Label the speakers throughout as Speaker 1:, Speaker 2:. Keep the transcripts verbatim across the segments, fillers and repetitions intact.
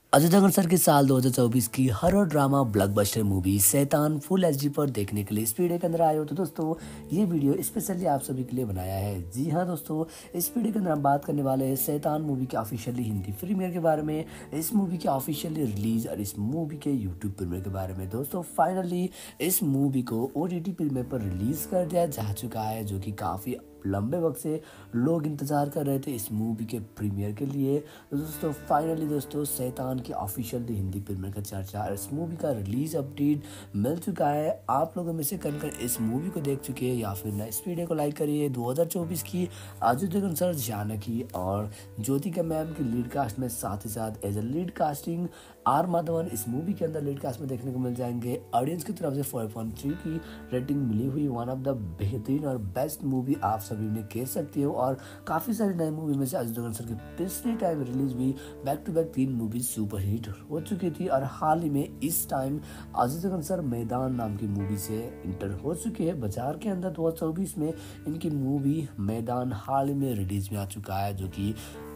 Speaker 1: Ajay Devgan sir की साल दो हज़ार चौबीस की हॉरर ड्रामा ब्लॉकबस्टर मूवी शैतान फुल एचडी पर देखने के लिए इस वीडियो के अंदर आए हो। तो दोस्तों ये वीडियो स्पेशली आप सभी के लिए बनाया है। जी हाँ दोस्तों, इस वीडियो के अंदर हम बात करने वाले हैं शैतान मूवी के ऑफिशियली हिंदी प्रीमियर के बारे में, इस मूवी के ऑफिशियली रिलीज और इस मूवी के यूट्यूब प्रीमियर के बारे में। दोस्तों फाइनली इस मूवी को ओटीटी प्रीमियर पर रिलीज कर दिया जा चुका है, जो कि काफ़ी लंबे वक्त से लोग इंतज़ार कर रहे थे इस मूवी के प्रीमियर के लिए। तो दोस्तों फाइनली दोस्तों शैतान की ऑफिशियल हिंदी प्रीमियर का चर्चा और इस मूवी का रिलीज अपडेट मिल चुका है। आप लोगों में से कन कन इस मूवी को देख चुके हैं या फिर ना, इस वीडियो को लाइक करिए। दो हज़ार चौबीस की अजय देवगन सर, जानकी और ज्योतिका मैम की लीड कास्ट में, साथ ही साथ as a lead casting R Madhavan इस मूवी के अंदर लीड कास्ट में देखने को मिल जाएंगे। ऑडियंस की तरफ से फोर पॉइंट थ्री की रेटिंग मिली हुई, वन ऑफ द बेहतरीन और बेस्ट मूवी आप सभी ने कह सकते हो। और काफ़ी सारी नई मूवी में से अजय देवगन सर की पिछली टाइम रिलीज हुई बैक टू बैक तीन मूवी सुपर हिट हो चुकी थी, और हाल ही में इस टाइम अजय देवगन सर मैदान नाम की मूवी से इंटर हो चुके हैं बाजार के अंदर। दो हज़ार चौबीस में इनकी मूवी मैदान हाल ही में रिलीज में आ चुका है, जो कि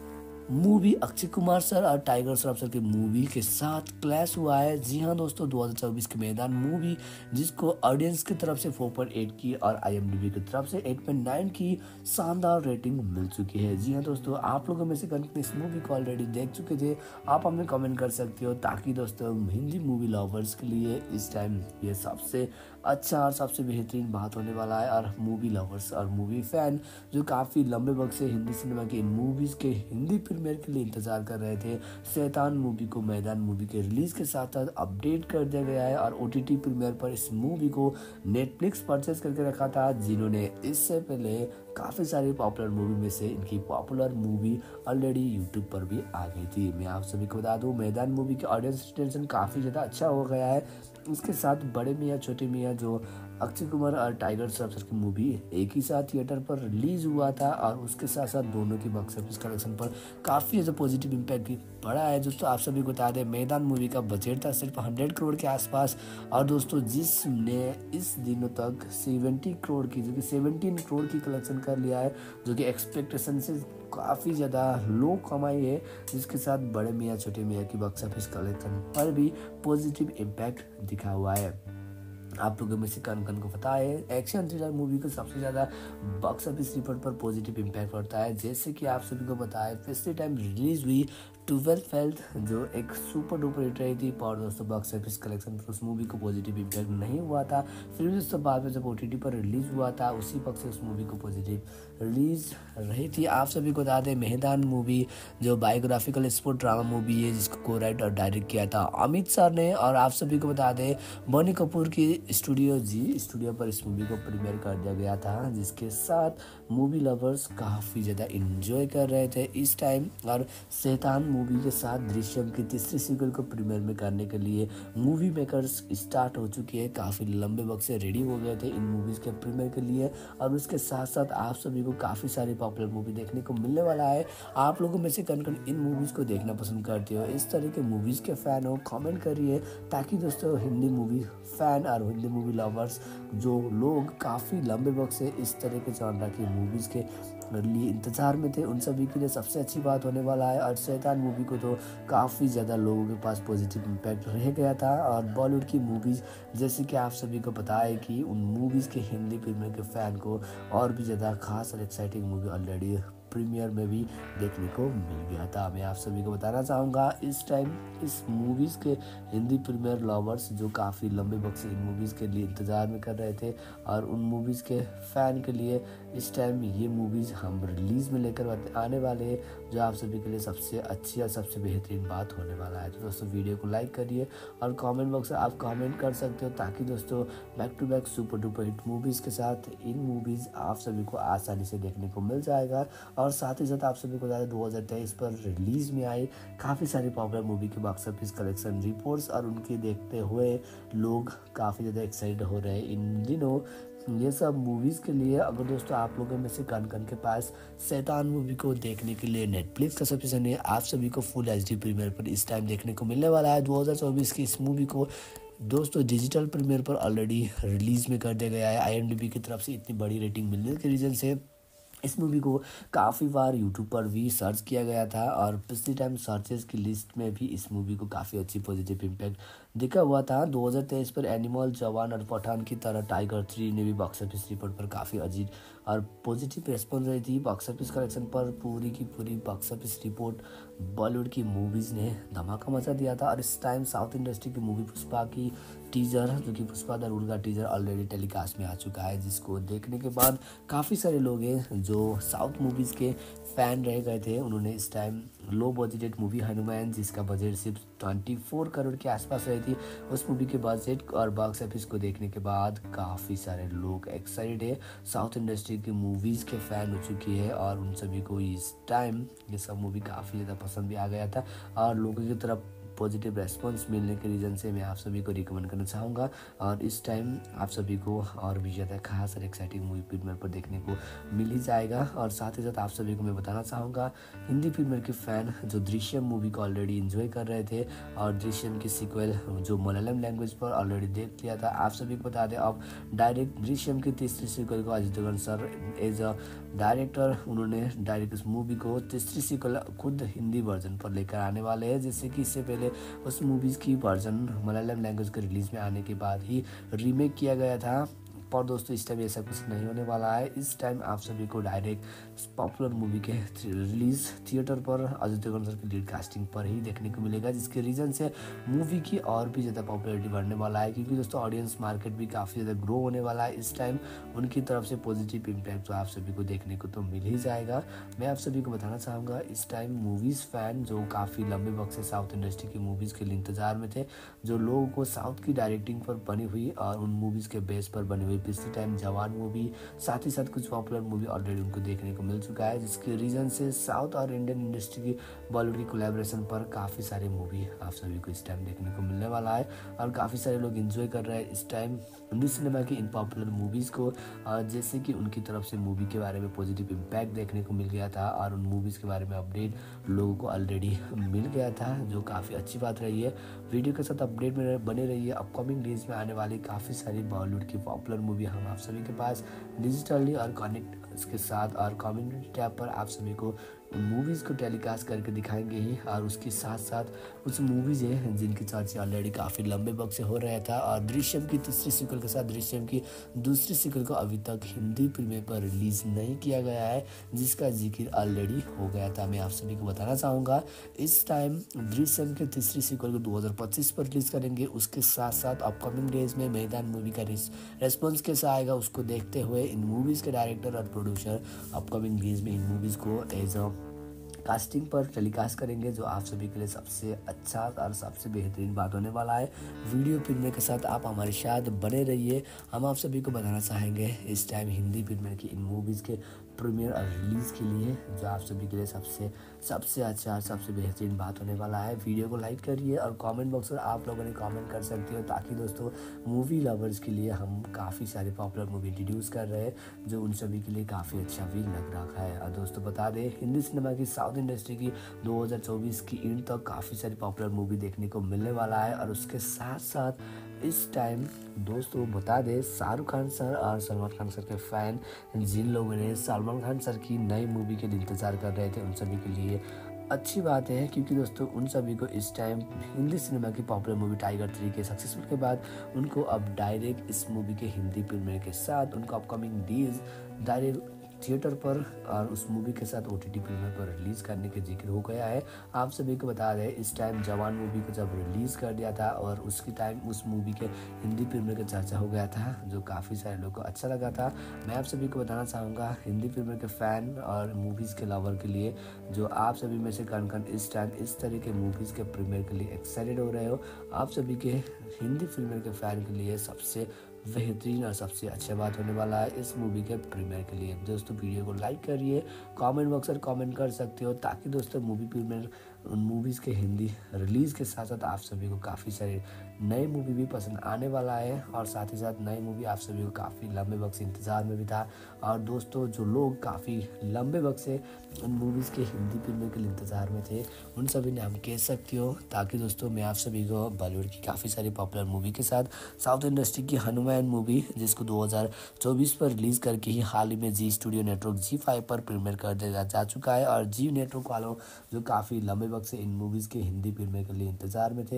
Speaker 1: मूवी अक्षय कुमार सर और टाइगर श्रॉफ सर की मूवी के साथ क्लैश हुआ है। जी हाँ दोस्तों, दो हज़ार चौबीस के मैदान मूवी जिसको ऑडियंस की तरफ से फोर पॉइंट एट की और आईएमडीबी की तरफ से एट पॉइंट नाइन की शानदार रेटिंग मिल चुकी है। जी हाँ दोस्तों, आप लोगों में से कौन इस मूवी को ऑलरेडी देख चुके थे, आप हमें कमेंट कर सकते हो, ताकि दोस्तों हिंदी मूवी लवर्स के लिए इस टाइम ये सबसे अच्छा और सबसे बेहतरीन बात होने वाला है। और मूवी लवर्स और मूवी फैन जो काफ़ी लंबे वक्त से हिंदी सिनेमा की इन मूवीज़ के हिंदी प्रीमियर के लिए इंतजार कर रहे थे, शैतान मूवी को मैदान मूवी के रिलीज के साथ साथ अपडेट कर दिया गया है। और ओटीटी प्रीमियर पर इस मूवी को नेटफ्लिक्स परचेज करके रखा था, जिन्होंने इससे पहले काफ़ी सारी पॉपुलर मूवी में से इनकी पॉपुलर मूवी ऑलरेडी यूट्यूब पर भी आ गई थी। मैं आप सभी को बता दूं, मैदान मूवी की ऑडियंस रिटेंशन काफ़ी ज़्यादा अच्छा हो गया है। इसके साथ बड़े मियाँ छोटे मियाँ जो अक्षय कुमार और टाइगर श्रॉफ सर की मूवी एक ही साथ थिएटर पर रिलीज हुआ था, और उसके साथ साथ दोनों की बॉक्स ऑफिस कलेक्शन पर काफ़ी ज़्यादा पॉजिटिव इम्पैक्ट भी पड़ा है। दोस्तों आप सभी को बता दें, मैदान मूवी का बजट था सिर्फ हंड्रेड करोड़ के आसपास, और दोस्तों जिसने इस दिनों तक सेवेंटी करोड़ की जो कि सेवनटीन करोड़ की कलेक्शन कर लिया है, जो कि एक्सपेक्टेशन से काफ़ी ज़्यादा लो कमाई है। जिसके साथ बड़े मियाँ छोटे मियाँ की बॉक्स ऑफिस कलेक्शन पर भी पॉजिटिव इम्पैक्ट दिखा हुआ है। आप लोगों में से कन कन को पता है, एक्शन थ्रिलर मूवी को सबसे ज़्यादा बॉक्स ऑफिस रिपोर्ट पर पॉजिटिव इम्पैक्ट पड़ता है। जैसे कि आप सभी को पता है, पिछले टाइम रिलीज हुई ट्वेल्थ फेल्थ जो एक सुपर डुपर हिट रही थी, और दोस्तों बॉक्स ऑफिस कलेक्शन पर उस मूवी को पॉजिटिव इम्पैक्ट नहीं हुआ था। फिर भी दोस्तों बाद में जब ओटीटी पर रिलीज हुआ था, उसी वक्त से उस मूवी को पॉजिटिव रिलीज रही थी। आप सभी को बता दें, मैदान मूवी जो बायोग्राफिकल स्पोर्ट ड्रामा मूवी है, जिसको को राइट और डायरेक्ट किया था अमित सर ने, और आप सभी को बता दें बनी कपूर की स्टूडियो जी स्टूडियो पर इस मूवी को प्रीमियर कर दिया गया था, जिसके साथ मूवी लवर्स काफ़ी ज़्यादा इंजॉय कर रहे थे इस टाइम। और शैतान मूवी के साथ दृश्यम की तीसरी सीक्वल को प्रीमियर में करने के लिए मूवी मेकर्स स्टार्ट हो चुकी है, काफ़ी लंबे वक्त से रेडी हो गए थे इन मूवीज़ के प्रीमियर के लिए। और उसके साथ साथ आप सभी को काफ़ी सारी पॉपुलर मूवी देखने को मिलने वाला है। आप लोगों में से कौन कौन इन मूवीज़ को देखना पसंद करते हो, इस तरह के मूवीज़ के फ़ैन हो, कमेंट करिए, ताकि दोस्तों हिंदी मूवी फ़ैन और हिंदी मूवी लवर्स जो लोग काफ़ी लंबे वक्त से इस तरह के जॉनरा की मूवीज़ के लिए इंतज़ार में थे, उन सभी के लिए सबसे अच्छी बात होने वाला है। और शैतान मूवी को तो काफ़ी ज़्यादा लोगों के पास पॉजिटिव इम्पैक्ट रह गया था। और बॉलीवुड की मूवीज़ जैसे कि आप सभी को पता है कि उन मूवीज़ के हिंदी प्रीमियर के फ़ैन को और भी ज़्यादा खास और एक्साइटिंग मूवी ऑलरेडी प्रीमियर में भी देखने को मिल गया था। मैं आप सभी को बताना चाहूँगा, इस टाइम इस मूवीज़ के हिंदी प्रीमियर लवर्स जो काफ़ी लंबे वक्त से इन मूवीज़ के लिए इंतज़ार में कर रहे थे, और उन मूवीज़ के फ़ैन के लिए इस टाइम ये मूवीज़ हम रिलीज़ में लेकर आने वाले हैं, जो आप सभी के लिए सबसे अच्छी और सबसे बेहतरीन बात होने वाला है। तो दोस्तों वीडियो को लाइक करिए, और कमेंट बॉक्स में आप कमेंट कर सकते हो, ताकि दोस्तों back to back super duper hit movies के साथ इन मूवीज़ आप सभी को आसानी से देखने को मिल जाएगा। और साथ ही साथ आप सभी को बता दें, दो हज़ार तेईस पर रिलीज में आई काफ़ी सारी पॉपुलर मूवी के बॉक्स ऑफिस कलेक्शन रिपोर्ट्स, और उनके देखते हुए लोग काफ़ी ज़्यादा एक्साइटेड हो रहे हैं इन दिनों ये सब मूवीज़ के लिए। अगर दोस्तों आप लोगों में से कन कन के पास शैतान मूवी को देखने के लिए नेटफ्लिक्स का सब्सक्रिप्शन है, आप सभी को फुल एच डी प्रीमियर पर इस टाइम देखने को मिलने वाला है। दो हज़ार चौबीस की इस मूवी को दोस्तों डिजिटल प्रीमियर पर ऑलरेडी रिलीज़ में कर दिया गया है। आईएमडीबी की तरफ से इतनी बड़ी रेटिंग मिलने के रीज़न से इस मूवी को काफ़ी बार यूट्यूब पर भी सर्च किया गया था और पिछले टाइम सर्चेस की लिस्ट में भी इस मूवी को काफ़ी अच्छी पॉजिटिव इम्पैक्ट दिखा हुआ था। दो हज़ार तेईस पर एनिमल, जवान और पठान की तरह टाइगर थ्री ने भी बॉक्स ऑफिस रिपोर्ट पर काफ़ी अजीब और पॉजिटिव रेस्पॉन्स रही थी। बॉक्स ऑफिस कलेक्शन पर पूरी की पूरी बॉक्स ऑफिस रिपोर्ट बॉलीवुड की मूवीज़ ने धमाका मचा दिया था। और इस टाइम साउथ इंडस्ट्री की मूवी पुष्पा की टीजर, जो कि पुष्पा द रूल का टीजर ऑलरेडी टेलीकास्ट में आ चुका है, जिसको देखने के बाद काफ़ी सारे लोग हैं जो साउथ मूवीज़ के फ़ैन रह गए थे। उन्होंने इस time low budgeted movie Hanuman, जिसका बजट सिर्फ चौबीस करोड़ के आसपास रही थी, उस मूवी के बजट और बॉक्स ऑफिस को देखने के बाद काफ़ी सारे लोग एक्साइटेड है, साउथ इंडस्ट्री की मूवीज़ के फ़ैन हो चुकी है और उन सभी को इस टाइम ये सब मूवी काफ़ी ज़्यादा पसंद भी आ गया था और लोगों की तरफ पॉजिटिव रेस्पॉन्स मिलने के रीज़न से मैं आप सभी को रिकमेंड करना चाहूँगा। और इस टाइम आप सभी को और भी ज़्यादा खास और एक्साइटिंग मूवी प्रीमियर पर देखने को मिल ही जाएगा। और साथ ही साथ आप सभी को मैं बताना चाहूँगा, हिंदी प्रीमियर के फ़ैन जो दृश्यम मूवी को ऑलरेडी एंजॉय कर रहे थे और दृश्यम की सीक्वल जो मलयालम लैंग्वेज पर ऑलरेडी देख लिया था, आप सभी को बता दें अब डायरेक्ट दृश्यम की तीसरी सीक्वल को Ajay Devgan sir as a director उन्होंने डायरेक्ट इस मूवी को तीसरी सीक्वल खुद हिंदी वर्जन पर लेकर आने वाले हैं, जैसे कि इससे पहले उस मूवीज़ की वर्जन मलयालम लैंग्वेज के रिलीज़ में आने के बाद ही रीमेक किया गया था। पर दोस्तों इस टाइम ऐसा कुछ नहीं होने वाला है। इस टाइम आप सभी को डायरेक्ट पॉपुलर मूवी के रिलीज़ थिएटर पर अजय देवगन सर की लीड कास्टिंग पर ही देखने को मिलेगा, जिसके रीज़न से मूवी की और भी ज़्यादा पॉपुलैरिटी बढ़ने वाला है, क्योंकि दोस्तों ऑडियंस मार्केट भी काफ़ी ज़्यादा ग्रो होने वाला है। इस टाइम उनकी तरफ से पॉजिटिव इम्पैक्ट तो आप सभी को देखने को तो मिल ही जाएगा। मैं आप सभी को बताना चाहूँगा, इस टाइम मूवीज़ फ़ैन जो काफ़ी लंबे वक्त से साउथ इंडस्ट्री की मूवीज़ के लिए इंतजार में थे, जो लोगों को साउथ की डायरेक्टिंग पर बनी हुई और उन मूवीज़ के बेस पर बनी हुई पिछले टाइम जवान मूवी, साथ ही साथ कुछ पॉपुलर मूवी ऑलरेडी उनको देखने को मिल चुका है, जिसके रीज़न से साउथ और इंडियन इंडस्ट्री की बॉलीवुड की कोलैबोरेशन पर काफ़ी सारे मूवी आप सभी को इस टाइम देखने को मिलने वाला है और काफ़ी सारे लोग एंजॉय कर रहे हैं इस टाइम हिंदी सिनेमा की इन पॉपुलर मूवीज़ को। जैसे कि उनकी तरफ से मूवी के बारे में पॉजिटिव इम्पैक्ट देखने को मिल गया था और उन मूवीज़ के बारे में अपडेट लोगों को ऑलरेडी मिल गया था, जो काफ़ी अच्छी बात रही है। वीडियो के साथ अपडेट में बने रहिए। अपकमिंग डेज में आने वाली काफ़ी सारी बॉलीवुड की पॉपुलर मूवी हम आप सभी के पास डिजिटली और कनेक्ट के साथ और कम्युनिटी टैब पर आप सभी को मूवीज़ को टेलीकास्ट करके दिखाएंगे ही। और उसके साथ साथ कुछ मूवीज़ हैं जिनकी चर्चा ऑलरेडी काफ़ी लंबे वक्त से हो रहा था और दृश्यम की तीसरी सीक्वल के साथ दृश्यम की दूसरी सीक्वल को अभी तक हिंदी प्रीमियर पर रिलीज़ नहीं किया गया है, जिसका जिक्र ऑलरेडी हो गया था। मैं आप सभी को बताना चाहूँगा, इस टाइम दृश्यम की तीसरी सीक्वल को दो हज़ार पच्चीस पर रिलीज़ करेंगे। उसके साथ साथ अपकमिंग डेज में मैदान मूवी का रेस्पॉन्स कैसा आएगा उसको देखते हुए इन मूवीज़ के डायरेक्टर और प्रोड्यूसर अपकमिंग डेज में इन मूवीज़ को एज अ कास्टिंग पर टेलीकास्ट करेंगे, जो आप सभी के लिए सबसे अच्छा और सबसे बेहतरीन बात होने वाला है। वीडियो प्रीमियर के साथ आप हमारे साथ बने रहिए। हम आप सभी को बताना चाहेंगे, इस टाइम हिंदी प्रीमियर की इन मूवीज़ के प्रीमियर और रिलीज़ के लिए जो आप सभी के लिए सबसे सबसे अच्छा और सबसे बेहतरीन बात होने वाला है। वीडियो को लाइक करिए और कमेंट बॉक्स में आप लोगों ने कमेंट कर सकते हो, ताकि दोस्तों मूवी लवर्स के लिए हम काफ़ी सारे पॉपुलर मूवी इंट्रोड्यूस कर रहे हैं, जो उन सभी के लिए काफ़ी अच्छा भी लग रहा है। और दोस्तों बता दें, हिंदी सिनेमा की साउथ इंडस्ट्री की दो हज़ार चौबीस की एंड तक काफ़ी सारी पॉपुलर मूवी देखने को मिलने वाला है। और उसके साथ साथ इस टाइम दोस्तों बता दें, शाहरुख खान सर और सलमान खान सर के फ़ैन जिन लोगों ने सलमान खान सर की नई मूवी के लिए इंतज़ार कर रहे थे, उन सभी के लिए अच्छी बात है, क्योंकि दोस्तों उन सभी को इस टाइम हिंदी सिनेमा की पॉपुलर मूवी टाइगर थ्री के सक्सेसफुल के बाद उनको अब डायरेक्ट इस मूवी के हिंदी प्रीमियर के साथ उनको अपकमिंग डेज डायरेक्ट थिएटर पर और उस मूवी के साथ ओटीटी प्रीमियर पर रिलीज़ करने के जिक्र हो गया है। आप सभी को बता दें, इस टाइम जवान मूवी को जब रिलीज़ कर दिया था और उसके टाइम उस मूवी के हिंदी प्रीमियर का चर्चा हो गया था, जो काफ़ी सारे लोगों को अच्छा लगा था। मैं आप सभी को बताना चाहूँगा, हिंदी प्रीमियर के फ़ैन और मूवीज़ के लवर के लिए, जो आप सभी में से कौन कौन इस टाइम इस तरह के मूवीज़ के प्रीमियर के लिए एक्साइटेड हो रहे हो, आप सभी के हिंदी प्रीमियर के फ़ैन के लिए सबसे बेहतरीन और सबसे अच्छा बात होने वाला है इस मूवी के प्रीमियर के लिए। दोस्तों वीडियो को लाइक करिए, कमेंट बॉक्स पर कमेंट कर सकते हो, ताकि दोस्तों मूवी प्रीमियर उन मूवीज़ के हिंदी रिलीज़ के साथ साथ आप सभी को काफ़ी सारे नई मूवी भी पसंद आने वाला है और साथ ही साथ नई मूवी आप सभी को काफ़ी लंबे वक्त से इंतज़ार में भी था। और दोस्तों जो लोग काफ़ी लंबे वक्त से उन मूवीज़ के हिंदी फिल्मों के लिए इंतज़ार में थे उन सभी ने हम कह सकते हो, ताकि दोस्तों मैं आप सभी को बॉलीवुड की काफ़ी सारी पॉपुलर मूवी के साथ साउथ इंडस्ट्री की हनुमान मूवी, जिसको दो हज़ार चौबीस पर रिलीज़ करके ही हाल ही में जी स्टूडियो नेटवर्क जी फाइव पर प्रीमियर कर दिया जा चुका है। और जी नेटवर्क वालों जो काफ़ी लंबे वक्त से इन मूवीज़ के हिंदी फिल्मों के लिए इंतज़ार में थे,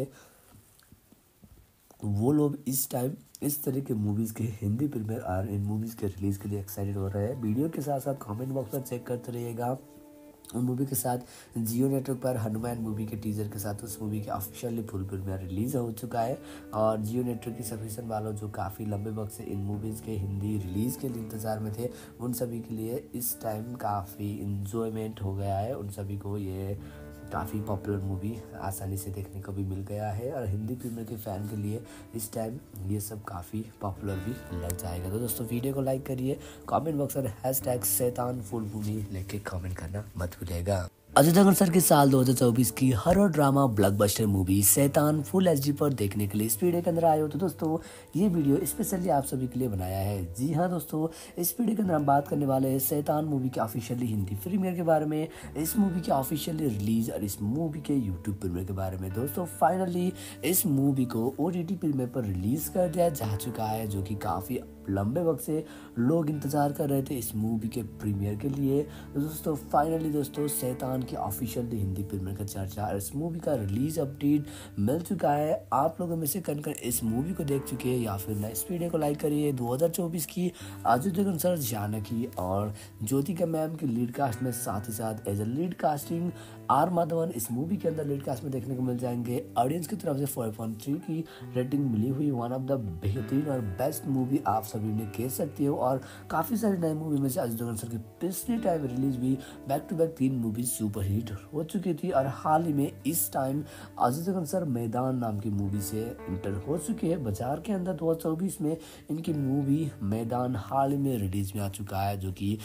Speaker 1: वो लोग इस टाइम इस तरह के मूवीज़ के हिंदी प्रीमियर और इन मूवीज़ के रिलीज़ के लिए एक्साइटेड हो रहे हैं। वीडियो के साथ साथ कमेंट बॉक्स पर चेक करते रहिएगा। उन मूवी के साथ जियो नेटवर्क पर हनुमान मूवी के टीजर के साथ उस मूवी के ऑफिशियली फुल प्रीमियर रिलीज़ हो चुका है। और जियो नेटवर्क की सब्सक्रिप्शन वालों जो काफ़ी लंबे वक्त से इन मूवीज़ के हिंदी रिलीज़ के लिए इंतज़ार में थे, उन सभी के लिए इस टाइम काफ़ी इंजॉयमेंट हो गया है। उन सभी को ये काफ़ी पॉपुलर मूवी आसानी से देखने को भी मिल गया है और हिंदी फिल्म के फ़ैन के लिए इस टाइम ये सब काफ़ी पॉपुलर भी लग जाएगा। तो दोस्तों वीडियो को लाइक करिए, कमेंट बॉक्स में हैश टैग शैतान फुल मूवी लेके कमेंट करना मत भूलिएगा। अजय देवगन सर के साल दो हज़ार चौबीस की हॉरर ड्रामा ब्लॉकबस्टर मूवी शैतान फुल एचडी पर देखने के लिए इस वीडियो के अंदर आए हो। तो दोस्तों ये वीडियो स्पेशली आप सभी के लिए बनाया है। जी हाँ दोस्तों, इस वीडियो के अंदर हम बात करने वाले हैं शैतान मूवी के ऑफिशियली हिंदी प्रीमियर के बारे में, इस मूवी के ऑफिशियली रिलीज और इस मूवी के यूट्यूब प्रीमियर के बारे में। दोस्तों फाइनली इस मूवी को ओटीटी प्रीमियर पर रिलीज कर दिया जा चुका है, जो कि काफ़ी लंबे वक्त से लोग इंतजार कर रहे थे इस मूवी के प्रीमियर के लिए। तो दोस्तों फाइनली दोस्तों शैतान की ऑफिशियल हिंदी प्रीमियर का चर्चा और इस मूवी का रिलीज अपडेट मिल चुका है। आप लोगों में से कन कन इस मूवी को देख चुके हैं या फिर ना, इस वीडियो को लाइक करिए। दो हज़ार चौबीस की अजय देवगन सर, जानकी और ज्योतिका मैम की लीड कास्ट में, साथ ही साथ as a lead casting R Madhavan इस मूवी के अंदर लीड कास्ट में देखने को मिल जाएंगे। ऑडियंस की तरफ से फोर पॉइंट थ्री की रेटिंग मिली हुई, वन ऑफ द बेहतरीन और बेस्ट मूवी आप सभी ने कह सकते हो। और काफ़ी सारी नई मूवी में से अजय देवगन सर की पिछले टाइम रिलीज भी बैक टू बैक तीन मूवी सुपर हिट हो चुकी थी और हाल ही में इस टाइम अजय देवगन सर मैदान नाम की मूवी से इंटर हो चुके हैं बाजार के अंदर। दो हज़ार चौबीस में इनकी मूवी मैदान हाल ही में रिलीज में आ चुका है, जो कि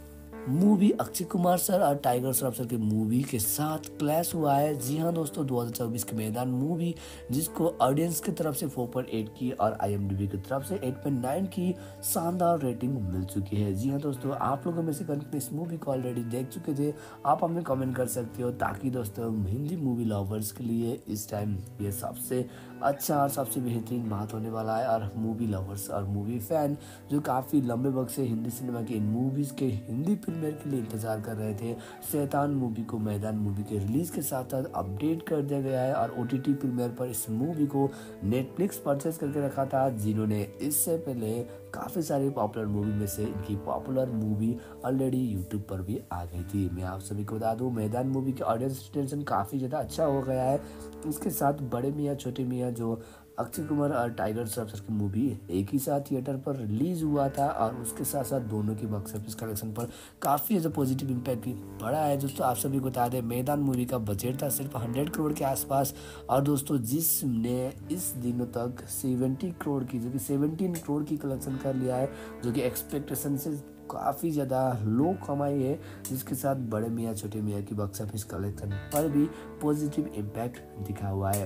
Speaker 1: मूवी अक्षय कुमार सर और टाइगर श्रॉफ सर के मूवी के साथ क्लैश हुआ है। जी हाँ दोस्तों, दो हज़ार चौबीस की मैदान मूवी जिसको ऑडियंस की तरफ से फोर पॉइंट एट की और आईएमडीबी की तरफ से एट पॉइंट नाइन की शानदार रेटिंग मिल चुकी है। जी हाँ दोस्तों, आप लोगों में से कौन इस मूवी को ऑलरेडी देख चुके थे आप हमें कमेंट कर सकते हो, ताकि दोस्तों हिंदी मूवी लवर्स के लिए इस टाइम ये सबसे अच्छा और सबसे बेहतरीन बात होने वाला है। और मूवी लवर्स और मूवी फैन जो काफ़ी लंबे वक्त से हिंदी सिनेमा के इन मूवीज़ के हिंदी प्रीमियर के लिए इंतजार कर रहे थे, शैतान मूवी को मैदान मूवी के रिलीज के साथ साथ अपडेट कर दिया गया है। और ओटीटी प्रीमियर पर इस मूवी को नेटफ्लिक्स परचेज करके रखा था, जिन्होंने इससे पहले काफ़ी सारी पॉपुलर मूवी में से इनकी पॉपुलर मूवी ऑलरेडी यूट्यूब पर भी आ गई थी। मैं आप सभी को बता दूं, मैदान मूवी के ऑडियंस रिटेंशन काफ़ी ज़्यादा अच्छा हो गया है। इसके साथ बड़े मियाँ छोटे मियाँ जो अक्षय कुमार और टाइगर श्रॉफ सर की मूवी एक ही साथ थिएटर पर रिलीज हुआ था और उसके साथ साथ दोनों की बॉक्स ऑफिस कलेक्शन पर काफ़ी ज़्यादा पॉजिटिव इम्पैक्ट भी पड़ा है। दोस्तों आप सभी को बता दें, मैदान मूवी का बजट था सिर्फ हंड्रेड करोड़ के आसपास, और दोस्तों जिसने इस दिनों तक सेवेंटी करोड़ की जो कि सेवनटीन करोड़ की कलेक्शन कर लिया है, जो कि एक्सपेक्टेशन से काफ़ी ज़्यादा लो कमाई है, जिसके साथ बड़े मियाँ छोटे मियाँ की बॉक्स ऑफिस कलेक्शन पर भी पॉजिटिव इम्पैक्ट दिखा हुआ है।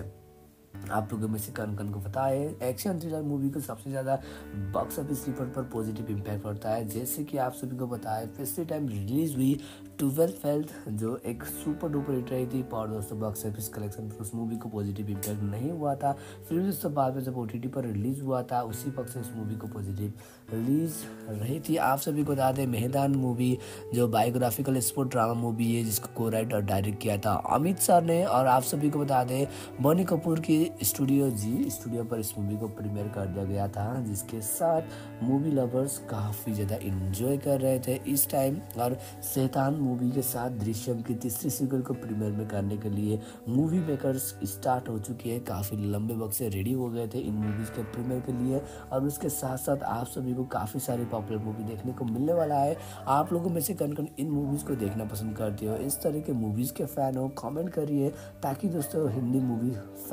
Speaker 1: आप लोगों में से कन कन को पता है, एक्शन थ्रिलर मूवी को सबसे ज़्यादा बॉक्स ऑफिस रिपोर्ट पर पॉजिटिव इम्पैक्ट पड़ता है। जैसे कि आप सभी को पता है, पिछले टाइम रिलीज हुई ट्वेल्थ फेल्थ जो एक सुपर डुपर हिट रही थी, और दोस्तों बॉक्स ऑफिस कलेक्शन पर उस मूवी को पॉजिटिव इम्पैक्ट नहीं हुआ था। फिर दोस्तों बाद में जब ओटीटी पर रिलीज हुआ था, उसी वक्त से इस मूवी को पॉजिटिव रिलीज रही थी। आप सभी को बता दें, मैदान मूवी जो बायोग्राफिकल स्पोर्ट ड्रामा मूवी है, जिसको को राइट और डायरेक्ट किया था अमित सर ने, और आप सभी को बता दें बनी कपूर की स्टूडियो जी स्टूडियो पर इस मूवी को प्रीमियर कर दिया गया था, जिसके साथ मूवी लवर्स काफ़ी ज़्यादा इंजॉय कर रहे थे इस टाइम। और शैतान मूवी के साथ दृश्यम की तीसरी सीक्वल को प्रीमियर में करने के लिए मूवी मेकर्स स्टार्ट हो चुके हैं, काफ़ी लंबे वक्त से रेडी हो गए थे इन मूवीज़ के प्रीमियर के लिए। और उसके साथ साथ आप सभी को काफ़ी सारी पॉपुलर मूवी देखने को मिलने वाला है। आप लोगों में से कौन कौन इन मूवीज़ को देखना पसंद करते हो, इस तरह के मूवीज़ के फ़ैन हो, कमेंट करिए, ताकि दोस्तों हिंदी मूवी फ़ैन और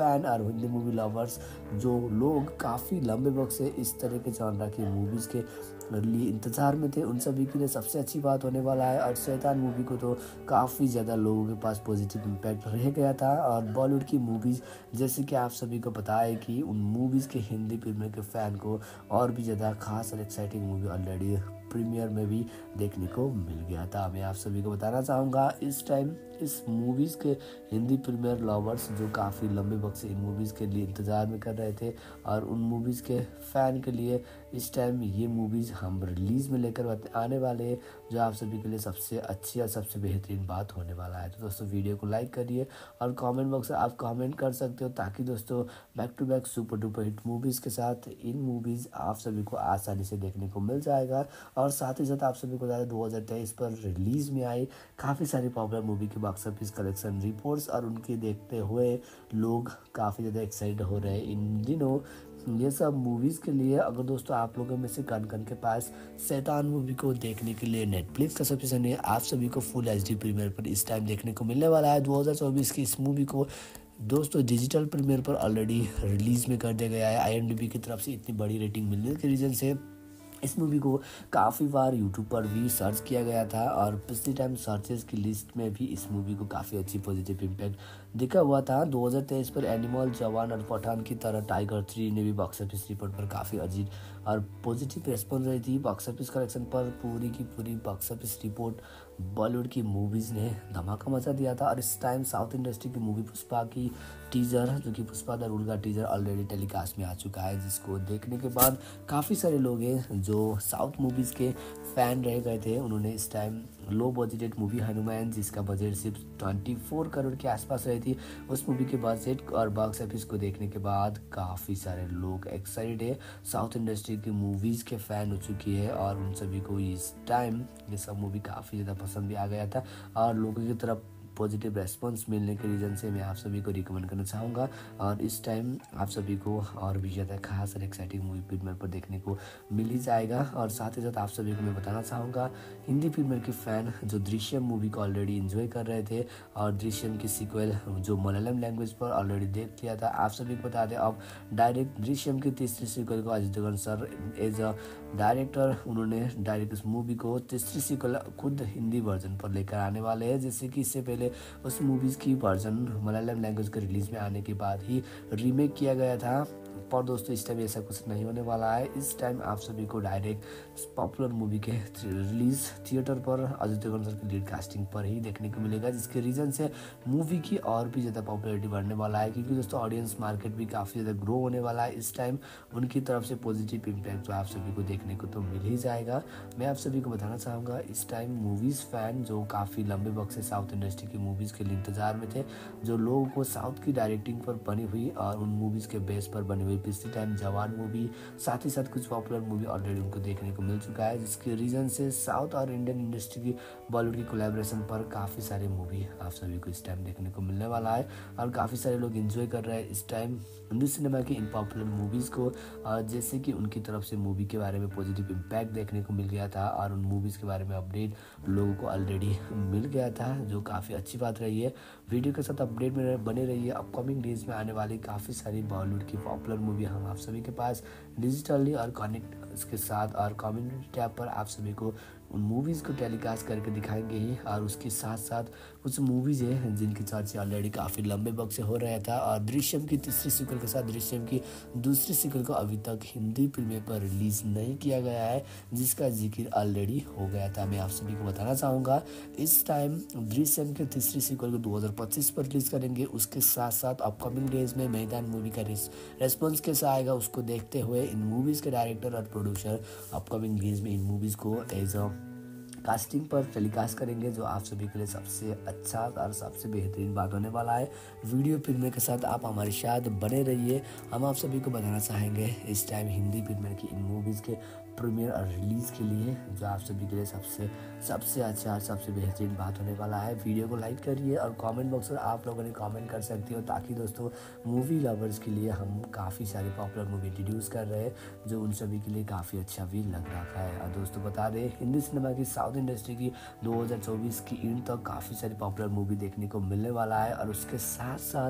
Speaker 1: हिंदी मूवी लवर्स जो लोग काफ़ी लंबे वक्त से इस तरह के जॉनरा की मूवीज़ के लिए इंतज़ार में थे, उन सभी के लिए सबसे अच्छी बात होने वाला है। और शैतान मूवी को तो काफ़ी ज़्यादा लोगों के पास पॉजिटिव इम्पैक्ट रह गया था। और बॉलीवुड की मूवीज़ जैसे कि आप सभी को पता है कि उन मूवीज़ के हिंदी प्रीमियर के फ़ैन को और भी ज़्यादा खास और एक्साइटिंग मूवी ऑलरेडी प्रीमियर में भी देखने को मिल गया था। मैं आप सभी को बताना चाहूँगा इस टाइम इस मूवीज़ के हिंदी प्रीमियर लवर्स जो काफ़ी लंबे वक्त से इन मूवीज़ के लिए इंतज़ार में कर रहे थे और उन मूवीज़ के फ़ैन के लिए इस टाइम ये मूवीज़ हम रिलीज़ में लेकर आने वाले हैं, जो आप सभी के लिए सबसे अच्छी और सबसे बेहतरीन बात होने वाला है। तो दोस्तों वीडियो को लाइक करिए और कमेंट बॉक्स में आप कमेंट कर सकते हो, ताकि दोस्तों back to back super duper hit movies के साथ इन मूवीज़ आप सभी को आसानी से देखने को मिल जाएगा। और साथ ही साथ आप सभी को बता दें दो हज़ार तेईस पर रिलीज़ में आई काफ़ी सारी पॉपुलर मूवी के बॉक्स ऑफिस कलेक्शन रिपोर्ट्स और उनके देखते हुए लोग काफ़ी ज़्यादा एक्साइटेड हो रहे हैं इन दिनों ये सब मूवीज़ के लिए। अगर दोस्तों आप लोगों में से कन कन के पास शैतान मूवी को देखने के लिए नेटफ्लिक्स का सब्सक्रिप्शन है, आप सभी को फुल एच डी प्रीमियर पर इस टाइम देखने को मिलने वाला है। दो हज़ार चौबीस की इस मूवी को दोस्तों डिजिटल प्रीमियर पर ऑलरेडी रिलीज़ में कर दिया गया है। आई एम डी बी की तरफ से इतनी बड़ी रेटिंग मिलने के रीज़न से इस मूवी को काफ़ी बार यूट्यूब पर भी सर्च किया गया था और पिछले टाइम सर्चेस की लिस्ट में भी इस मूवी को काफ़ी अच्छी पॉजिटिव इम्पैक्ट दिखा हुआ था। दो हज़ार तेईस पर एनिमल, जवान और पठान की तरह टाइगर थ्री ने भी बॉक्स ऑफिस रिपोर्ट पर काफ़ी अजीब और पॉजिटिव रेस्पॉन्स रही थी। बॉक्स ऑफिस कलेक्शन पर पूरी की पूरी बॉक्स ऑफिस रिपोर्ट बॉलीवुड की मूवीज़ ने धमाका मचा दिया था। और इस टाइम साउथ इंडस्ट्री की मूवी पुष्पा की टीज़र, जो कि पुष्पा द रूल का टीज़र ऑलरेडी टेलीकास्ट में आ चुका है, जिसको देखने के बाद काफ़ी सारे लोग हैं जो साउथ मूवीज़ के फ़ैन रह गए थे, उन्होंने इस time low budgeted movie Hanuman, जिसका बजट सिर्फ चौबीस करोड़ के आसपास रही थी, उस मूवी के बजट और बॉक्स ऑफिस को देखने के बाद काफ़ी सारे लोग एक्साइटेड है, साउथ इंडस्ट्री की मूवीज़ के फ़ैन हो चुकी है और उन सभी को इस टाइम ये सब मूवी काफ़ी ज़्यादा पसंद भी आ गया था और लोगों की तरफ पॉजिटिव रेस्पॉन्स मिलने के रीज़न से मैं आप सभी को रिकमेंड करना चाहूँगा। और इस टाइम आप सभी को और भी ज़्यादा खास और एक्साइटिंग मूवी प्रीमियर पर देखने को मिल ही जाएगा। और साथ ही साथ आप सभी को मैं बताना चाहूँगा हिंदी प्रीमियर के फ़ैन जो दृश्यम मूवी को ऑलरेडी इन्जॉय कर रहे थे और दृश्यम की सीक्वल जो मलयालम लैंग्वेज पर ऑलरेडी देख लिया था, आप सभी को बता दें अब डायरेक्ट दृश्यम की तीसरी सीक्वल को Ajay Devgan sir as a director उन्होंने डायरेक्ट इस मूवी को तीसरी सीक्वल खुद हिंदी वर्जन पर लेकर आने वाले हैं, जैसे कि इससे पहले उस मूवीज़ की वर्जन मलयालम लैंग्वेज के रिलीज़ में आने के बाद ही रीमेक किया गया था। पर दोस्तों इस टाइम ऐसा कुछ नहीं होने वाला है, इस टाइम आप सभी को डायरेक्ट पॉपुलर मूवी के रिलीज़ थिएटर पर अजय देवगन सर की लीड कास्टिंग पर ही देखने को मिलेगा, जिसके रीज़न से मूवी की और भी ज़्यादा पॉपुलैरिटी बढ़ने वाला है, क्योंकि दोस्तों ऑडियंस मार्केट भी काफ़ी ज़्यादा ग्रो होने वाला है। इस टाइम उनकी तरफ से पॉजिटिव इम्पैक्ट तो आप सभी को देखने को तो मिल ही जाएगा। मैं आप सभी को बताना चाहूँगा इस टाइम मूवीज़ फ़ैन जो काफ़ी लंबे वक्त से साउथ इंडस्ट्री की मूवीज़ के लिए इंतज़ार में थे, जो लोगों को साउथ की डायरेक्टिंग पर बनी हुई और उन मूवीज़ के बेस पर बनी हुई पिछले टाइम जवान मूवी, साथ ही साथ कुछ पॉपुलर मूवी ऑलरेडी उनको देखने को मिल चुका है, जिसके रीज़न से साउथ और इंडियन इंडस्ट्री की बॉलीवुड की कोलैबोरेशन पर काफ़ी सारे मूवी आप सभी को इस टाइम देखने को मिलने वाला है और काफ़ी सारे लोग एंजॉय कर रहे हैं इस टाइम हिंदी सिनेमा की इन पॉपुलर मूवीज़ को। जैसे कि उनकी तरफ से मूवी के बारे में पॉजिटिव इम्पैक्ट देखने को मिल गया था और उन मूवीज़ के बारे में अपडेट लोगों को ऑलरेडी मिल गया था, जो काफ़ी अच्छी बात रही है। वीडियो के साथ अपडेट में बने रहिए, अपकमिंग डेज में आने वाली काफ़ी सारी बॉलीवुड की पॉपुलर मूवी हम आप सभी के पास डिजिटली और कनेक्ट इसके साथ और कम्युनिटी टैब पर आप सभी को उन मूवीज़ को टेलीकास्ट करके दिखाएंगे ही। और उसके साथ साथ कुछ मूवीज़ हैं जिनकी चर्चा ऑलरेडी काफ़ी लंबे वक्त से हो रहा था और दृश्यम की तीसरी सीक्वल के साथ दृश्यम की दूसरी सीक्वल को अभी तक हिंदी प्रीमियर पर रिलीज़ नहीं किया गया है, जिसका जिक्र ऑलरेडी हो गया था। मैं आप सभी को बताना चाहूँगा इस टाइम दृश्यम के तीसरी सीक्वल को दो हज़ार पच्चीस पर रिलीज़ करेंगे। उसके साथ साथ अपकमिंग डेज में मैदान मूवी का रेस्पॉन्स कैसा आएगा उसको देखते हुए इन मूवीज़ के डायरेक्टर और प्रोड्यूसर अपकमिंग डेज में इन मूवीज़ को एज अ कास्टिंग पर टेलीकास्ट करेंगे, जो आप सभी के लिए सबसे अच्छा और सबसे बेहतरीन बात होने वाला है। वीडियो प्रीमियर के साथ आप हमारे साथ बने रहिए। हम आप सभी को बताना चाहेंगे इस टाइम हिंदी प्रीमियर की इन मूवीज़ के प्रीमियर और रिलीज़ के लिए, जो आप सभी के लिए सबसे सबसे अच्छा और सबसे बेहतरीन बात होने वाला है। वीडियो को लाइक करिए और कमेंट बॉक्स में आप लोगों ने कमेंट कर सकते हो, ताकि दोस्तों मूवी लवर्स के लिए हम काफ़ी सारी पॉपुलर मूवी इंट्रोड्यूस कर रहे हैं, जो उन सभी के लिए काफ़ी अच्छा भी लग रहा है। और दोस्तों बता दें हिंदी सिनेमा की साउथ इंडस्ट्री की दो हज़ार चौबीस की एंड तक काफ़ी सारी पॉपुलर मूवी देखने को मिलने वाला है और उसके साथ साथ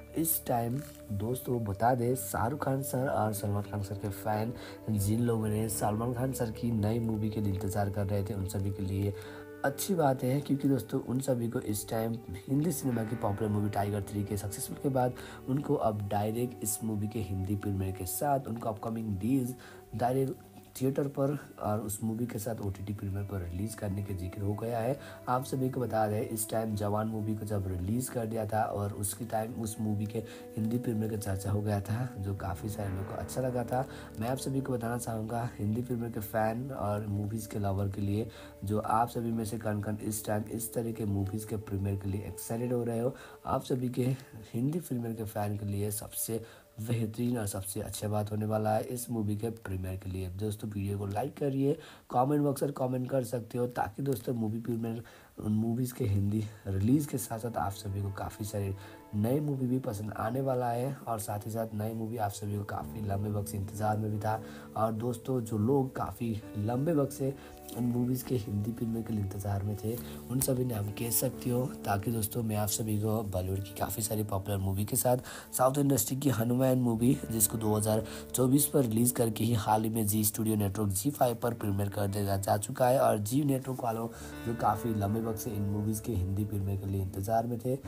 Speaker 1: इस टाइम दोस्तों बता दें, शाहरुख खान सर और सलमान खान सर के फैन जिन लोगों ने सलमान खान सर की नई मूवी के लिए इंतज़ार कर रहे थे, उन सभी के लिए अच्छी बात है, क्योंकि दोस्तों उन सभी को इस टाइम हिंदी सिनेमा की पॉपुलर मूवी टाइगर थ्री के सक्सेसफुल के बाद उनको अब डायरेक्ट इस मूवी के हिंदी प्रीमियर के साथ उनको अपकमिंग डील्स डायरेक्ट थिएटर पर और उस मूवी के साथ ओटीटी प्रीमियर पर रिलीज़ करने के जिक्र हो गया है। आप सभी को बता दें, इस टाइम जवान मूवी को जब रिलीज़ कर दिया था और उसके टाइम उस मूवी के हिंदी प्रीमियर का चर्चा हो गया था, जो काफ़ी सारे लोगों को अच्छा लगा था। मैं आप सभी को बताना चाहूँगा, हिंदी प्रीमियर के फ़ैन और मूवीज़ के लवर के लिए, जो आप सभी में से कौन कौन इस टाइम इस तरह के मूवीज़ के प्रीमियर के लिए एक्साइटेड हो रहे हो, आप सभी के हिंदी प्रीमियर के फ़ैन के लिए सबसे बेहतरीन और सबसे अच्छा बात होने वाला है इस मूवी के प्रीमियर के लिए। दोस्तों वीडियो को लाइक करिए, कमेंट बॉक्स पर कमेंट कर सकते हो, ताकि दोस्तों मूवी प्रीमियर उन मूवीज़ के हिंदी रिलीज़ के साथ साथ आप सभी को काफ़ी सारे नई मूवी भी पसंद आने वाला है, और साथ ही साथ नई मूवी आप सभी को काफ़ी लंबे वक्त से इंतज़ार में भी था। और दोस्तों जो लोग काफ़ी लंबे वक्त से उन मूवीज़ के हिंदी प्रीमियर के लिए इंतज़ार में थे, उन सभी ने हम कह सकते हो, ताकि दोस्तों मैं आप सभी को बॉलीवुड की काफ़ी सारी पॉपुलर मूवी के साथ साउथ इंडस्ट्री की हनुमान मूवी, जिसको दो हज़ार चौबीस पर रिलीज़ करके ही हाल ही में जी स्टूडियो नेटवर्क जी फाइव पर प्रीमियर कर दिया जा चुका है। और जी नेटवर्क वालों जो काफ़ी लंबे वक्त से इन मूवीज़ के हिंदी प्रीमियर के लिए इंतज़ार में थे,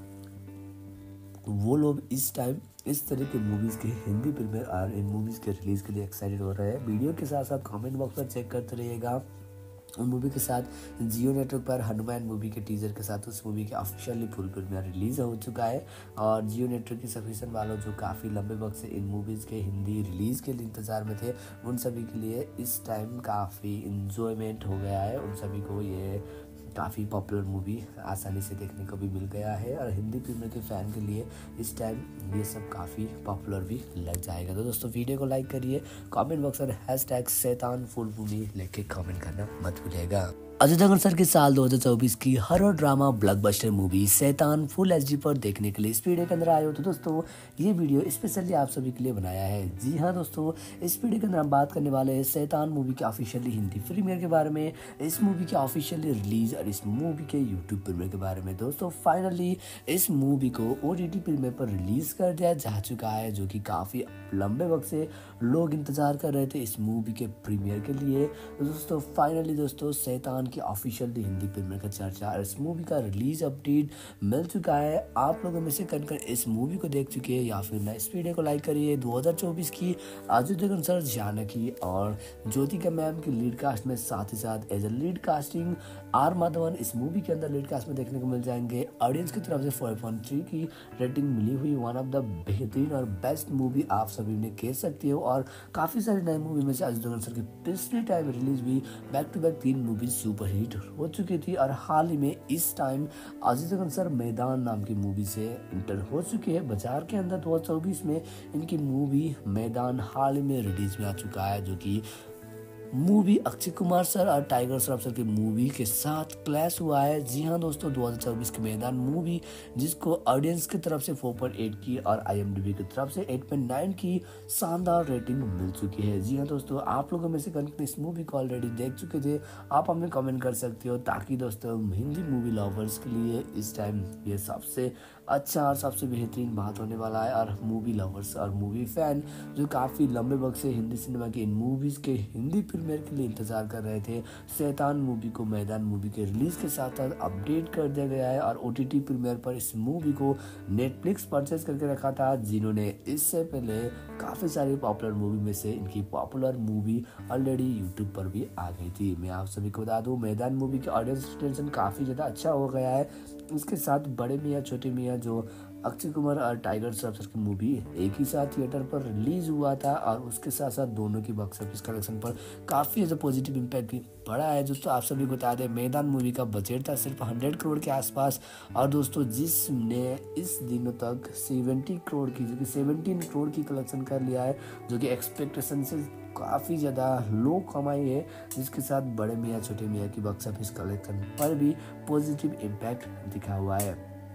Speaker 1: वो लोग इस टाइम इस तरह के मूवीज़ के हिंदी प्रीमियर और इन मूवीज़ के रिलीज़ के लिए एक्साइटेड हो रहे हैं। वीडियो के साथ साथ कमेंट बॉक्स पर चेक करते रहिएगा। उन मूवी के साथ जियो नेटवर्क पर हनुमान मूवी के टीजर के साथ उस मूवी के ऑफिशियली फुल प्रीमियर रिलीज़ हो चुका है। और जियो नेटवर्क की सब्सक्रिप्शन वालों जो काफ़ी लंबे वक्त से इन मूवीज़ के हिंदी रिलीज़ के लिए इंतज़ार में थे, उन सभी के लिए इस टाइम काफ़ी इंजॉयमेंट हो गया है। उन सभी को ये काफ़ी पॉपुलर मूवी आसानी से देखने को भी मिल गया है, और हिंदी प्रीमियर के फ़ैन के लिए इस टाइम ये सब काफ़ी पॉपुलर भी लग जाएगा। तो दोस्तों वीडियो को लाइक करिए, कमेंट बॉक्स में हैश टैग शैतान फुल मूवी लेके कमेंट करना मत भूलिएगा। अजय देवगन सर के साल दो हज़ार चौबीस की हॉरर ड्रामा ब्लॉकबस्टर मूवी शैतान फुल एचडी पर देखने के लिए इस वीडियो के अंदर आए हो। तो दोस्तों ये वीडियो स्पेशली आप सभी के लिए बनाया है। जी हाँ दोस्तों, इस वीडियो के अंदर हम बात करने वाले हैं शैतान मूवी के ऑफिशियली हिंदी प्रीमियर के बारे में, इस मूवी के ऑफिशियली रिलीज और इस मूवी के यूट्यूब प्रीमियर के बारे में। दोस्तों फाइनली इस मूवी को ओटीटी प्रीमियर पर रिलीज कर दिया जा चुका है, जो कि काफ़ी लंबे वक्त से लोग इंतजार कर रहे थे इस मूवी के प्रीमियर के लिए। तो दोस्तों फाइनली दोस्तों शैतान की ऑफिशियली हिंदी प्रीमियर का चर्चा और इस मूवी का रिलीज अपडेट मिल चुका है। आप लोगों में से कन कन इस मूवी को देख चुके हैं या फिर ना, इस वीडियो को लाइक करिए। दो हज़ार चौबीस की अजय देवगन सर, जानकी और ज्योतिका मैम की लीड कास्ट में, साथ ही साथ as a lead casting R Madhavan इस मूवी के अंदर लीड कास्ट में देखने को मिल जाएंगे। ऑडियंस की तरफ से फोर पॉइंट थ्री की रेटिंग मिली हुई, वन ऑफ द बेहतरीन और बेस्ट मूवी आप सभी ने कह सकते हो। और काफ़ी सारी नई मूवी में से अजय देवगन सर की पिछले टाइम रिलीज भी बैक टू बैक तीन मूवी सुपर हिट हो चुकी थी, और हाल ही में इस टाइम अजय देवगन सर मैदान नाम की मूवी से इंटर हो चुके हैं बाजार के अंदर। दो हज़ार चौबीस में इनकी मूवी मैदान हाल ही में रिलीज में आ चुका है, जो कि मूवी अक्षय कुमार सर और टाइगर श्रॉफ सर की मूवी के साथ क्लैश हुआ है। जी हाँ दोस्तों, दो हज़ार चौबीस की मैदान मूवी, जिसको ऑडियंस की तरफ से फोर पॉइंट एट की और आईएमडीबी की तरफ से एट पॉइंट नाइन की शानदार रेटिंग मिल चुकी है। जी हाँ दोस्तों, आप लोगों में से कौन इस मूवी को ऑलरेडी देख चुके थे, आप हमें कमेंट कर सकते हो, ताकि दोस्तों हिंदी मूवी लवर्स के लिए इस टाइम ये सबसे अच्छा और सबसे बेहतरीन बात होने वाला है। और मूवी लवर्स और मूवी फैन जो काफ़ी लंबे वक्त से हिंदी सिनेमा की इन मूवीज़ के हिंदी प्रीमियर के लिए इंतजार कर रहे थे, शैतान मूवी को मैदान मूवी के रिलीज के साथ साथ अपडेट कर दिया गया है। और ओटीटी प्रीमियर पर इस मूवी को नेटफ्लिक्स परचेज करके रखा था, जिन्होंने इससे पहले काफ़ी सारी पॉपुलर मूवी में से इनकी पॉपुलर मूवी ऑलरेडी यूट्यूब पर भी आ गई थी। मैं आप सभी को बता दूँ, मैदान मूवी की ऑडियंस रिटेंशन काफ़ी ज़्यादा अच्छा हो गया है। इसके साथ बड़े मियाँ छोटे मियाँ जो अक्षय कुमार और टाइगर श्रॉफ सर की मूवी एक ही साथ थिएटर पर रिलीज हुआ था, और उसके साथ साथ दोनों की बॉक्स ऑफिस कलेक्शन पर काफ़ी ज़्यादा पॉजिटिव इम्पैक्ट भी पड़ा है। दोस्तों आप सभी को बता दें, मैदान मूवी का बजट था सिर्फ हंड्रेड करोड़ के आसपास, और दोस्तों जिसने इस दिनों तक सेवेंटी करोड़ की जो कि सेवनटीन करोड़ की कलेक्शन कर लिया है, जो कि एक्सपेक्टेशन से काफ़ी ज़्यादा लो कमाई है, जिसके साथ बड़े मियाँ छोटे मियाँ की बॉक्स ऑफिस कलेक्शन पर भी पॉजिटिव इम्पैक्ट दिखा हुआ है।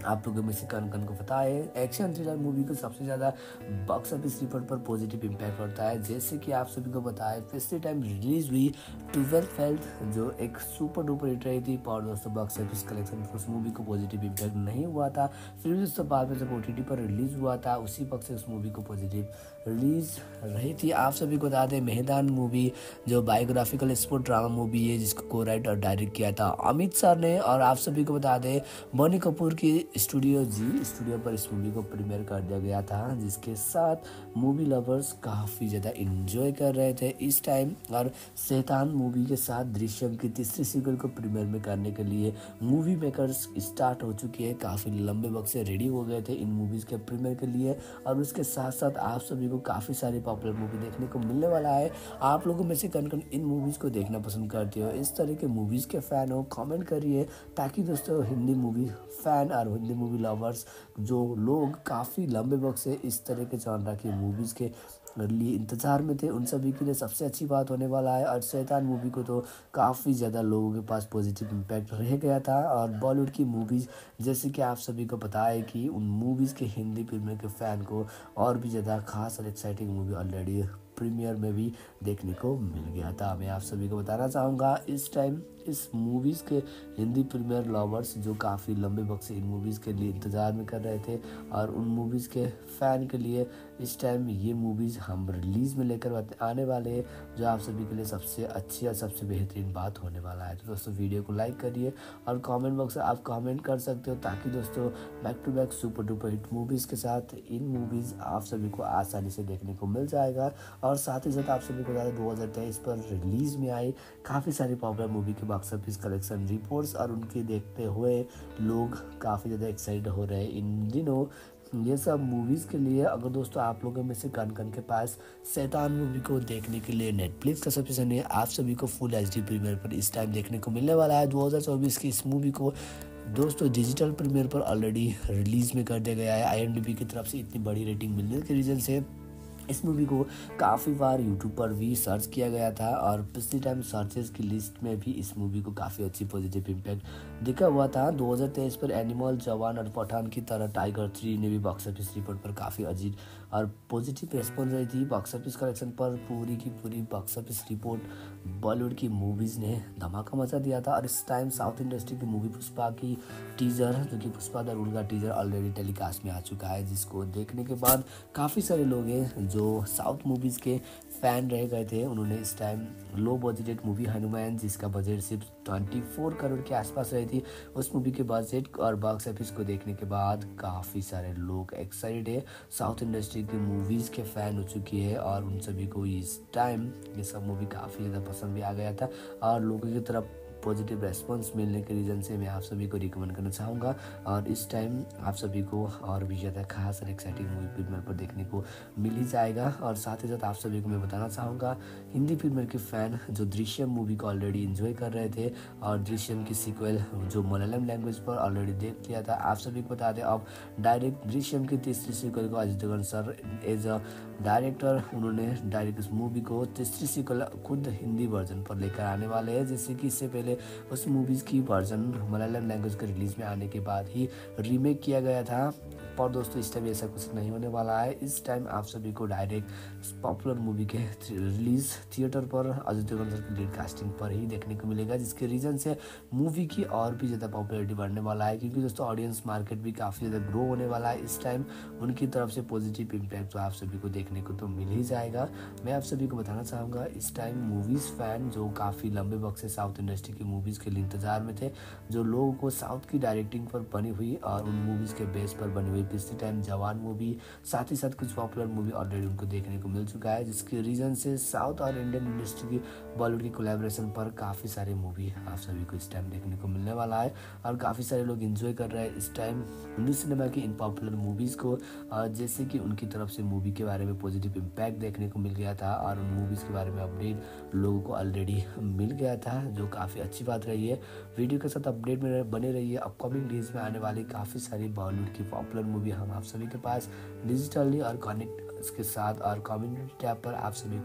Speaker 1: आप लोगों में से कौन कौन को पता है। एक्शन थ्रिलर मूवी को सबसे ज़्यादा बॉक्स ऑफिस रिपोर्ट पर पॉजिटिव इम्पैक्ट पड़ता है। जैसे कि आप सभी को पता है पिछले टाइम रिलीज हुई ट्वेल्थ फेल्थ जो एक सुपर डुपर हिट रही थी, और दोस्तों बॉक्स ऑफिस कलेक्शन पर उस मूवी को पॉजिटिव इम्पैक्ट नहीं हुआ था। फिर दोस्तों बाद में जब ओ टी टी पर रिलीज हुआ था उसी वक्त से उस मूवी को पॉजिटिव रिलीज रही थी। आप सभी को बता दें मैदान मूवी जो बायोग्राफिकल स्पोर्ट ड्रामा मूवी है जिसको को राइट और डायरेक्ट किया था अमित सर ने, और आप सभी को बता दें बोनी कपूर की स्टूडियो जी स्टूडियो पर इस मूवी को प्रीमियर कर दिया गया था, जिसके साथ मूवी लवर्स काफ़ी ज़्यादा इंजॉय कर रहे थे इस टाइम। और शैतान मूवी के साथ दृश्यम की तीसरी सीक्वल को प्रीमियर में करने के लिए मूवी मेकर्स स्टार्ट हो चुकी है, काफ़ी लंबे वक्त से रेडी हो गए थे इन मूवीज़ के प्रीमियर के लिए। और उसके साथ साथ आप सभी को काफ़ी सारी पॉपुलर मूवी देखने को मिलने वाला है। आप लोगों में से कौन कौन इन मूवीज़ को देखना पसंद करते हो, इस तरह के मूवीज़ के फ़ैन हो, कमेंट करिए, ताकि दोस्तों हिंदी मूवी फ़ैन और हिंदी मूवी लवर्स जो लोग काफ़ी लंबे वक्त से इस तरह के जॉनर की मूवीज़ के लिए इंतज़ार में थे उन सभी के लिए सबसे अच्छी बात होने वाला है। और शैतान मूवी को तो काफ़ी ज़्यादा लोगों के पास पॉजिटिव इम्पैक्ट रह गया था। और बॉलीवुड की मूवीज़ जैसे कि आप सभी को पता है कि उन मूवीज़ के हिंदी फिल्म के फ़ैन को और भी ज़्यादा खास और एक्साइटिंग मूवी ऑलरेडी प्रीमियर में भी देखने को मिल गया था। मैं आप सभी को बताना चाहूँगा इस टाइम इस मूवीज़ के हिंदी प्रीमियर लवर्स जो काफ़ी लंबे वक्त से इन मूवीज़ के लिए इंतज़ार में कर रहे थे, और उन मूवीज़ के फ़ैन के लिए इस टाइम ये मूवीज़ हम रिलीज़ में लेकर आने वाले हैं, जो आप सभी के लिए सबसे अच्छी और सबसे बेहतरीन बात होने वाला है। तो दोस्तों वीडियो को लाइक करिए और कमेंट बॉक्स में आप कमेंट कर सकते हो, ताकि दोस्तों back to back super duper hit movies के साथ इन मूवीज़ आप सभी को आसानी से देखने को मिल जाएगा। और साथ ही साथ आप सभी को बता दें दो हज़ार तेईस पर रिलीज़ में आई काफ़ी सारी पॉपुलर मूवी के बॉक्स ऑफिस कलेक्शन रिपोर्ट्स, और उनके देखते हुए लोग काफ़ी ज़्यादा एक्साइटेड हो रहे हैं इन दिनों ये सब मूवीज़ के लिए। अगर दोस्तों आप लोगों में से कन कन के पास शैतान मूवी को देखने के लिए नेटफ्लिक्स का सब्सक्रिप्शन है, आप सभी को फुल एच डी प्रीमियर पर इस टाइम देखने को मिलने वाला है। दो हज़ार चौबीस की इस मूवी को दोस्तों डिजिटल प्रीमियर पर ऑलरेडी रिलीज़ में कर दिया गया है। आई एम डी बी की तरफ से इतनी बड़ी रेटिंग मिलने के रीज़न से इस मूवी को काफ़ी बार यूट्यूब पर भी सर्च किया गया था, और पिछले टाइम सर्चेस की लिस्ट में भी इस मूवी को काफ़ी अच्छी पॉजिटिव इम्पैक्ट दिखा हुआ था। दो हज़ार तेईस पर एनिमल, जवान और पठान की तरह टाइगर थ्री ने भी बॉक्स ऑफिस रिपोर्ट पर काफ़ी अजीब और पॉजिटिव रिस्पॉन्स रही थी। बॉक्स ऑफिस कलेक्शन पर पूरी की पूरी बॉक्स ऑफिस रिपोर्ट बॉलीवुड की मूवीज़ ने धमाका मचा दिया था। और इस टाइम साउथ इंडस्ट्री की मूवी पुष्पा की टीजर जो कि पुष्पा द रूल का टीजर ऑलरेडी टेलीकास्ट में आ चुका है, जिसको देखने के बाद काफ़ी सारे लोग हैं जो साउथ मूवीज़ के फ़ैन रह गए थे, उन्होंने इस time low budget movie Hanuman जिसका बजट सिर्फ चौबीस करोड़ के आसपास रही थी, उस मूवी के बजट और बॉक्स ऑफिस को देखने के बाद काफ़ी सारे लोग एक्साइटेड है, साउथ इंडस्ट्री की मूवीज़ के फ़ैन हो चुकी है, और उन सभी को इस टाइम ये सब मूवी काफ़ी ज़्यादा पसंद भी आ गया था। और लोगों की तरफ पॉजिटिव रेस्पॉन्स मिलने के रीज़न से मैं आप सभी को रिकमेंड करना चाहूँगा, और इस टाइम आप सभी को और भी ज़्यादा खास और एक्साइटिंग मूवी प्रीमियर पर देखने को मिल ही जाएगा। और साथ ही साथ आप सभी को मैं बताना चाहूँगा हिंदी प्रीमियर के फ़ैन जो दृश्यम मूवी को ऑलरेडी इन्जॉय कर रहे थे, और दृश्यम की सीक्वल जो मलयालम लैंग्वेज पर ऑलरेडी देख लिया था, आप सभी को बता दें अब डायरेक्ट दृश्यम की तीसरी सीक्वल को Ajay Devgan sir as a director उन्होंने डायरेक्ट इस मूवी को तीसरी सीक्वल खुद हिंदी वर्जन पर लेकर आने वाले हैं, जैसे कि इससे पहले उस मूवीज़ की वर्जन मलयालम लैंग्वेज के रिलीज़ में आने के बाद ही रीमेक किया गया था। पर दोस्तों इस टाइम ऐसा कुछ नहीं होने वाला है, इस टाइम आप सभी को डायरेक्ट पॉपुलर मूवी के रिलीज़ थिएटर पर अजय देवगन सर की लीड कास्टिंग पर ही देखने को मिलेगा, जिसके रीज़न से मूवी की और भी ज़्यादा पॉपुलैरिटी बढ़ने वाला है, क्योंकि दोस्तों ऑडियंस मार्केट भी काफ़ी ज़्यादा ग्रो होने वाला है इस टाइम। उनकी तरफ से पॉजिटिव इम्पैक्ट तो आप सभी को देखने को तो मिल ही जाएगा। मैं आप सभी को बताना चाहूँगा इस टाइम मूवीज़ फ़ैन जो काफ़ी लंबे वक्त से साउथ इंडस्ट्री की मूवीज़ के लिए इंतज़ार में थे, जो लोगों को साउथ की डायरेक्टिंग पर बनी हुई और उन मूवीज़ के बेस पर बनी हुई पिछले टाइम जवान मूवी, साथ ही साथ कुछ पॉपुलर मूवी ऑलरेडी उनको देखने को मिल चुका है, जिसके रीज़न से साउथ और इंडियन इंडस्ट्री की बॉलीवुड की कोलैबोरेशन पर काफ़ी सारे मूवी आप सभी को इस टाइम देखने को मिलने वाला है, और काफ़ी सारे लोग एंजॉय कर रहे हैं इस टाइम हिंदी सिनेमा की इन पॉपुलर मूवीज़ को, जैसे कि उनकी तरफ से मूवी के बारे में पॉजिटिव इम्पैक्ट देखने को मिल गया था, और उन मूवीज़ के बारे में अपडेट लोगों को ऑलरेडी मिल गया था, जो काफ़ी अच्छी बात रही है। वीडियो के साथ अपडेट में बने रहिए, अपकमिंग डेज में आने वाली काफ़ी सारी बॉलीवुड की पॉपुलर मूवी हम आप सभी के पास डिजिटली और कनेक्ट के साथ और कम्युनिटी टैब पर आप सभी को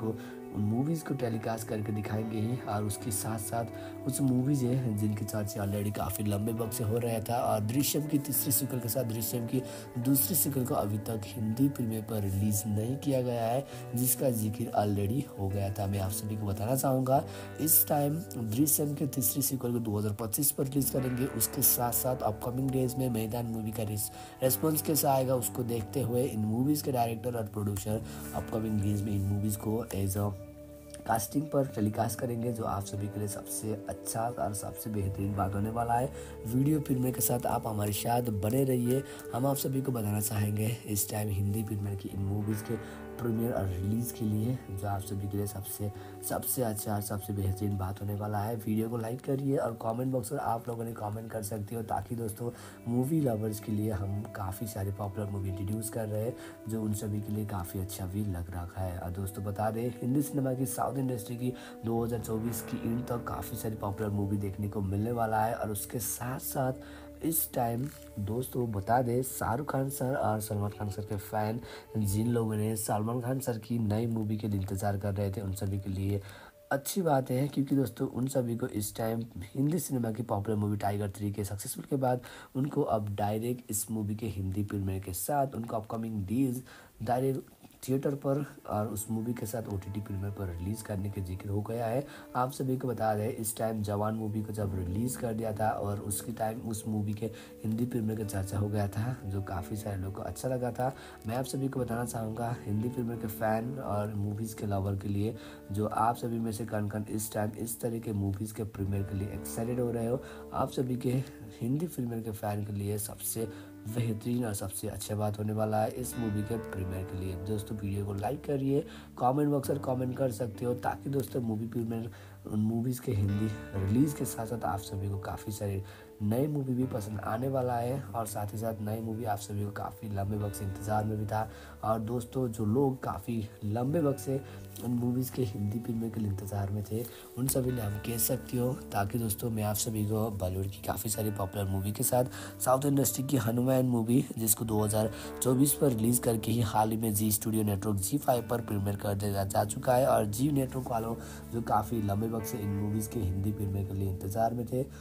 Speaker 1: उन मूवीज़ को टेलीकास्ट करके दिखाएंगे ही, और उसके साथ साथ कुछ मूवीज़ हैं जिनके चर्चे ऑलरेडी काफ़ी लंबे वक्त से हो रहा था। और दृश्यम की तीसरी सीक्वल के साथ दृश्यम की दूसरी सीक्वल को अभी तक हिंदी प्रीमियर पर रिलीज़ नहीं किया गया है, जिसका जिक्र ऑलरेडी हो गया था। मैं आप सभी को बताना चाहूँगा इस टाइम दृश्यम के तीसरी सीक्वल को दो हज़ार पच्चीस पर रिलीज़ करेंगे। उसके साथ साथ अपकमिंग डेज में मैदान मूवी का रेस्पॉन्स कैसा आएगा उसको देखते हुए इन मूवीज़ के डायरेक्टर और प्रोड्यूसर अपकमिंग डेज में इन मूवीज़ को एज अ कास्टिंग पर टेलीकास्ट करेंगे, जो आप सभी के लिए सबसे अच्छा और सबसे बेहतरीन बात होने वाला है। वीडियो फिल्में के साथ आप हमारे साथ बने रहिए। हम आप सभी को बताना चाहेंगे इस टाइम हिंदी फिल्में की इन मूवीज़ के प्रीमियर और रिलीज़ के लिए, जो आप सभी के लिए सबसे सबसे अच्छा और सबसे बेहतरीन बात होने वाला है। वीडियो को लाइक करिए और कमेंट बॉक्स में आप लोगों ने कमेंट कर सकते हो, ताकि दोस्तों मूवी लवर्स के लिए हम काफ़ी सारे पॉपुलर मूवी इंट्रोड्यूस कर रहे हैं, जो उन सभी के लिए काफ़ी अच्छा भी लग रहा है। और दोस्तों बता दें हिंदी सिनेमा की साउथ इंडस्ट्री की दो हज़ार चौबीस की इन तक काफ़ी सारी पॉपुलर मूवी देखने को मिलने वाला है। और उसके साथ साथ इस टाइम दोस्तों बता दें शाहरुख खान सर और सलमान खान सर के फ़ैन जिन लोगों ने सलमान खान सर की नई मूवी के लिए इंतज़ार कर रहे थे, उन सभी के लिए अच्छी बात है, क्योंकि दोस्तों उन सभी को इस टाइम हिंदी सिनेमा की पॉपुलर मूवी टाइगर थ्री के सक्सेसफुल के बाद उनको अब डायरेक्ट इस मूवी के हिंदी प्रीमियर के साथ उनको अपकमिंग डीज डायरेक्ट थिएटर पर और उस मूवी के साथ ओटीटी प्रीमियर पर रिलीज़ करने के जिक्र हो गया है। आप सभी को बता दें इस टाइम जवान मूवी को जब रिलीज़ कर दिया था और उसकी टाइम उस मूवी के हिंदी प्रीमियर का चर्चा हो गया था, जो काफ़ी सारे लोगों को अच्छा लगा था। मैं आप सभी को बताना चाहूँगा हिंदी प्रीमियर के फ़ैन और मूवीज़ के लवर के लिए, जो आप सभी में से कन कन इस टाइम इस तरह के मूवीज़ के प्रीमियर के लिए एक्साइटेड हो रहे हो, आप सभी के हिंदी फिल्म के फ़ैन के लिए सबसे बेहतरीन और सबसे अच्छा बात होने वाला है इस मूवी के प्रीमियर के लिए। दोस्तों वीडियो को लाइक करिए, कमेंट बॉक्स पर कमेंट कर सकते हो, ताकि दोस्तों मूवी प्रीमियर उन मूवीज़ के हिंदी रिलीज़ के साथ साथ आप सभी को काफ़ी सारे नए मूवी भी पसंद आने वाला है। और साथ ही साथ नई मूवी आप सभी को काफ़ी लंबे वक्त से इंतज़ार में भी था। और दोस्तों जो लोग काफ़ी लंबे वक्त से उन मूवीज़ के हिंदी फिल्में के लिए इंतज़ार में थे, उन सभी ने हम कह सकते हो, ताकि दोस्तों मैं आप सभी को बॉलीवुड की काफ़ी सारी पॉपुलर मूवी के साथ साउथ इंडस्ट्री की हनुमान मूवी, जिसको दो हज़ार चौबीस पर रिलीज़ करके ही हाल ही में जी स्टूडियो नेटवर्क जी फाइव पर प्रीमियर कर दिया जा चुका है। और जी नेटवर्क वालों जो काफ़ी लंबे वक्त से इन मूवीज़ के हिंदी फिल्में के लिए इंतज़ार में थे,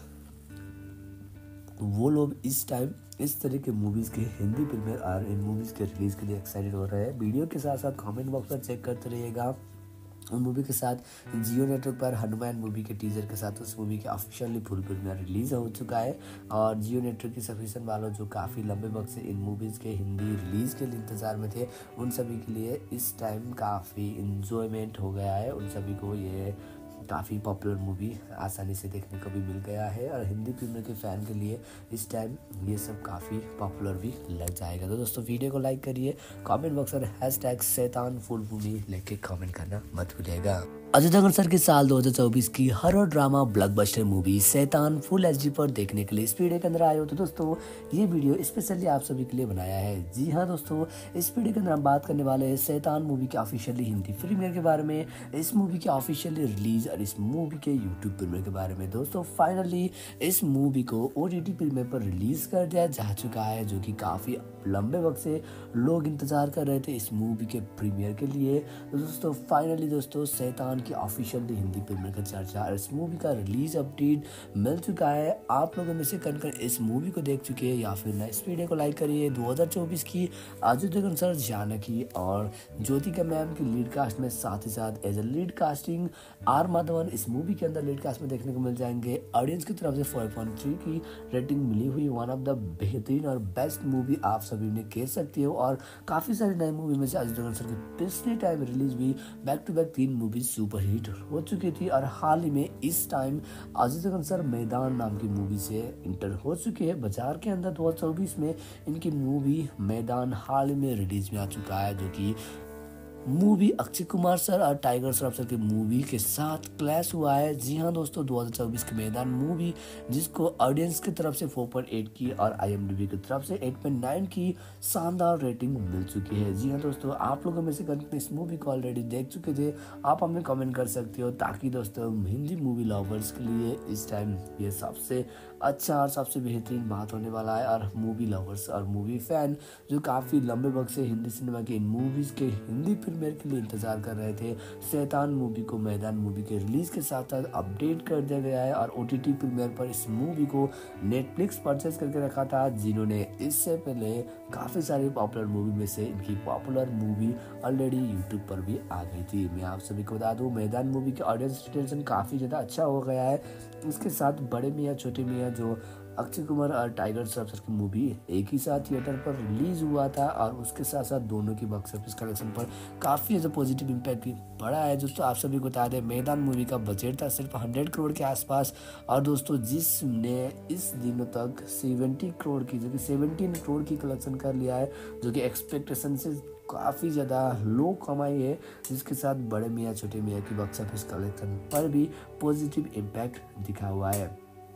Speaker 1: वो लोग इस टाइम इस तरह के मूवीज़ के हिंदी प्रीमियर और इन मूवीज़ के रिलीज़ के लिए एक्साइटेड हो रहे हैं। वीडियो के साथ साथ कमेंट बॉक्स पर चेक करते रहिएगा। उन मूवी के साथ जियो नेटवर्क पर हनुमान मूवी के टीजर के साथ उस मूवी के ऑफिशियली फुल प्रीमियर रिलीज़ हो चुका है। और जियो नेटवर्क की सब्सक्रिप्शन वालों जो काफ़ी लंबे वक्त से इन मूवीज़ के हिंदी रिलीज़ के लिए इंतज़ार में थे, उन सभी के लिए इस टाइम काफ़ी इंजॉयमेंट हो गया है। उन सभी को ये काफ़ी पॉपुलर मूवी आसानी से देखने को भी मिल गया है। और हिंदी फिल्म के फ़ैन के लिए इस टाइम ये सब काफ़ी पॉपुलर भी लग जाएगा। तो दोस्तों वीडियो को लाइक करिए, कमेंट बॉक्स पर हैश टैग शैतान फुल मूवी लेके कमेंट करना मत भूलिएगा। अजय देवगन सर के साल दो हज़ार चौबीस की हॉरर ड्रामा ब्लॉकबस्टर मूवी शैतान फुल एचडी पर देखने के लिए इस वीडियो के अंदर आए हो। तो दोस्तों ये वीडियो स्पेशली आप सभी के लिए बनाया है। जी हाँ दोस्तों, इस वीडियो के अंदर हम बात करने वाले हैं शैतान मूवी के ऑफिशियली हिंदी प्रीमियर के बारे में, इस मूवी के ऑफिशियली रिलीज और इस मूवी के यूट्यूब प्रीमियर के बारे में। दोस्तों फाइनली इस मूवी को ओटीटी प्रीमियर पर रिलीज कर दिया जा चुका है, जो कि काफ़ी लंबे वक्त से लोग इंतजार कर रहे थे इस मूवी के प्रीमियर के लिए। तो दोस्तों फाइनली दोस्तों शैतान की ऑफिशियल हिंदी फिल्म का चर्चा और इस मूवी का रिलीज अपडेट मिल चुका है। आप लोगों में से कन कन इस मूवी को देख चुके हैं या फिर ना, इस वीडियो को लाइक करिए। दो हज़ार चौबीस की अजय देवगन सर, जानकी और ज्योतिका मैम की लीड कास्ट में, साथ ही साथ as a lead casting R Madhavan इस मूवी के अंदर लीड कास्ट में देखने को मिल जाएंगे। ऑडियंस की तरफ से फोर पॉइंट थ्री की रेटिंग मिली हुई, वन ऑफ द बेहतरीन और बेस्ट मूवी आप सभी ने कह सकते हो। और काफी सारी नई मूवी में से अजय देवगन सर की पिछले टाइम रिलीज भी बैक टू बैक तीन मूवी सुपर हिट हो चुकी थी। और हाल ही में इस टाइम अजय देवगन सर मैदान नाम की मूवी से इंटर हो चुके हैं बाजार के अंदर। दो हज़ार चौबीस में इनकी मूवी मैदान हाल ही में रिलीज में आ चुका है, जो कि मूवी अक्षय कुमार सर और टाइगर श्रॉफ सर की मूवी के साथ क्लैश हुआ है। जी हाँ दोस्तों, दो हज़ार चौबीस की मैदान मूवी जिसको ऑडियंस की तरफ से फोर पॉइंट एट की और आईएमडीबी की तरफ से एट पॉइंट नाइन की शानदार रेटिंग मिल चुकी है। जी हाँ दोस्तों, आप लोगों में से कौन इस मूवी को ऑलरेडी देख चुके थे, आप हमें कमेंट कर सकते हो, ताकि दोस्तों हिंदी मूवी लवर्स के लिए इस टाइम ये सबसे अच्छा और सबसे बेहतरीन बात होने वाला है। और मूवी लवर्स और मूवी फैन जो काफ़ी लंबे वक्त से हिंदी सिनेमा की इन मूवीज़ के हिंदी फिल्म प्रीमियर के लिए इंतजार कर रहे थे। शैतान मूवी को मैदान मूवी के रिलीज के साथ साथ अपडेट कर दिया गया है और ओटीटी प्रीमियर पर इस मूवी को नेटफ्लिक्स परचेज करके रखा था, जिन्होंने इससे पहले काफ़ी सारी पॉपुलर मूवी में से इनकी पॉपुलर मूवी ऑलरेडी यूट्यूब पर भी आ गई थी। मैं आप सभी को बता दूं, मैदान मूवी के ऑडियंस रिटेंशन काफ़ी ज़्यादा अच्छा हो गया है। इसके साथ बड़े मियाँ छोटे मियाँ जो अक्षय कुमार और टाइगर श्रॉफ सर की मूवी एक ही साथ थिएटर पर रिलीज हुआ था और उसके साथ साथ दोनों की बॉक्स ऑफिस कलेक्शन पर काफ़ी ज़्यादा पॉजिटिव इम्पैक्ट भी पड़ा है। दोस्तों आप सभी को बता दें, मैदान मूवी का बजट था सिर्फ हंड्रेड करोड़ के आसपास और दोस्तों जिसने इस दिनों तक सेवेंटी करोड़ की जो कि सेवेंटीन करोड़ की कलेक्शन कर लिया है, जो कि एक्सपेक्टेशन से काफ़ी ज़्यादा लो कमाई है, जिसके साथ बड़े मियाँ छोटे मियाँ की बॉक्स ऑफिस कलेक्शन पर भी पॉजिटिव इम्पैक्ट दिखा हुआ है।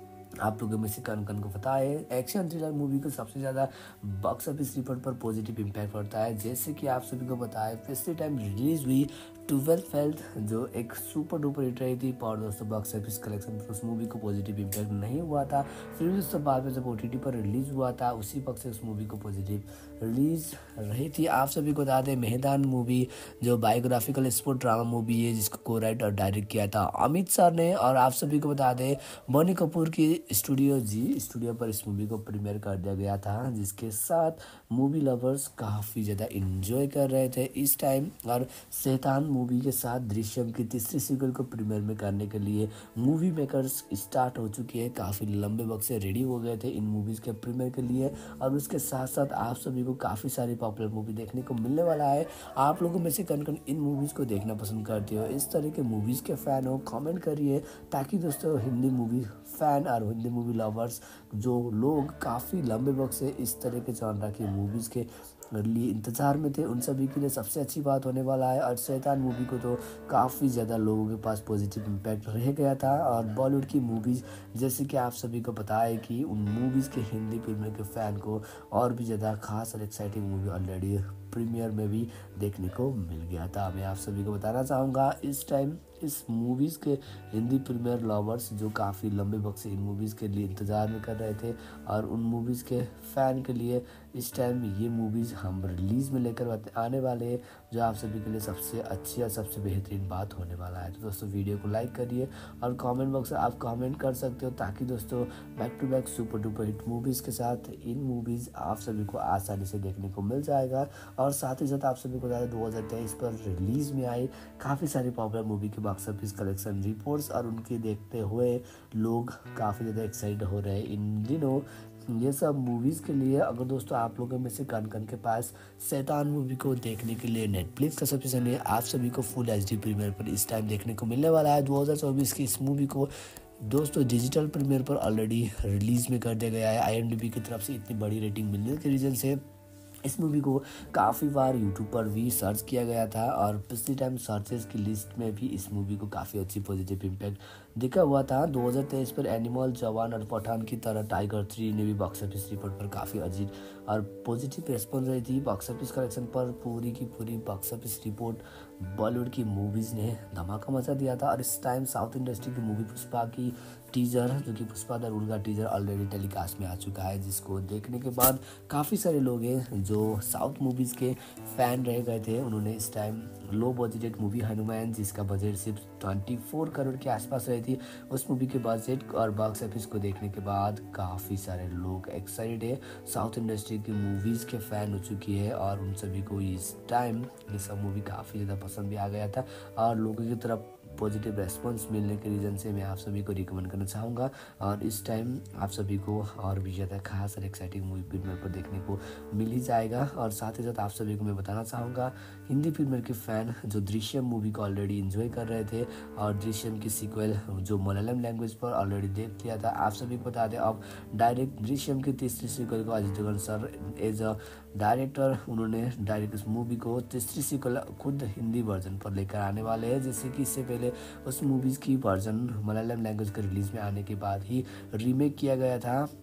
Speaker 1: आप लोगों में से कन कन को पता है, एक्शन थ्रिलर मूवी को सबसे ज़्यादा बॉक्स ऑफिस रिपोर्ट पर पॉजिटिव इम्पैक्ट पड़ता है। जैसे कि आप सभी को पता है, पिछले टाइम रिलीज हुई ट्वेल्थ फेल्थ जो एक सुपर डुपर हिट रही थी, पर दोस्तों बॉक्स ऑफिस कलेक्शन पर उस मूवी को पॉजिटिव इम्पैक्ट नहीं हुआ था। फिर दोस्तों बाद में जब ओटीटी पर रिलीज हुआ था, उसी वक्त से उस मूवी को पॉजिटिव रिलीज रही थी। आप सभी को बता दें, मैदान मूवी जो बायोग्राफिकल स्पोर्ट ड्रामा मूवी है, जिसको को राइट और डायरेक्ट किया था अमित सर ने, और आप सभी को बता दें बोनी कपूर की स्टूडियो जी स्टूडियो पर इस मूवी को प्रीमियर कर दिया गया था, जिसके साथ मूवी लवर्स काफ़ी ज़्यादा इंजॉय कर रहे थे इस टाइम। और शैतान मूवी के साथ दृश्यम की तीसरी सीक्वल को प्रीमियर में करने के लिए मूवी मेकर्स स्टार्ट हो चुकी है, काफ़ी लंबे वक्त से रेडी हो गए थे इन मूवीज़ के प्रीमियर के लिए। और उसके साथ साथ आप सभी को काफ़ी सारी पॉपुलर मूवी देखने को मिलने वाला है। आप लोगों में से कौन कौन इन मूवीज़ को देखना पसंद करते हो, इस तरह के मूवीज़ के फ़ैन हो, कमेंट करिए, ताकि दोस्तों हिंदी मूवी फ़ैन और हिंदी मूवी लवर्स जो लोग काफ़ी लंबे वक्त से इस तरह के जॉनरा की मूवीज़ के लिए इंतज़ार में थे, उन सभी के लिए सबसे अच्छी बात होने वाला है। और शैतान मूवी को तो काफ़ी ज़्यादा लोगों के पास पॉजिटिव इम्पैक्ट रह गया था। और बॉलीवुड की मूवीज़ जैसे कि आप सभी को पता है कि उन मूवीज़ के हिंदी फिल्म के फ़ैन को और भी ज़्यादा खास और एक्साइटिंग मूवी ऑलरेडी प्रीमियर में भी देखने को मिल गया था। मैं आप सभी को बताना चाहूँगा, इस टाइम इस मूवीज़ के हिंदी प्रीमियर लवर्स जो काफ़ी लंबे वक्त से इन मूवीज़ के लिए इंतज़ार में कर रहे थे, और उन मूवीज़ के फ़ैन के लिए इस टाइम ये मूवीज़ हम रिलीज़ में लेकर आने वाले हैं, जो आप सभी के लिए सबसे अच्छी और सबसे बेहतरीन बात होने वाला है। तो दोस्तों वीडियो को लाइक करिए और कमेंट बॉक्स में आप कमेंट कर सकते हो, ताकि दोस्तों back to back super duper hit movies के साथ इन मूवीज़ आप सभी को आसानी से देखने को मिल जाएगा। और साथ ही साथ आप सभी को बता दें, दो हज़ार तेईस पर रिलीज़ में आई काफ़ी सारी पॉपुलर मूवी की बॉक्स ऑफिस कलेक्शन रिपोर्ट्स, और उनके देखते हुए लोग काफ़ी ज़्यादा एक्साइटेड हो रहे हैं इन दिनों ये सब मूवीज़ के लिए। अगर दोस्तों आप लोगों में से कन कन के पास शैतान मूवी को देखने के लिए नेटफ्लिक्स का सब्सक्रिप्शन है, आप सभी को फुल एच डी प्रीमियर पर इस टाइम देखने को मिलने वाला है। दो हज़ार चौबीस की इस मूवी को दोस्तों डिजिटल प्रीमियर पर ऑलरेडी रिलीज़ में कर दिया गया है। आई एम डी बी की तरफ से इतनी बड़ी रेटिंग मिलने के रीज़न से इस मूवी को काफ़ी बार यूट्यूब पर भी सर्च किया गया था, और पिछले टाइम सर्चेस की लिस्ट में भी इस मूवी को काफ़ी अच्छी पॉजिटिव इम्पैक्ट दिखा हुआ था। दो हज़ार तेईस पर एनिमल, जवान और पठान की तरह टाइगर थ्री ने भी बॉक्स ऑफिस रिपोर्ट पर काफ़ी अजीब और पॉजिटिव रिस्पॉन्स रही थी। बॉक्स ऑफिस कलेक्शन पर पूरी की पूरी बॉक्स ऑफिस रिपोर्ट बॉलीवुड की मूवीज़ ने धमाका मचा दिया था। और इस टाइम साउथ इंडस्ट्री की मूवी पुष्पा की टीजर, जो कि पुष्पा द रूल का टीजर ऑलरेडी टेलीकास्ट में आ चुका है, जिसको देखने के बाद काफ़ी सारे लोग हैं जो साउथ मूवीज़ के फ़ैन रह गए थे, उन्होंने इस time low budget movie Hanuman, जिसका बजट सिर्फ चौबीस करोड़ के आसपास रही थी, उस मूवी के बजट और बॉक्स ऑफिस को देखने के बाद काफ़ी सारे लोग एक्साइटेड है, साउथ इंडस्ट्री की मूवीज़ के फ़ैन हो चुकी है, और उन सभी को इस टाइम ये सब मूवी काफ़ी ज़्यादा पसंद भी आ गया था, और लोगों की तरफ पॉजिटिव रेस्पॉन्स मिलने के रीज़न से मैं आप सभी को रिकमेंड करना चाहूँगा। और इस टाइम आप सभी को और भी ज़्यादा खास और एक्साइटिंग मूवी प्रीमियर पर देखने को मिल ही जाएगा। और साथ ही साथ आप सभी को मैं बताना चाहूँगा, हिंदी प्रीमियर के फ़ैन जो दृश्यम मूवी को ऑलरेडी इंजॉय कर रहे थे, और दृश्यम की सीक्वल जो मलयालम लैंग्वेज पर ऑलरेडी देख लिया था, आप सभी को बता दें अब डायरेक्ट दृश्यम की तीसरी सीक्वल को Ajay Devgan sir as a director उन्होंने डायरेक्ट इस मूवी को तीसरी सीक्वल खुद हिंदी वर्जन पर लेकर आने वाले हैं। जैसे कि इससे पहले उस मूवीज़ की वर्जन मलयालम लैंग्वेज के रिलीज़ में आने के बाद ही रीमेक किया गया था,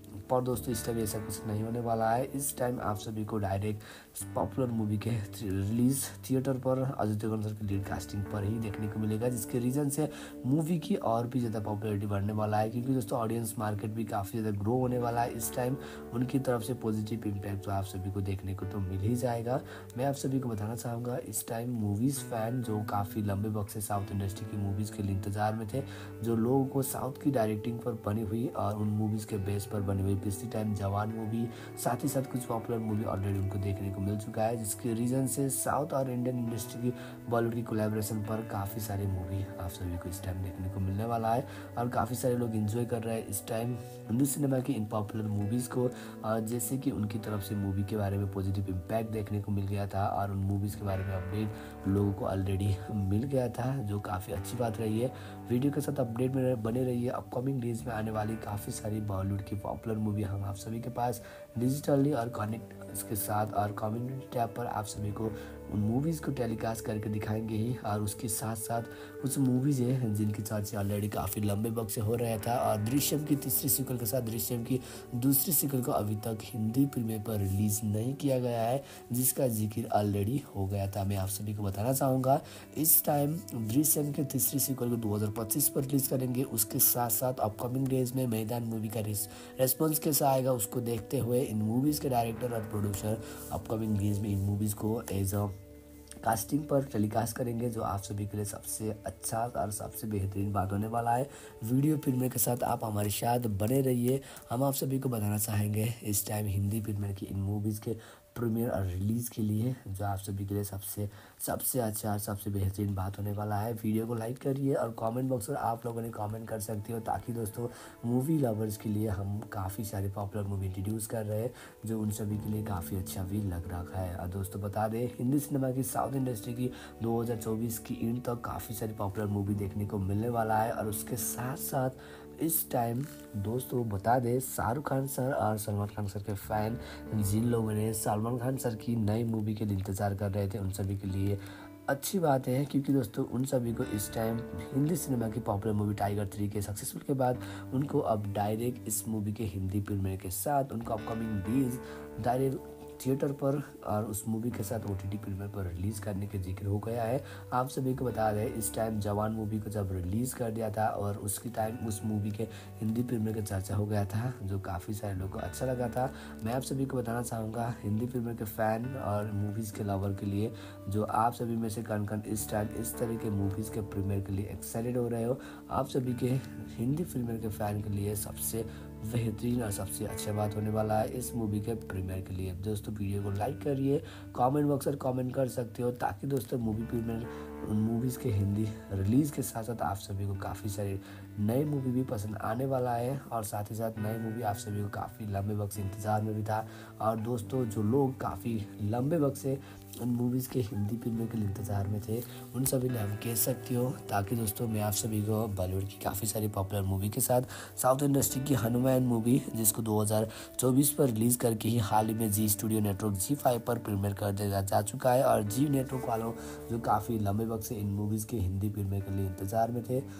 Speaker 1: पर दोस्तों इस टाइम ऐसा कुछ नहीं होने वाला है। इस टाइम आप सभी को डायरेक्ट पॉपुलर मूवी के रिलीज थिएटर पर अजय देवगन सर की लीड कास्टिंग पर ही देखने को मिलेगा, जिसके रीजन से मूवी की और भी ज़्यादा पॉपुलैरिटी बढ़ने वाला है, क्योंकि दोस्तों ऑडियंस मार्केट भी काफ़ी ज़्यादा ग्रो होने वाला है। इस टाइम उनकी तरफ से पॉजिटिव इम्पैक्ट तो आप सभी को देखने को तो मिल ही जाएगा। मैं आप सभी को बताना चाहूँगा, इस टाइम मूवीज़ फैन जो काफ़ी लंबे वक्त से साउथ इंडस्ट्री की मूवीज़ के लिए इंतजार में थे, जो लोगों को साउथ की डायरेक्टिंग पर बनी हुई और उन मूवीज़ के बेस पर बनी हुई पिछली टाइम जवान मूवी, साथ ही साथ कुछ पॉपुलर मूवी ऑलरेडी उनको देखने को मिल चुका है, जिसके रीजन से साउथ और इंडियन इंडस्ट्री की बॉलीवुड की कोलैबोरेशन पर काफ़ी सारी मूवी आप सभी को इस टाइम देखने को मिलने वाला है और काफ़ी सारे लोग एंजॉय कर रहे हैं इस टाइम हिंदी सिनेमा की इन पॉपुलर मूवीज़ को। जैसे कि उनकी तरफ से मूवी के बारे में पॉजिटिव इम्पैक्ट देखने को मिल गया था और उन मूवीज़ के बारे में अपडेट लोगों को ऑलरेडी मिल गया था, जो काफ़ी अच्छी बात रही है। वीडियो के साथ अपडेट में बने रहिए। अपकमिंग डेज में आने वाली काफ़ी सारी बॉलीवुड की पॉपुलर मूवी हम आप सभी के पास डिजिटली और कनेक्ट के साथ और कम्युनिटी टैब पर आप सभी को उन मूवीज़ को टेलीकास्ट करके दिखाएंगे ही, और उसके साथ साथ कुछ मूवीज़ हैं जिनकी चर्चा ऑलरेडी काफ़ी लंबे वक्त से हो रहा था और दृश्यम की तीसरी सीक्वल के साथ दृश्यम की दूसरी सीक्वल को अभी तक हिंदी प्रीमियर पर रिलीज़ नहीं किया गया है, जिसका जिक्र ऑलरेडी हो गया था। मैं आप सभी को बताना चाहूँगा, इस टाइम दृश्यम के तीसरी सीक्वल को दो हज़ार पच्चीस पर रिलीज़ करेंगे। उसके साथ साथ अपकमिंग डेज में मैदान मूवी का रेस्पॉन्स कैसा आएगा उसको देखते हुए इन मूवीज़ के डायरेक्टर और प्रोड्यूसर अपकमिंग डेज में इन मूवीज़ को एज अ कास्टिंग पर टेलीकास्ट करेंगे, जो आप सभी के लिए सबसे अच्छा और सबसे बेहतरीन बात होने वाला है। वीडियो फिल्में के साथ आप हमारे साथ बने रहिए। हम आप सभी को बताना चाहेंगे, इस टाइम हिंदी फिल्में की इन मूवीज़ के प्रीमियर और रिलीज़ के लिए जो आप सभी के लिए सबसे सबसे अच्छा और सबसे बेहतरीन बात होने वाला है। वीडियो को लाइक करिए और कमेंट बॉक्स में आप लोगों ने कमेंट कर सकते हो, ताकि दोस्तों मूवी लवर्स के लिए हम काफ़ी सारे पॉपुलर मूवी इंट्रोड्यूस कर रहे हैं, जो उन सभी के लिए काफ़ी अच्छा भी लग रहा है। और दोस्तों बता दें, हिंदी सिनेमा की साउथ इंडस्ट्री की दो हज़ार चौबीस की एंड तक काफ़ी सारी पॉपुलर मूवी देखने को मिलने वाला है। और उसके साथ साथ इस टाइम दोस्तों बता दें, शाहरुख खान सर और सलमान खान सर के फ़ैन जिन लोगों ने सलमान खान सर की नई मूवी के लिए इंतज़ार कर रहे थे, उन सभी के लिए अच्छी बात है, क्योंकि दोस्तों उन सभी को इस टाइम हिंदी सिनेमा की पॉपुलर मूवी टाइगर थ्री के सक्सेसफुल के बाद उनको अब डायरेक्ट इस मूवी के हिंदी प्रीमियर के साथ उनको अपकमिंग डेज डायरेक्ट थिएटर पर और उस मूवी के साथ ओटीटी प्रीमियर पर रिलीज़ करने के जिक्र हो गया है। आप सभी को बता दें, इस टाइम जवान मूवी को जब रिलीज़ कर दिया था और उसकी टाइम उस मूवी के हिंदी प्रीमियर का चर्चा हो गया था, जो काफ़ी सारे लोगों को अच्छा लगा था। मैं आप सभी को बताना चाहूँगा, हिंदी प्रीमियर के फ़ैन और मूवीज़ के लवर के लिए, जो आप सभी में से कौन कौन इस टाइम इस तरह के मूवीज़ के प्रीमियर के लिए एक्साइटेड हो रहे हो, आप सभी के हिंदी प्रीमियर के फ़ैन के लिए सबसे बेहतरीन और सबसे अच्छा बात होने वाला है इस मूवी के प्रीमियर के लिए। दोस्तों वीडियो को लाइक करिए, कमेंट बॉक्स पर कमेंट कर सकते हो, ताकि दोस्तों मूवी प्रीमियर उन मूवीज़ के हिंदी रिलीज़ के साथ साथ आप सभी को काफ़ी सारी नई मूवी भी पसंद आने वाला है, और साथ ही साथ नई मूवी आप सभी को काफ़ी लंबे वक्त से इंतज़ार में भी था। और दोस्तों जो लोग काफ़ी लंबे वक्त से उन मूवीज़ के हिंदी फिल्मों के लिए इंतज़ार में थे, उन सभी ने हम कह सकते हो, ताकि दोस्तों मैं आप सभी को बॉलीवुड की काफ़ी सारी पॉपुलर मूवी के साथ साउथ इंडस्ट्री की हनुमान मूवी, जिसको दो हज़ार चौबीस पर रिलीज़ करके ही हाल ही में जी स्टूडियो नेटवर्क जी फाइव पर प्रीमियर कर दिया जा चुका है। और जी नेटवर्क वालों जो काफ़ी लंबे वक्त से इन मूवीज़ के हिंदी फिल्में के लिए इंतज़ार में थे,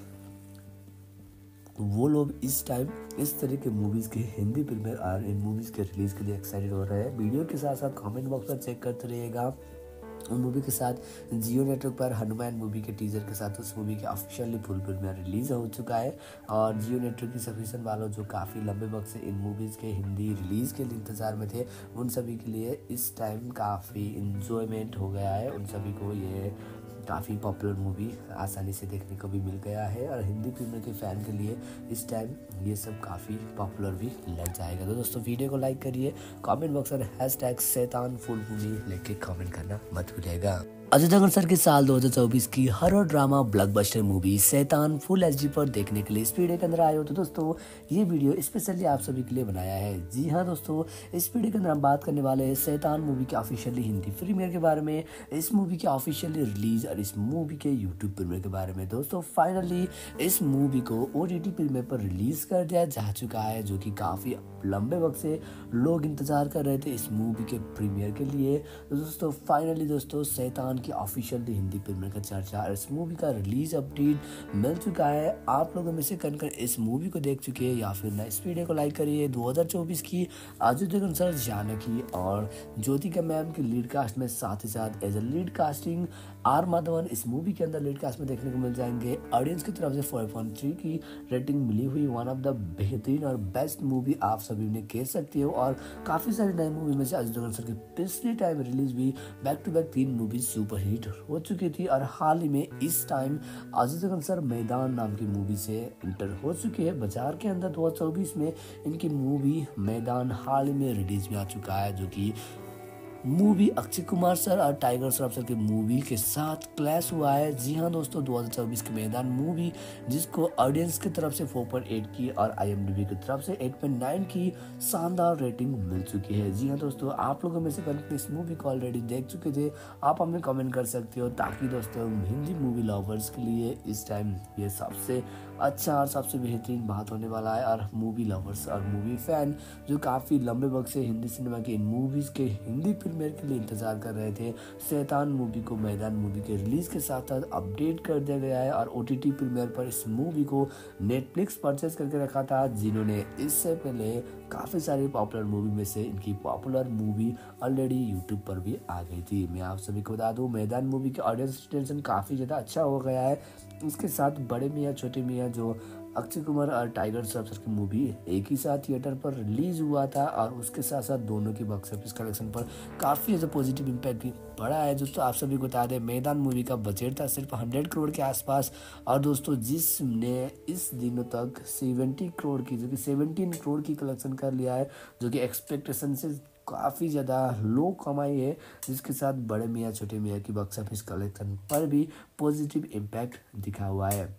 Speaker 1: वो लोग इस टाइम इस तरह के मूवीज़ के हिंदी प्रीमियर और इन मूवीज़ के रिलीज़ के लिए एक्साइटेड हो रहे हैं। वीडियो के साथ साथ कमेंट बॉक्स पर चेक करते रहिएगा। उन मूवी के साथ जियो नेटवर्क पर हनुमान मूवी के टीजर के साथ उस मूवी के ऑफिशियली फुल प्रीमियर रिलीज़ हो चुका है। और जियो नेटवर्क की सब्सक्रिप्शन वालों जो काफ़ी लंबे वक्त से इन मूवीज़ के हिंदी रिलीज़ के लिए इंतज़ार में थे, उन सभी के लिए इस टाइम काफ़ी इंजॉयमेंट हो गया है। उन सभी को ये काफ़ी पॉपुलर मूवी आसानी से देखने को भी मिल गया है, और हिंदी फिल्म के फ़ैन के लिए इस टाइम ये सब काफ़ी पॉपुलर भी लग जाएगा। तो दोस्तों वीडियो को लाइक करिए, कमेंट बॉक्स में हैश टैग शैतान फुल मूवी लेके कमेंट करना मत भूलिएगा। अजय देवगन सर के साल दो हज़ार चौबीस की हॉरर ड्रामा ब्लॉकबस्टर मूवी शैतान फुल एचडी पर देखने के लिए इस वीडियो के अंदर आए हो। तो दोस्तों ये वीडियो स्पेशली आप सभी के लिए बनाया है। जी हाँ दोस्तों, इस वीडियो के अंदर हम बात करने वाले हैं शैतान मूवी के ऑफिशियली हिंदी प्रीमियर के बारे में, इस मूवी के ऑफिशियली रिलीज और इस मूवी के यूट्यूब प्रीमियर के बारे में। दोस्तों फाइनली इस मूवी को ओटीटी प्रीमियर पर रिलीज कर दिया जा चुका है, जो कि काफ़ी लंबे वक्त से लोग इंतजार कर रहे थे इस मूवी के प्रीमियर के लिए। तो दोस्तों फाइनली दोस्तों शैतान की ऑफिशियली हिंदी प्रीमियर का चर्चा और इस मूवी का रिलीज अपडेट मिल चुका है। आप लोगों में से कन कन इस मूवी को देख चुके हैं या फिर ना, इस वीडियो को लाइक करिए। दो हज़ार चौबीस की अजय देवगन सर, जानकी और ज्योतिका मैम की लीड कास्ट में, साथ ही साथ as a lead casting R Madhavan इस मूवी के अंदर लीड कास्ट में देखने को मिल जाएंगे। ऑडियंस की तरफ से फोर पॉइंट थ्री की रेटिंग मिली हुई, वन ऑफ द बेहतरीन और बेस्ट मूवी आप सभी ने कह सकते हो। और काफ़ी सारी नई मूवी में से अजय देवगन सर की पिछली टाइम रिलीज भी बैक टू बैक तीन मूवी सुपर हिट हो चुकी थी और हाल ही में इस टाइम अजय देवगन सर मैदान नाम की मूवी से इंटर हो चुके हैं बाजार के अंदर। दो हज़ार चौबीस में इनकी मूवी मैदान हाल ही में रिलीज में आ चुका है, जो कि मूवी अक्षय कुमार सर और टाइगर श्रॉफ सर की मूवी के साथ क्लैश हुआ है। जी हाँ दोस्तों, दो हज़ार चौबीस की मैदान मूवी जिसको ऑडियंस की तरफ से फोर पॉइंट एट की और आईएमडीबी की तरफ से एट पॉइंट नाइन की शानदार रेटिंग मिल चुकी है। जी हाँ दोस्तों, आप लोगों में से कौन इस मूवी को ऑलरेडी देख चुके थे, आप हमें कमेंट कर सकते हो, ताकि दोस्तों हिंदी मूवी लवर्स के लिए इस टाइम ये सबसे अच्छा और सबसे बेहतरीन बात होने वाला है। और मूवी लवर्स और मूवी फैन जो काफ़ी लंबे वक्त से हिंदी सिनेमा की इन मूवीज़ के हिंदी प्रीमियर के लिए इंतजार कर रहे थे, शैतान मूवी को मैदान मूवी के रिलीज के साथ साथ अपडेट कर दिया गया है। और ओटीटी प्रीमियर पर इस मूवी को नेटफ्लिक्स परचेज करके रखा था, जिन्होंने इससे पहले काफ़ी सारी पॉपुलर मूवी में से इनकी पॉपुलर मूवी ऑलरेडी यूट्यूब पर भी आ गई थी। मैं आप सभी को बता दूं, मैदान मूवी के ऑडियंस रिटेंशन काफ़ी ज़्यादा अच्छा हो गया है। इसके साथ बड़े मियाँ छोटे मियाँ जो अक्षय कुमार और टाइगर श्रॉफ सर की मूवी एक ही साथ थिएटर पर रिलीज हुआ था, और उसके साथ साथ दोनों की बॉक्स ऑफिस कलेक्शन पर काफ़ी ज़्यादा पॉजिटिव इम्पैक्ट भी पड़ा है। दोस्तों आप सभी को बता दें, मैदान मूवी का बजट था सिर्फ हंड्रेड करोड़ के आसपास, और दोस्तों जिसने इस दिनों तक सेवेंटी करोड़ की जो कि सेवनटीन करोड़ की कलेक्शन कर लिया है, जो कि एक्सपेक्टेशन से काफ़ी ज़्यादा लो कमाई है, जिसके साथ बड़े मियाँ छोटे मियाँ की बॉक्स ऑफिस कलेक्शन पर भी पॉजिटिव इम्पैक्ट दिखा हुआ है।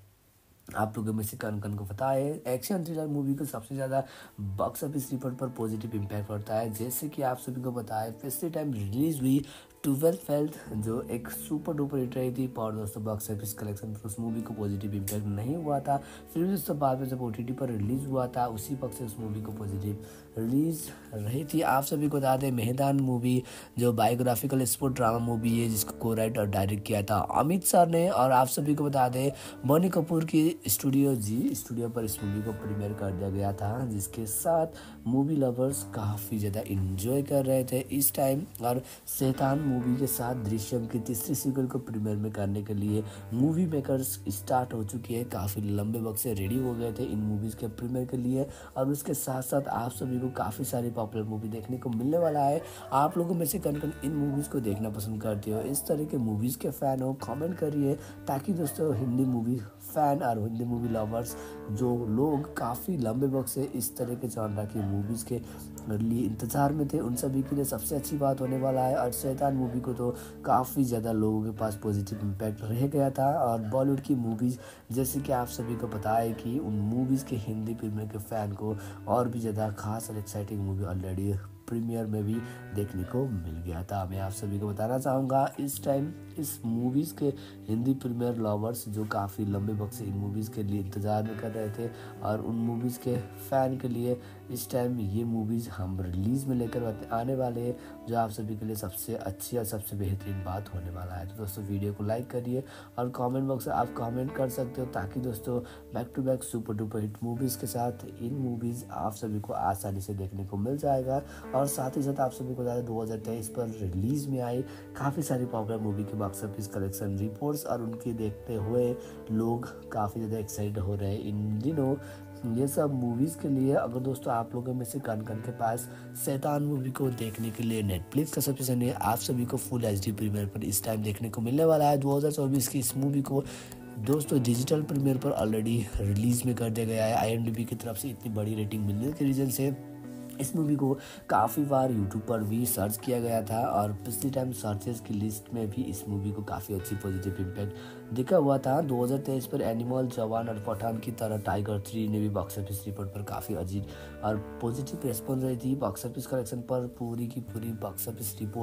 Speaker 1: आप लोगों में से कन कन को पता है, एक्शन थ्रिलर मूवी को सबसे ज़्यादा बॉक्स ऑफिस रिपोर्ट पर पॉजिटिव इम्पैक्ट पड़ता है। जैसे कि आप सभी को पता है, पिछले टाइम रिलीज हुई ट्वेल्थ फेल्थ जो एक सुपर डुपर हिट रही थी, पर दोस्तों बॉक्स ऑफिस कलेक्शन पर उस मूवी को पॉजिटिव इम्पैक्ट नहीं हुआ था। फिर भी दोस्तों बाद में जब ओटीटी पर रिलीज हुआ था, उसी वक्त से उस मूवी को पॉजिटिव रिलीज रही थी। आप सभी को बता दें, मैदान मूवी जो बायोग्राफिकल स्पोर्ट ड्रामा मूवी है, जिसको को राइट और डायरेक्ट किया था अमित सर ने, और आप सभी को बता दें बनी कपूर की स्टूडियो जी स्टूडियो पर इस मूवी को प्रीमियर कर दिया गया था, जिसके साथ मूवी लवर्स काफ़ी ज़्यादा इंजॉय कर रहे थे इस टाइम। और शैतान मूवी के साथ दृश्यम की तीसरी सीक्वल को प्रीमियर में करने के लिए मूवी मेकर्स स्टार्ट हो चुकी है, काफ़ी लंबे वक्त से रेडी हो गए थे इन मूवीज़ के प्रीमियर के लिए। और उसके साथ साथ आप सभी को काफ़ी सारी पॉपुलर मूवी देखने को मिलने वाला है। आप लोगों में से कौन कौन इन मूवीज़ को देखना पसंद करते हो, इस तरह के मूवीज़ के फ़ैन हो, कमेंट करिए, ताकि दोस्तों हिंदी मूवी फ़ैन और हिंदी मूवी लवर्स जो लोग काफ़ी लंबे वक्त से इस तरह के जॉनरा की मूवीज़ के लिए इंतज़ार में थे, उन सभी के लिए सबसे अच्छी बात होने वाला है। और शैतान मूवी को तो काफ़ी ज़्यादा लोगों के पास पॉजिटिव इम्पैक्ट रह गया था। और बॉलीवुड की मूवीज़ जैसे कि आप सभी को पता है कि उन मूवीज़ के हिंदी प्रीमियर के फ़ैन को और भी ज़्यादा खास और एक्साइटिंग मूवी ऑलरेडी प्रीमियर में भी देखने को मिल गया था। मैं आप सभी को बताना चाहूँगा, इस टाइम इस मूवीज़ के हिंदी प्रीमियर लवर्स जो काफ़ी लंबे वक्त से इन मूवीज़ के लिए इंतज़ार में कर रहे थे, और उन मूवीज़ के फ़ैन के लिए इस टाइम ये मूवीज़ हम रिलीज़ में लेकर आने वाले हैं, जो आप सभी के लिए सबसे अच्छी और सबसे बेहतरीन बात होने वाला है। तो दोस्तों वीडियो को लाइक करिए और कमेंट बॉक्स में आप कमेंट कर सकते हो, ताकि दोस्तों back to back super duper hit movies के साथ इन मूवीज़ आप सभी को आसानी से देखने को मिल जाएगा। और साथ ही साथ आप सभी को बता दें, दो हज़ार तेईस पर रिलीज़ में आई काफ़ी सारी पॉपुलर मूवी के बॉक्स ऑफिस कलेक्शन रिपोर्ट्स, और उनके देखते हुए लोग काफ़ी ज़्यादा एक्साइटेड हो रहे हैं इन दिनों ये सब मूवीज़ के लिए। अगर दोस्तों आप लोगों में से कन कन के पास शैतान मूवी को देखने के लिए नेटफ्लिक्स का सब्सक्रिप्शन है, आप सभी को फुल एच डी प्रीमियर पर इस टाइम देखने को मिलने वाला है। दो हज़ार चौबीस की इस मूवी को दोस्तों डिजिटल प्रीमियर पर ऑलरेडी रिलीज़ में कर दिया गया है। आईएमडीबी की तरफ से इतनी बड़ी रेटिंग मिलने के रीज़न से इस मूवी को काफ़ी बार यूट्यूब पर भी सर्च किया गया था, और पिछली टाइम सर्चेस की लिस्ट में भी इस मूवी को काफ़ी अच्छी पॉजिटिव इम्पैक्ट दिखा हुआ था। दो हज़ार तेईस पर एनिमल, जवान और पठान की तरह टाइगर थ्री ने भी बॉक्स ऑफिस रिपोर्ट पर काफ़ी अजीब और पॉजिटिव रेस्पॉन्स रही थी। बॉक्स ऑफिस कलेक्शन पर पूरी की पूरी बॉक्स ऑफिस रिपोर्ट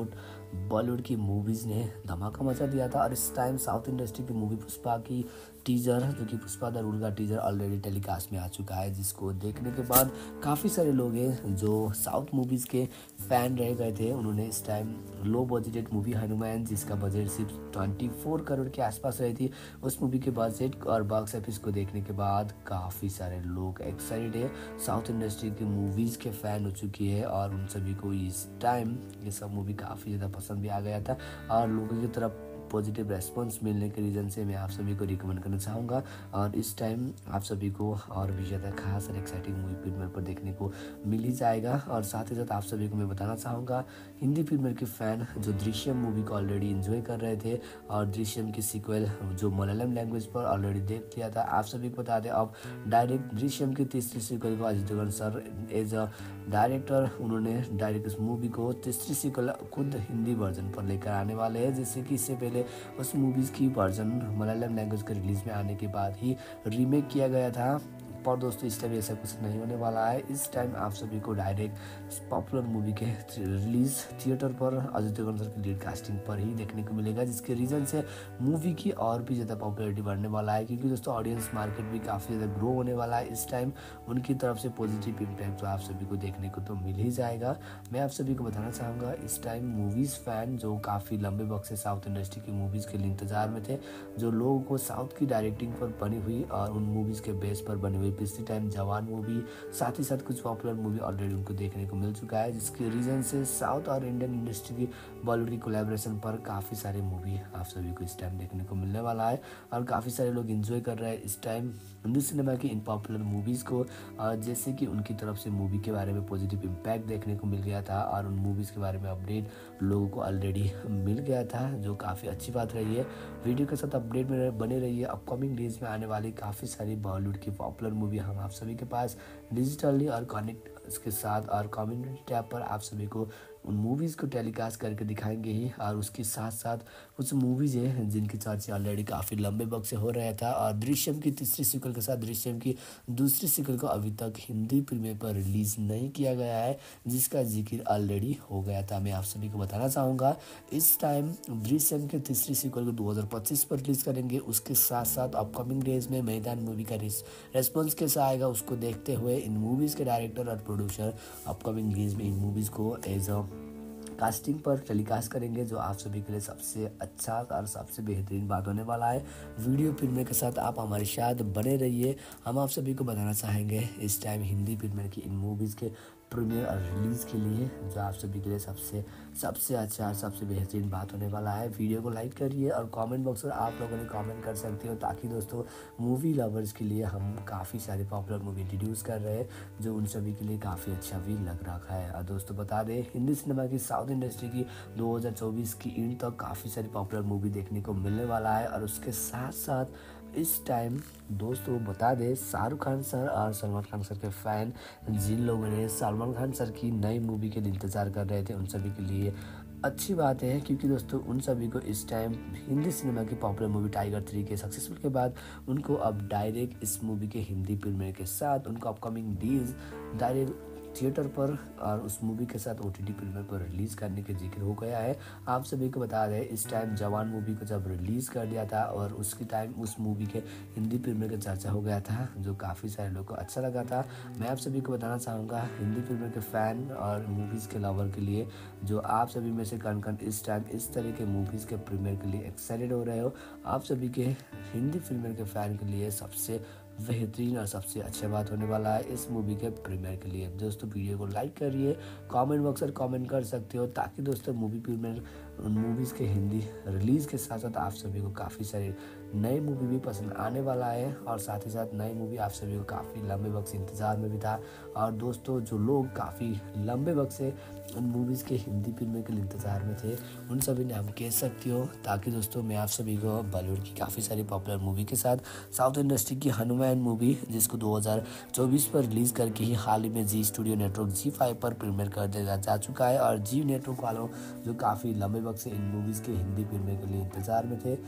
Speaker 1: बॉलीवुड की मूवीज़ ने धमाका मचा दिया था। और इस टाइम साउथ इंडस्ट्री की मूवी पुष्पा की टीज़र, जो कि पुष्पा द रूल का टीज़र ऑलरेडी टेलीकास्ट में आ चुका है, जिसको देखने के बाद काफ़ी सारे लोग हैं जो साउथ मूवीज़ के फ़ैन रह गए थे। उन्होंने इस time low budgeted movie Hanuman, जिसका बजट सिर्फ चौबीस करोड़ के आसपास रही थी, उस मूवी के बजट और बॉक्स ऑफिस को देखने के बाद काफ़ी सारे लोग एक्साइटेड है, साउथ इंडस्ट्री की मूवीज़ के फ़ैन हो चुकी है। और उन सभी को इस टाइम ये सब मूवी काफ़ी ज़्यादा पसंद भी आ गया था और लोगों की तरफ पॉजिटिव रेस्पॉन्स मिलने के रीज़न से मैं आप सभी को रिकमेंड करना चाहूँगा। और इस टाइम आप सभी को और भी ज़्यादा खास और एक्साइटिंग मूवी प्रीमियर पर देखने को मिल ही जाएगा। और साथ ही साथ आप सभी को मैं बताना चाहूँगा, हिंदी प्रीमियर के फ़ैन जो दृश्यम मूवी को ऑलरेडी एंजॉय कर रहे थे और दृश्यम की सीक्वल जो मलयालम लैंग्वेज पर ऑलरेडी देख लिया था, आप सभी को बता दें अब डायरेक्ट दृश्यम की तीसरी सीक्वल को Ajay Devgan sir as a director उन्होंने डायरेक्ट इस मूवी को तीसरी सीक्वल खुद हिंदी वर्जन पर लेकर आने वाले हैं, जिससे कि इससे पहले उस मूवीज़ की वर्जन मलयालम लैंग्वेज के रिलीज़ में आने के बाद ही रीमेक किया गया था। पर दोस्तों इस टाइम ऐसा कुछ नहीं होने वाला है। इस टाइम आप सभी को डायरेक्ट पॉपुलर मूवी के रिलीज थिएटर पर अजय देवगन सर की लीड कास्टिंग पर ही देखने को मिलेगा, जिसके रीज़न से मूवी की और भी ज़्यादा पॉपुलैरिटी बढ़ने वाला है, क्योंकि दोस्तों ऑडियंस मार्केट भी काफ़ी ज़्यादा ग्रो होने वाला है। इस टाइम उनकी तरफ से पॉजिटिव इम्पैक्ट तो आप सभी को देखने को तो मिल ही जाएगा। मैं आप सभी को बताना चाहूँगा, इस टाइम मूवीज़ फ़ैन जो काफ़ी लंबे वक्त से साउथ इंडस्ट्री की मूवीज़ के लिए इंतजार में थे, जो लोगों को साउथ की डायरेक्टिंग पर बनी हुई और उन मूवीज़ के बेस पर बनी हुई पिछली टाइम जवान मूवी, साथ ही साथ कुछ पॉपुलर मूवी ऑलरेडी उनको देखने को मिल चुका है, जिसके रीज़न से साउथ और इंडियन इंडस्ट्री की बॉलीवुड की कोलैबोरेशन पर काफ़ी सारे मूवी आप सभी को इस टाइम देखने को मिलने वाला है। और काफ़ी सारे लोग एंजॉय कर रहे हैं इस टाइम हिंदी सिनेमा की इन पॉपुलर मूवीज़ को, जैसे कि उनकी तरफ से मूवी के बारे में पॉजिटिव इम्पैक्ट देखने को मिल गया था और उन मूवीज़ के बारे में अपडेट लोगों को ऑलरेडी मिल गया था, जो काफ़ी अच्छी बात रही है। वीडियो के साथ अपडेट में बने रहिए। अपकमिंग डेज में आने वाली काफ़ी सारी बॉलीवुड की पॉपुलर मूवी हम आप सभी के पास डिजिटली और कनेक्ट इसके साथ और कम्युनिटी टैब पर आप सभी को उन मूवीज़ को टेलीकास्ट करके दिखाएंगे ही। और उसके साथ साथ कुछ मूवीज़ हैं जिनकी चर्चा ऑलरेडी काफ़ी लंबे वक्त से हो रहा था, और दृश्यम की तीसरी सीक्वल के साथ दृश्यम की दूसरी सीक्वल को अभी तक हिंदी प्रीमियर पर रिलीज़ नहीं किया गया है, जिसका जिक्र ऑलरेडी हो गया था। मैं आप सभी को बताना चाहूँगा, इस टाइम दृश्यम की तीसरी सीक्वल को दो हज़ार पच्चीस पर रिलीज़ करेंगे। उसके साथ साथ अपकमिंग डेज में मैदान मूवी का रेस्पॉन्स कैसा आएगा उसको देखते हुए इन मूवीज़ के डायरेक्टर और प्रोड्यूसर अपकमिंग डेज में इन मूवीज़ को एज अ कास्टिंग पर टेलीकास्ट करेंगे, जो आप सभी के लिए सबसे अच्छा और सबसे बेहतरीन बात होने वाला है। वीडियो प्रीमियर के साथ आप हमारे साथ बने रहिए। हम आप सभी को बताना चाहेंगे, इस टाइम हिंदी प्रीमियर की इन मूवीज़ के प्रीमियर और रिलीज़ के लिए जो आप सभी के लिए सबसे सबसे अच्छा और सबसे बेहतरीन बात होने वाला है। वीडियो को लाइक करिए और कमेंट बॉक्स में आप लोगों ने कमेंट कर सकते हो, ताकि दोस्तों मूवी लवर्स के लिए हम काफ़ी सारी पॉपुलर मूवी इंट्रोड्यूस कर रहे हैं, जो उन सभी के लिए काफ़ी अच्छा भी लग रखा है। और दोस्तों बता दें, हिंदी सिनेमा की साउथ इंडस्ट्री की दो हज़ार चौबीस की एंड तक काफ़ी सारी पॉपुलर मूवी देखने को मिलने वाला है। और उसके साथ साथ इस टाइम दोस्तों बता दें, शाहरुख खान सर और सलमान खान सर के फ़ैन जिन लोगों ने सलमान खान सर की नई मूवी के लिए इंतज़ार कर रहे थे, उन सभी के लिए अच्छी बात है, क्योंकि दोस्तों उन सभी को इस टाइम हिंदी सिनेमा की पॉपुलर मूवी टाइगर थ्री के सक्सेसफुल के बाद उनको अब डायरेक्ट इस मूवी के हिंदी प्रीमियर के साथ उनको अपकमिंग डेज डायरेक्ट थिएटर पर और उस मूवी के साथ ओटीटी प्रीमियर पर रिलीज़ करने के जिक्र हो गया है। आप सभी को बता दें, इस टाइम जवान मूवी को जब रिलीज़ कर दिया था और उसके टाइम उस मूवी के हिंदी प्रीमियर का चर्चा हो गया था, जो काफ़ी सारे लोगों को अच्छा लगा था। मैं आप सभी को बताना चाहूँगा, हिंदी प्रीमियर के फ़ैन और मूवीज़ के लवर के लिए, जो आप सभी में से कौन कौन इस टाइम इस तरह के मूवीज़ के प्रीमियर के लिए एक्साइटेड हो रहे हो, आप सभी के हिंदी प्रीमियर के फ़ैन के लिए सबसे बेहतरीन और सबसे अच्छा बात होने वाला है इस मूवी के प्रीमियर के लिए। दोस्तों वीडियो को लाइक करिए, कमेंट बॉक्स में कमेंट कर सकते हो, ताकि दोस्तों मूवी प्रीमियर उन मूवीज़ के हिंदी रिलीज़ के साथ साथ आप सभी को काफ़ी सारे नई मूवी भी पसंद आने वाला है। और साथ ही साथ नई मूवी आप सभी को काफ़ी लंबे वक्त से इंतज़ार में भी था। और दोस्तों जो लोग काफ़ी लंबे वक्त से उन मूवीज़ के हिंदी प्रीमियर के लिए इंतज़ार में थे, उन सभी ने हम कह सकते हो, ताकि दोस्तों मैं आप सभी को बॉलीवुड की काफ़ी सारी पॉपुलर मूवी के साथ साउथ इंडस्ट्री की हनुमान मूवी, जिसको दो हज़ार चौबीस पर रिलीज़ करके ही हाल ही में जी स्टूडियो नेटवर्क जी फाइव पर प्रीमियर कर दिया जा चुका है। और जी नेटवर्क वालों जो काफ़ी लंबे वक्त से इन मूवीज़ के हिंदी प्रीमियर के लिए इंतज़ार में थे,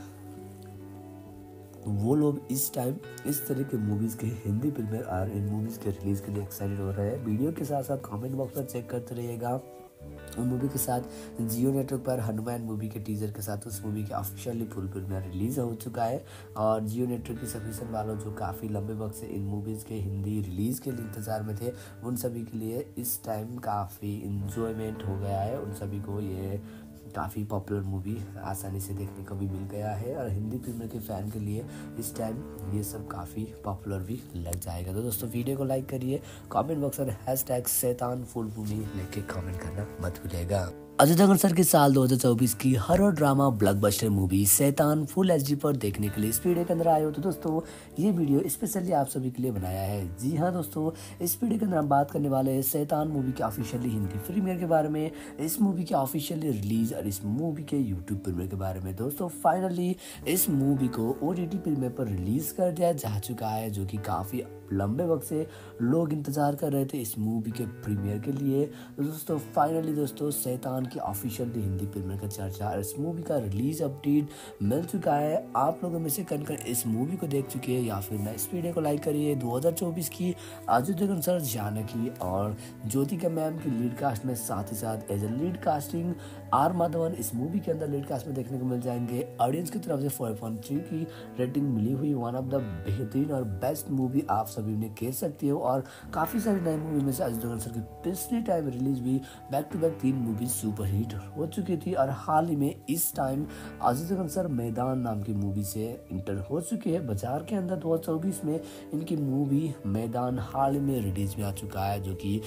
Speaker 1: वो लोग इस टाइम इस तरह के मूवीज़ के हिंदी प्रीमियर और इन मूवीज़ के रिलीज़ के लिए एक्साइटेड हो रहे हैं। वीडियो के साथ साथ कमेंट बॉक्स पर चेक करते रहिएगा उन मूवी के साथ जियो नेटवर्क पर हनुमान मूवी के टीजर के साथ उस मूवी की ऑफिशियली फुल प्रीमियर रिलीज हो चुका है। और जियो नेटवर्क की सब्सक्रिप्शन वालों जो काफ़ी लंबे वक्त से इन मूवीज़ के हिंदी रिलीज़ के लिए इंतज़ार में थे, उन सभी के लिए इस टाइम काफ़ी इंजॉयमेंट हो गया है। उन सभी को ये काफ़ी पॉपुलर मूवी आसानी से देखने को भी मिल गया है और हिंदी फिल्म के फ़ैन के लिए इस टाइम ये सब काफ़ी पॉपुलर भी लग जाएगा। तो दोस्तों वीडियो को लाइक करिए, कमेंट बॉक्स में हैश टैग शैतान फुल मूवी लेके कमेंट करना मत भूलिएगा। अजय देवगन सर के साल दो हज़ार चौबीस की हॉरर ड्रामा ब्लॉकबस्टर मूवी शैतान फुल एचडी पर देखने के लिए इस वीडियो के अंदर आए हो। तो दोस्तों ये वीडियो स्पेशली आप सभी के लिए बनाया है। जी हाँ दोस्तों, इस वीडियो के अंदर हम बात करने वाले हैं शैतान मूवी के ऑफिशियली हिंदी प्रीमियर के बारे में, इस मूवी के ऑफिशियली रिलीज और इस मूवी के यूट्यूब प्रीमियर के बारे में। दोस्तों फाइनली इस मूवी को ओटीटी प्रीमियर पर रिलीज कर दिया जा चुका है, जो कि काफ़ी लंबे वक्त से लोग इंतजार कर रहे थे इस मूवी के प्रीमियर के लिए। तो दोस्तों फाइनली दोस्तों शैतान की ऑफिशियली हिंदी प्रीमियर का चर्चा और इस मूवी का रिलीज अपडेट मिल चुका है। आप लोगों में से कन कन इस मूवी को देख चुके हैं या फिर ना, इस वीडियो को लाइक करिए। दो हज़ार चौबीस की अजय देवगन सर, जानकी और ज्योतिका मैम की लीड कास्ट में, साथ ही साथ as a lead casting R Madhavan इस मूवी के अंदर लीड कास्ट में देखने को मिल जाएंगे। ऑडियंस की तरफ से फोर पॉइंट थ्री की रेटिंग मिली हुई, वन ऑफ द बेहतरीन और बेस्ट मूवी आप सभी ने कह सकते हो। और काफ़ी सारी नई मूवी में से अजय देवगन सर की पिछले टाइम रिलीज भी बैक टू बैक तीन मूवी सुपर हिट हो चुकी थी और हाल ही में इस टाइम अजय देवगन सर मैदान नाम की मूवी से इंटर हो चुके हैं बाजार के अंदर। दो हज़ार चौबीस में इनकी मूवी मैदान हाल ही में रिलीज में आ चुका है, जो कि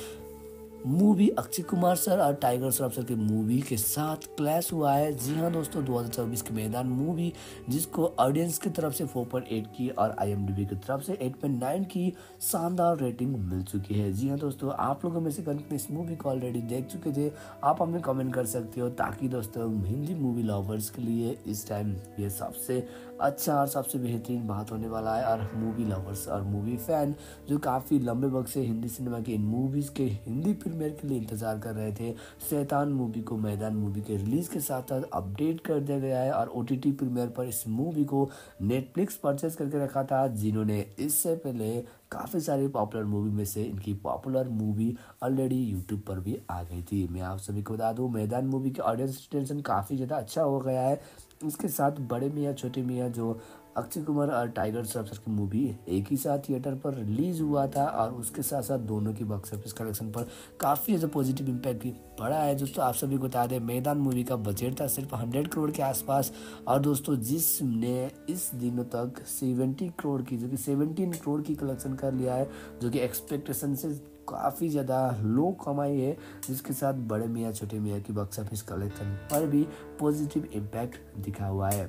Speaker 1: मूवी अक्षय कुमार सर और टाइगर श्रॉफ सर की मूवी के साथ क्लैश हुआ है। जी हाँ दोस्तों, दो हज़ार चौबीस की मैदान मूवी जिसको ऑडियंस की तरफ से फोर पॉइंट एट की और आईएमडीबी की तरफ से एट पॉइंट नाइन की शानदार रेटिंग मिल चुकी है। जी हाँ दोस्तों, आप लोगों में से कौन इस मूवी को ऑलरेडी देख चुके थे, आप हमें कमेंट कर सकते हो, ताकि दोस्तों हिंदी मूवी लवर्स के लिए इस टाइम ये सबसे अच्छा और सबसे बेहतरीन बात होने वाला है। और मूवी लवर्स और मूवी फैन जो काफ़ी लंबे वक्त से हिंदी सिनेमा की इन मूवीज़ के हिंदी प्रीमियर के लिए इंतजार कर रहे थे, शैतान मूवी को मैदान मूवी के रिलीज के साथ साथ अपडेट कर दिया गया है। और ओटीटी प्रीमियर पर इस मूवी को नेटफ्लिक्स परचेज करके रखा था, जिन्होंने इससे पहले काफ़ी सारी पॉपुलर मूवी में से इनकी पॉपुलर मूवी ऑलरेडी यूट्यूब पर भी आ गई थी। मैं आप सभी को बता दूं, मैदान मूवी के ऑडियंस रिटेंशन काफ़ी ज़्यादा अच्छा हो गया है। इसके साथ बड़े मियाँ छोटे मियाँ जो अक्षय कुमार और टाइगर श्रॉफ सर की मूवी एक ही साथ थिएटर पर रिलीज हुआ था और उसके साथ साथ दोनों की बॉक्स ऑफिस कलेक्शन पर काफ़ी ज़्यादा पॉजिटिव इम्पैक्ट भी पड़ा है। दोस्तों आप सभी को बता दें, मैदान मूवी का बजट था सिर्फ हंड्रेड करोड़ के आसपास, और दोस्तों जिसने इस दिनों तक सेवेंटी करोड़ की जो कि सेवनटीन करोड़ की कलेक्शन कर लिया है, जो कि एक्सपेक्टेशन से काफ़ी ज़्यादा लो कमाई है, जिसके साथ बड़े मियाँ छोटे मियाँ की बॉक्स ऑफिस कलेक्शन पर भी पॉजिटिव इम्पैक्ट दिखा हुआ है।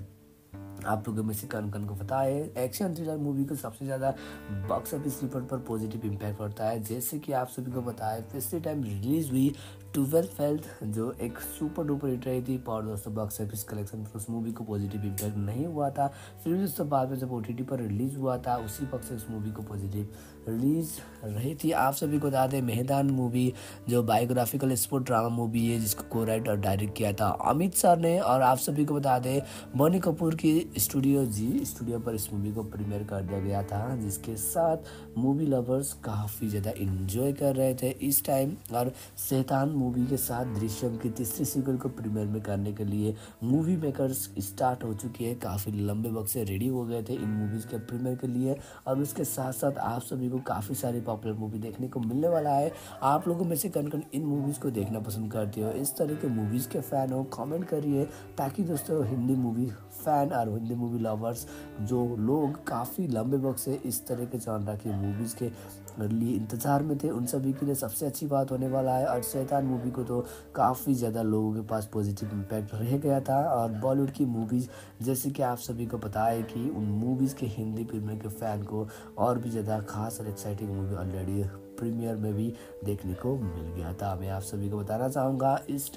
Speaker 1: आप लोगों में से कन कन को पता है, एक्शन थ्रिलर मूवी को सबसे ज़्यादा बॉक्स ऑफिस रिपोर्ट पर पॉजिटिव इम्पैक्ट पड़ता है। जैसे कि आप सभी को पता है, पिछले टाइम रिलीज हुई ट्वेल्थ फेल जो एक सुपर डुपर हिट रही थी, और दोस्तों बॉक्स ऑफिस कलेक्शन पर उस मूवी को पॉजिटिव इम्पैक्ट नहीं हुआ था। फिर भी दोस्तों बाद में जब ओटीटी पर रिलीज हुआ था, उसी वक्त से उस मूवी को पॉजिटिव रिलीज रही थी। आप सभी को बता दें, मैदान मूवी जो बायोग्राफिकल स्पोर्ट ड्रामा मूवी है, जिसको को राइट और डायरेक्ट किया था अमित सर ने, और आप सभी को बता दें बोनी कपूर की स्टूडियो जी स्टूडियो पर इस मूवी को प्रीमियर कर दिया गया था, जिसके साथ मूवी लवर्स काफ़ी ज़्यादा इंजॉय कर रहे थे इस टाइम। और शैतान मूवी के साथ दृश्यम की तीसरी सीक्वल को प्रीमियर में करने के लिए मूवी मेकर्स स्टार्ट हो चुके हैं, काफ़ी लंबे वक्त से रेडी हो गए थे इन मूवीज़ के प्रीमियर के लिए। और इसके साथ साथ आप सभी को काफ़ी सारी पॉपुलर मूवी देखने को मिलने वाला है। आप लोगों में से कौन कौन इन मूवीज़ को देखना पसंद करते हो, इस तरह के मूवीज़ के फ़ैन हो, कमेंट करिए, ताकि दोस्तों हिंदी मूवी फ़ैन और हिंदी मूवी लवर्स जो लोग काफ़ी लंबे वक्त से इस तरह के जॉनरा की मूवीज़ के लिए इंतज़ार में थे, उन सभी के लिए सबसे अच्छी बात होने वाला है। और शैतान मूवी को तो काफ़ी ज़्यादा लोगों के पास पॉजिटिव इम्पैक्ट रह गया था। और बॉलीवुड की मूवीज़ जैसे कि आप सभी को पता है कि उन मूवीज़ के हिंदी प्रीमियर के फ़ैन को और भी ज़्यादा खास और एक्साइटिंग मूवी ऑलरेडी प्रीमियर में भी देखने को मिल गया था। मैं आप सभी को बताना चाहूँगा, इस टाइम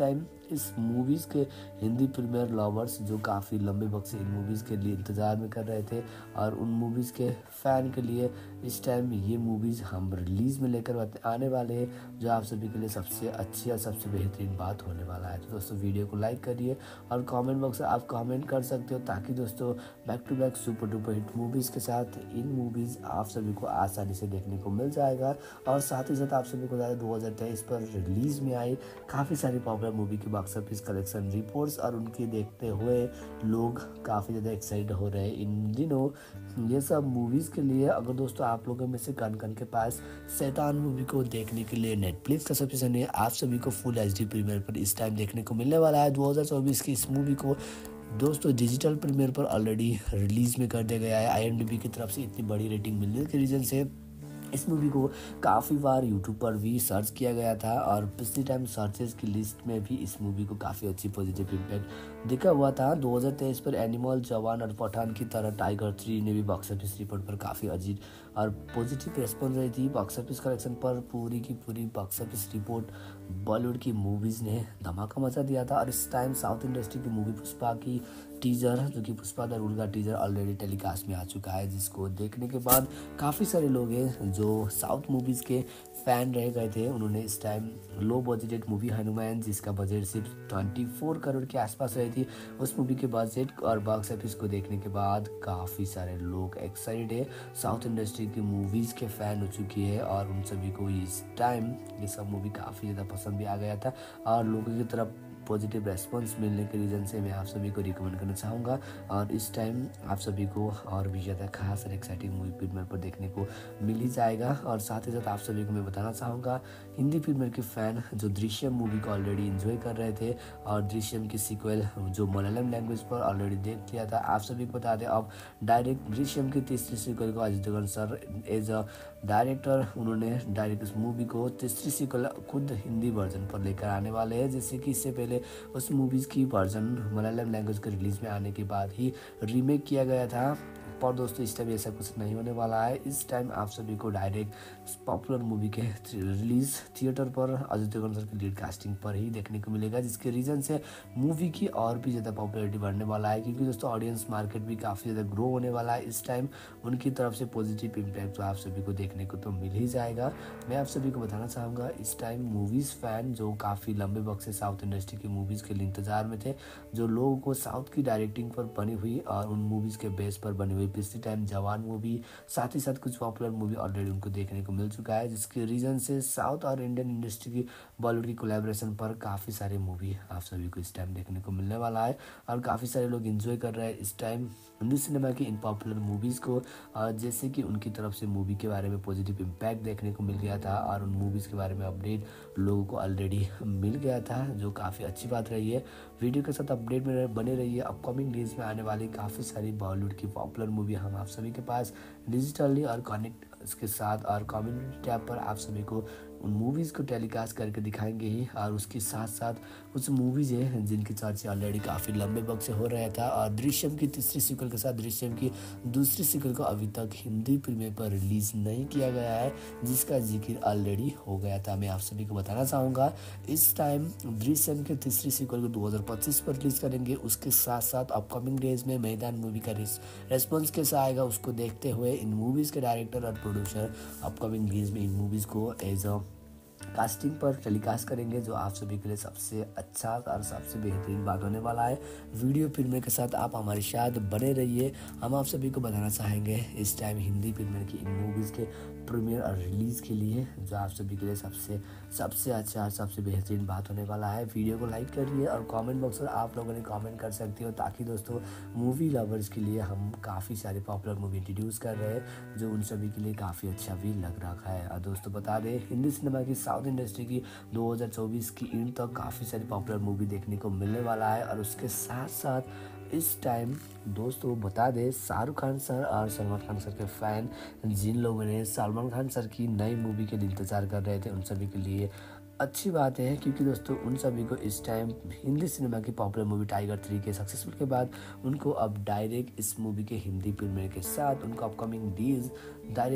Speaker 1: इस मूवीज़ के हिंदी प्रीमियर लवर्स जो काफ़ी लंबे वक्त से इन मूवीज़ के लिए इंतज़ार में कर रहे थे और उन मूवीज़ के फ़ैन के लिए इस टाइम ये मूवीज़ हम रिलीज़ में लेकर आने वाले हैं, जो आप सभी के लिए सबसे अच्छी और सबसे बेहतरीन बात होने वाला है। तो दोस्तों वीडियो को लाइक करिए और कमेंट बॉक्स में आप कमेंट कर सकते हो, ताकि दोस्तों back to back super duper hit movies के साथ इन मूवीज़ आप सभी को आसानी से देखने को मिल जाएगा। और साथ ही साथ आप सभी को दो हज़ार तेईस पर रिलीज़ में आई काफ़ी सारी पॉपुलर मूवी की बॉक्स ऑफिस कलेक्शन रिपोर्ट्स और उनकी देखते हुए लोग काफ़ी ज़्यादा एक्साइटेड हो रहे हैं इन दिनों ये सब मूवीज़ के लिए। अगर दोस्तों आप लोगों में से कन कन के पास शैतान मूवी को देखने के लिए नेटफ्लिक्स का सब्सक्रिप्शन है, आप सभी को फुल एच डी प्रीमियर पर इस टाइम देखने को मिलने वाला है। दो हज़ार चौबीस की इस मूवी को दोस्तों डिजिटल प्रीमियर पर ऑलरेडी रिलीज़ में कर दिया गया है। आई एम डी बी की तरफ से इतनी बड़ी रेटिंग मिलने के रीज़न से इस मूवी को काफ़ी बार यूट्यूब पर भी सर्च किया गया था और पिछले टाइम सर्चेस की लिस्ट में भी इस मूवी को काफ़ी अच्छी पॉजिटिव इम्पैक्ट दिखा हुआ था। दो हज़ार तेईस पर एनिमल, जवान और पठान की तरह टाइगर थ्री ने भी बॉक्स ऑफिस रिपोर्ट पर काफ़ी अजीब और पॉजिटिव रेस्पॉन्स रही थी। बॉक्स ऑफिस कलेक्शन पर पूरी की पूरी बॉक्स ऑफिस रिपोर्ट बॉलीवुड की मूवीज़ ने धमाका मचा दिया था। और इस टाइम साउथ इंडस्ट्री की मूवी पुष्पा की टीजर, जो कि पुष्पा द रूल का टीजर ऑलरेडी टेलीकास्ट में आ चुका है, जिसको देखने के बाद काफ़ी सारे लोग हैं जो साउथ मूवीज़ के फ़ैन रह गए थे, उन्होंने इस time low budgeted movie Hanuman, जिसका बजट सिर्फ चौबीस करोड़ के आसपास रही थी, उस मूवी के बजट और बॉक्स ऑफिस को देखने के बाद काफ़ी सारे लोग एक्साइटेड है, साउथ इंडस्ट्री की मूवीज़ के फ़ैन हो चुकी है और उन सभी को इस टाइम ये सब मूवी काफ़ी ज़्यादा पसंद भी आ गया था और लोगों की तरफ पॉजिटिव रेस्पॉन्स मिलने के रीज़न से मैं आप सभी को रिकमेंड करना चाहूँगा। और इस टाइम आप सभी को और भी ज़्यादा खास और एक्साइटिंग मूवी प्रीमियर पर देखने को मिल ही जाएगा। और साथ ही साथ आप सभी को मैं बताना चाहूँगा, हिंदी प्रीमियर के फ़ैन जो दृश्यम मूवी को ऑलरेडी इन्जॉय कर रहे थे और दृश्यम की सीक्वल जो मलयालम लैंग्वेज पर ऑलरेडी देख लिया था, आप सभी को बता दें अब डायरेक्ट दृश्यम की तीसरी सीक्वल को Ajay Devgan sir as a director उन्होंने डायरेक्ट इस मूवी को तीसरी सीक्वल खुद हिंदी वर्जन पर लेकर आने वाले हैं, जैसे कि इससे पहले उस मूवीज़ की वर्जन मलयालम लैंग्वेज के रिलीज़ में आने के बाद ही रीमेक किया गया था। पर दोस्तों इस टाइम ऐसा कुछ नहीं होने वाला है। इस टाइम आप सभी को डायरेक्ट पॉपुलर मूवी के रिलीज़ थिएटर पर अजय देवगन सर की लीड कास्टिंग पर ही देखने को मिलेगा, जिसके रीज़न से मूवी की और भी ज़्यादा पॉपुलैरिटी बढ़ने वाला है, क्योंकि दोस्तों ऑडियंस मार्केट भी काफ़ी ज़्यादा ग्रो होने वाला है। इस टाइम उनकी तरफ से पॉजिटिव इम्पैक्ट तो आप सभी को देखने को तो मिल ही जाएगा। मैं आप सभी को बताना चाहूँगा, इस टाइम मूवीज़ फ़ैन जो काफ़ी लंबे वक्त से साउथ इंडस्ट्री की मूवीज़ के लिए इंतज़ार में थे, जो लोगों को साउथ की डायरेक्टिंग पर बनी हुई और उन मूवीज़ के बेस पर बनी हुई पिछले टाइम जवान मूवी, साथ ही साथ कुछ पॉपुलर मूवी ऑलरेडी उनको देखने को मिल चुका है, जिसके रीज़न से साउथ और इंडियन इंडस्ट्री की बॉलीवुड की कोलैबोरेशन पर काफ़ी सारे मूवी आप सभी को इस टाइम देखने को मिलने वाला है और काफ़ी सारे लोग एंजॉय कर रहे हैं इस टाइम हिंदी सिनेमा की इन पॉपुलर मूवीज़ को। जैसे कि उनकी तरफ से मूवी के बारे में पॉजिटिव इम्पैक्ट देखने को मिल गया था और उन मूवीज़ के बारे में अपडेट लोगों को ऑलरेडी मिल गया था, जो काफ़ी अच्छी बात रही है। वीडियो के साथ अपडेट में बने रहिए। अपकमिंग डेज में आने वाली काफ़ी सारी बॉलीवुड की पॉपुलर मूवी हम आप सभी के पास डिजिटली और कनेक्ट इसके साथ और कम्युनिटी टैब पर आप सभी को उन मूवीज़ को टेलीकास्ट करके दिखाएंगे ही। और उसके साथ साथ कुछ मूवीज़ हैं जिनकी चर्चा ऑलरेडी काफ़ी लंबे वक्त से हो रहा था और दृश्यम की तीसरी सीक्वल के साथ दृश्यम की दूसरी सीक्वल को अभी तक हिंदी प्रीमियर पर रिलीज़ नहीं किया गया है, जिसका जिक्र ऑलरेडी हो गया था। मैं आप सभी को बताना चाहूँगा, इस टाइम दृश्यम की तीसरी सीक्वल को दो हज़ार पच्चीस पर रिलीज़ करेंगे। उसके साथ साथ अपकमिंग डेज में मैदान मूवी का रेस्पॉन्स कैसा आएगा उसको देखते हुए इन मूवीज़ के डायरेक्टर और प्रोड्यूसर अपकमिंग डेज में इन मूवीज़ को एज अ कास्टिंग पर टेलीकास्ट करेंगे, जो आप सभी के लिए सबसे अच्छा और सबसे बेहतरीन बात होने वाला है। वीडियो फिल्में के साथ आप हमारे साथ बने रहिए। हम आप सभी को बताना चाहेंगे इस टाइम हिंदी फिल्में की इन मूवीज़ के प्रीमियर और रिलीज़ के लिए, जो आप सभी के लिए सबसे सबसे अच्छा और सबसे बेहतरीन बात होने वाला है। वीडियो को लाइक करिए और कमेंट बॉक्स में आप लोगों ने कमेंट कर सकते हो, ताकि दोस्तों मूवी लवर्स के लिए हम काफ़ी सारे पॉपुलर मूवी इंट्रोड्यूस कर रहे हैं, जो उन सभी के लिए काफ़ी अच्छा भी लग रहा है। और दोस्तों बता दें, हिंदी सिनेमा की साउथ इंडस्ट्री की दो हज़ार चौबीस की एंड तक काफ़ी सारी पॉपुलर मूवी देखने को मिलने वाला है। और उसके साथ साथ इस टाइम दोस्तों बता दें, शाहरुख खान सर और सलमान खान सर के फ़ैन जिन लोगों ने सलमान खान सर की नई मूवी के लिए इंतज़ार कर रहे थे, उन सभी के लिए अच्छी बात है, क्योंकि दोस्तों उन सभी को इस टाइम हिंदी सिनेमा की पॉपुलर मूवी टाइगर थ्री के सक्सेसफुल के बाद उनको अब डायरेक्ट इस मूवी के हिंदी प्रीमियर के साथ उनको अपकमिंग डेज डायरेक्ट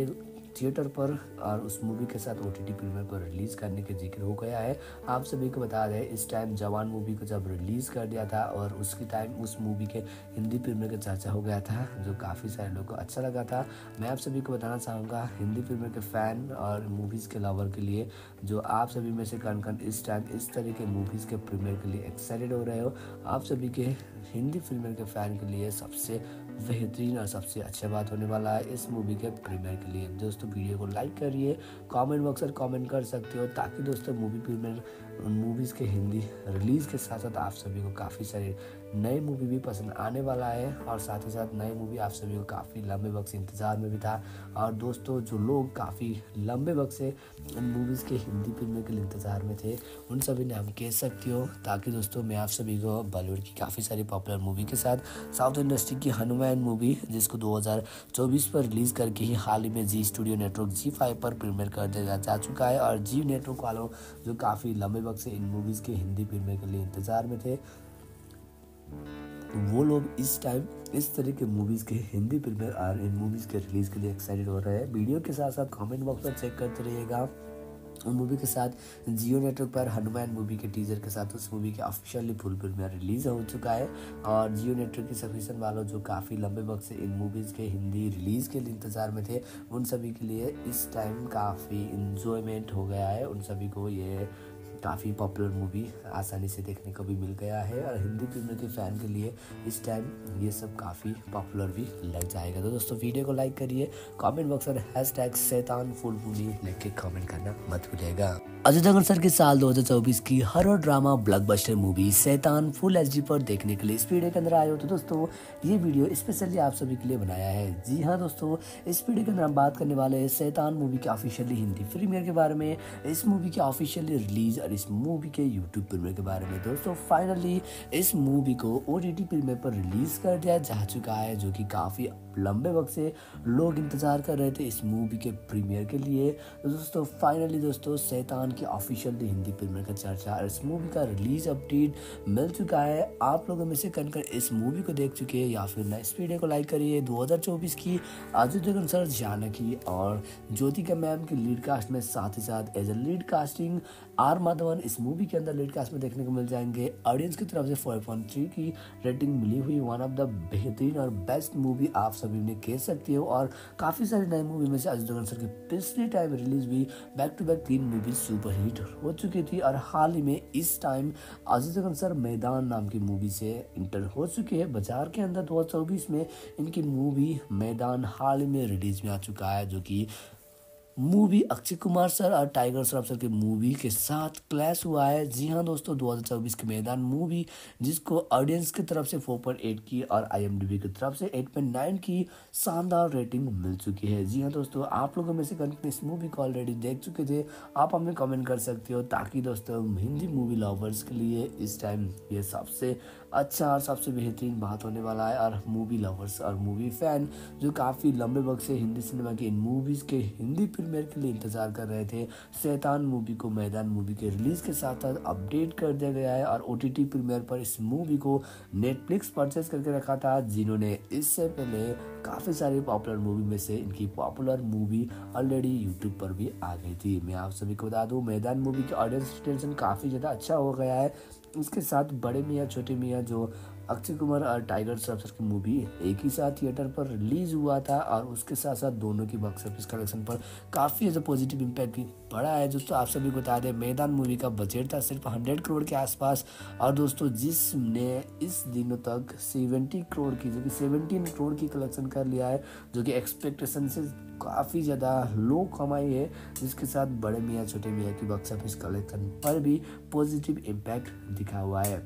Speaker 1: थिएटर पर और उस मूवी के साथ ओटीटी प्रीमियर पर रिलीज़ करने के जिक्र हो गया है। आप सभी को बता दें, इस टाइम जवान मूवी को जब रिलीज़ कर दिया था और उसकी टाइम उस मूवी के हिंदी प्रीमियर का चर्चा हो गया था, जो काफ़ी सारे लोगों को अच्छा लगा था। मैं आप सभी को बताना चाहूँगा, हिंदी प्रीमियर के फ़ैन और मूवीज़ के लवर के लिए, जो आप सभी में से कौन कौन इस टाइम इस तरह के मूवीज़ के प्रीमियर के लिए एक्साइटेड हो रहे हो, आप सभी के हिंदी फिल्म के फ़ैन के लिए सबसे बेहतरीन और सबसे अच्छा बात होने वाला है इस मूवी के प्रीमियर के लिए। दोस्तों वीडियो को लाइक करिए, कमेंट बॉक्स पर कमेंट कर सकते हो, ताकि दोस्तों मूवी प्रीमियर मूवीज़ के हिंदी रिलीज़ के साथ साथ आप सभी को काफ़ी सारे नए मूवी भी पसंद आने वाला है और साथ ही साथ नए मूवी आप सभी को काफ़ी लंबे वक्त से इंतज़ार में भी था। और दोस्तों जो लोग काफ़ी लंबे वक्त से इन मूवीज़ के हिंदी फिल्मों के लिए इंतज़ार में थे, उन सभी ने हम कह सकते हो, ताकि दोस्तों मैं आप सभी को बॉलीवुड की काफ़ी सारी पॉपुलर मूवी के साथ साउथ इंडस्ट्री की हनुमान मूवी, जिसको दो हज़ार चौबीस पर रिलीज़ करके ही हाल ही में जी स्टूडियो नेटवर्क जी फाइव पर प्रीमियर कर दिया जा चुका है। और जी नेटवर्क वालों जो काफ़ी लंबे वक्त से इन मूवीज़ के हिंदी फिल्मों के लिए इंतज़ार में थे, वो लोग इस टाइम इस तरह के मूवीज़ के हिंदी प्रीमियर और इन मूवीज़ के रिलीज़ के लिए एक्साइटेड हो रहे हैं। वीडियो के साथ साथ कमेंट बॉक्स पर चेक करते रहिएगा। उन मूवी के साथ जियो नेटवर्क पर हनुमान मूवी के टीजर के साथ उस मूवी के ऑफिशियली फुल प्रीमियर रिलीज़ हो चुका है। और जियो नेटवर्क की सब्सक्रिप्शन वालों जो काफ़ी लंबे वक्त से इन मूवीज़ के हिंदी रिलीज़ के लिए इंतज़ार में थे, उन सभी के लिए इस टाइम काफ़ी इंजॉयमेंट हो गया है। उन सभी को ये काफ़ी पॉपुलर मूवी आसानी से देखने को भी मिल गया है और हिंदी फिल्म के फ़ैन के लिए इस टाइम ये सब काफ़ी पॉपुलर भी लग जाएगा। तो दोस्तों वीडियो को लाइक करिए, कमेंट बॉक्स में हैशटैग शैतान फुल मूवी लिख के कमेंट करना मत भूलिएगा। अजय देवगन सर के साल दो हज़ार चौबीस की हॉरर ड्रामा ब्लॉकबस्टर मूवी शैतान फुल एचडी पर देखने के लिए इस वीडियो के अंदर आए हो। तो दोस्तों ये वीडियो स्पेशली आप सभी के लिए बनाया है। जी हाँ दोस्तों, इस वीडियो के अंदर हम बात करने वाले हैं शैतान मूवी के ऑफिशियली हिंदी प्रीमियर के बारे में, इस मूवी के ऑफिशियली रिलीज और इस मूवी के यूट्यूब प्रीमियर के बारे में। दोस्तों फाइनली इस मूवी को ओटीटी प्रीमियर पर रिलीज कर दिया जा चुका है, जो कि काफ़ी लंबे वक्त से लोग इंतजार कर रहे थे इस मूवी के प्रीमियर के लिए। तो दोस्तों फाइनली दोस्तों शैतान की ऑफिशियल हिंदी प्रीमियर का चर्चा और इस मूवी का रिलीज अपडेट मिल चुका है। आप लोगों में से कन कन इस मूवी को देख चुके हैं या फिर ना, इस वीडियो को लाइक करिए। दो हज़ार चौबीस की अजय देवगन सर, जानकी और ज्योतिका मैम की लीड कास्ट में, साथ ही साथ as a lead casting R Madhavan इस मूवी के अंदर लीड कास्ट में देखने को मिल जाएंगे। ऑडियंस की तरफ से फोर पॉइंट थ्री की रेटिंग मिली हुई, वन ऑफ द बेहतरीन और बेस्ट मूवी आप सभी ने कह सकते हो। और काफ़ी सारी नई मूवी में से अजय देवगन सर की पिछले टाइम रिलीज भी बैक टू बैक तीन मूवी सुपर हिट हो चुकी थी और हाल ही में इस टाइम अजय देवगन सर मैदान नाम की मूवी से इंटर हो चुके हैं बाजार के अंदर। दो हज़ार चौबीस में इनकी मूवी मैदान हाल ही में रिलीज में आ चुका है, जो कि मूवी अक्षय कुमार सर और टाइगर श्रॉफ सर के मूवी के साथ क्लैश हुआ है। जी हाँ दोस्तों, दो हज़ार चौबीस के मैदान मूवी, जिसको ऑडियंस की तरफ से फोर पॉइंट एट की और आईएमडीबी की तरफ से एट पॉइंट नाइन की शानदार रेटिंग मिल चुकी है। जी हाँ दोस्तों, आप लोगों में से कौन इस मूवी को ऑलरेडी देख चुके थे, आप हमें कमेंट कर सकते हो, ताकि दोस्तों हिंदी मूवी लवर्स के लिए इस टाइम ये सबसे अच्छा और सबसे बेहतरीन बात होने वाला है। और मूवी लवर्स और मूवी फैन जो काफ़ी लंबे वक्त से हिंदी सिनेमा की इन मूवीज़ के हिंदी प्रीमियर के लिए इंतजार कर रहे थे, शैतान मूवी को मैदान मूवी के रिलीज के साथ साथ अपडेट कर दिया गया है। और ओटीटी प्रीमियर पर इस मूवी को नेटफ्लिक्स परचेज करके रखा था, जिन्होंने इससे पहले काफ़ी सारी पॉपुलर मूवी में से इनकी पॉपुलर मूवी ऑलरेडी यूट्यूब पर भी आ गई थी। मैं आप सभी को बता दूं, मैदान मूवी की ऑडियंस रिटेंशन काफ़ी ज़्यादा अच्छा हो गया है। इसके साथ बड़े मियाँ छोटे मियाँ जो अक्षय कुमार और टाइगर श्रॉफ सर की मूवी एक ही साथ थिएटर पर रिलीज हुआ था, और उसके साथ साथ दोनों की बॉक्स ऑफिस कलेक्शन पर काफ़ी ज़्यादा पॉजिटिव इम्पैक्ट भी पड़ा है। दोस्तों आप सभी को बता दें, मैदान मूवी का बजट था सिर्फ हंड्रेड करोड़ के आसपास, और दोस्तों जिसने इस दिनों तक सेवेंटी करोड़ की जो कि सेवेंटीन करोड़ की कलेक्शन कर लिया है, जो कि एक्सपेक्टेशन से काफ़ी ज़्यादा लो कमाई है। जिसके साथ बड़े मियाँ छोटे मियाँ की बॉक्स ऑफिस कलेक्शन पर भी पॉजिटिव इम्पैक्ट दिखा हुआ है।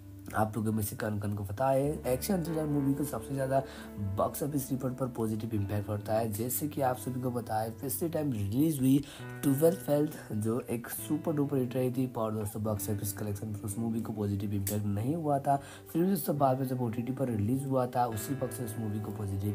Speaker 1: आप लोगों में से कन कन को पता है, एक्शन थ्रिलर मूवी को सबसे ज़्यादा बॉक्स ऑफिस रिपोर्ट पर पॉजिटिव इम्पैक्ट पड़ता है। जैसे कि आप सभी को पता है, पिछले टाइम रिलीज हुई ट्वेल्थ फेल्थ, जो एक सुपर डुपर हिट रही थी, पर दोस्तों बॉक्स ऑफिस कलेक्शन पर उस मूवी को पॉजिटिव इम्पैक्ट नहीं हुआ था। फिर दोस्तों बाद में जब ओटीटी पर रिलीज हुआ था, उसी वक्त से उस मूवी को पॉजिटिव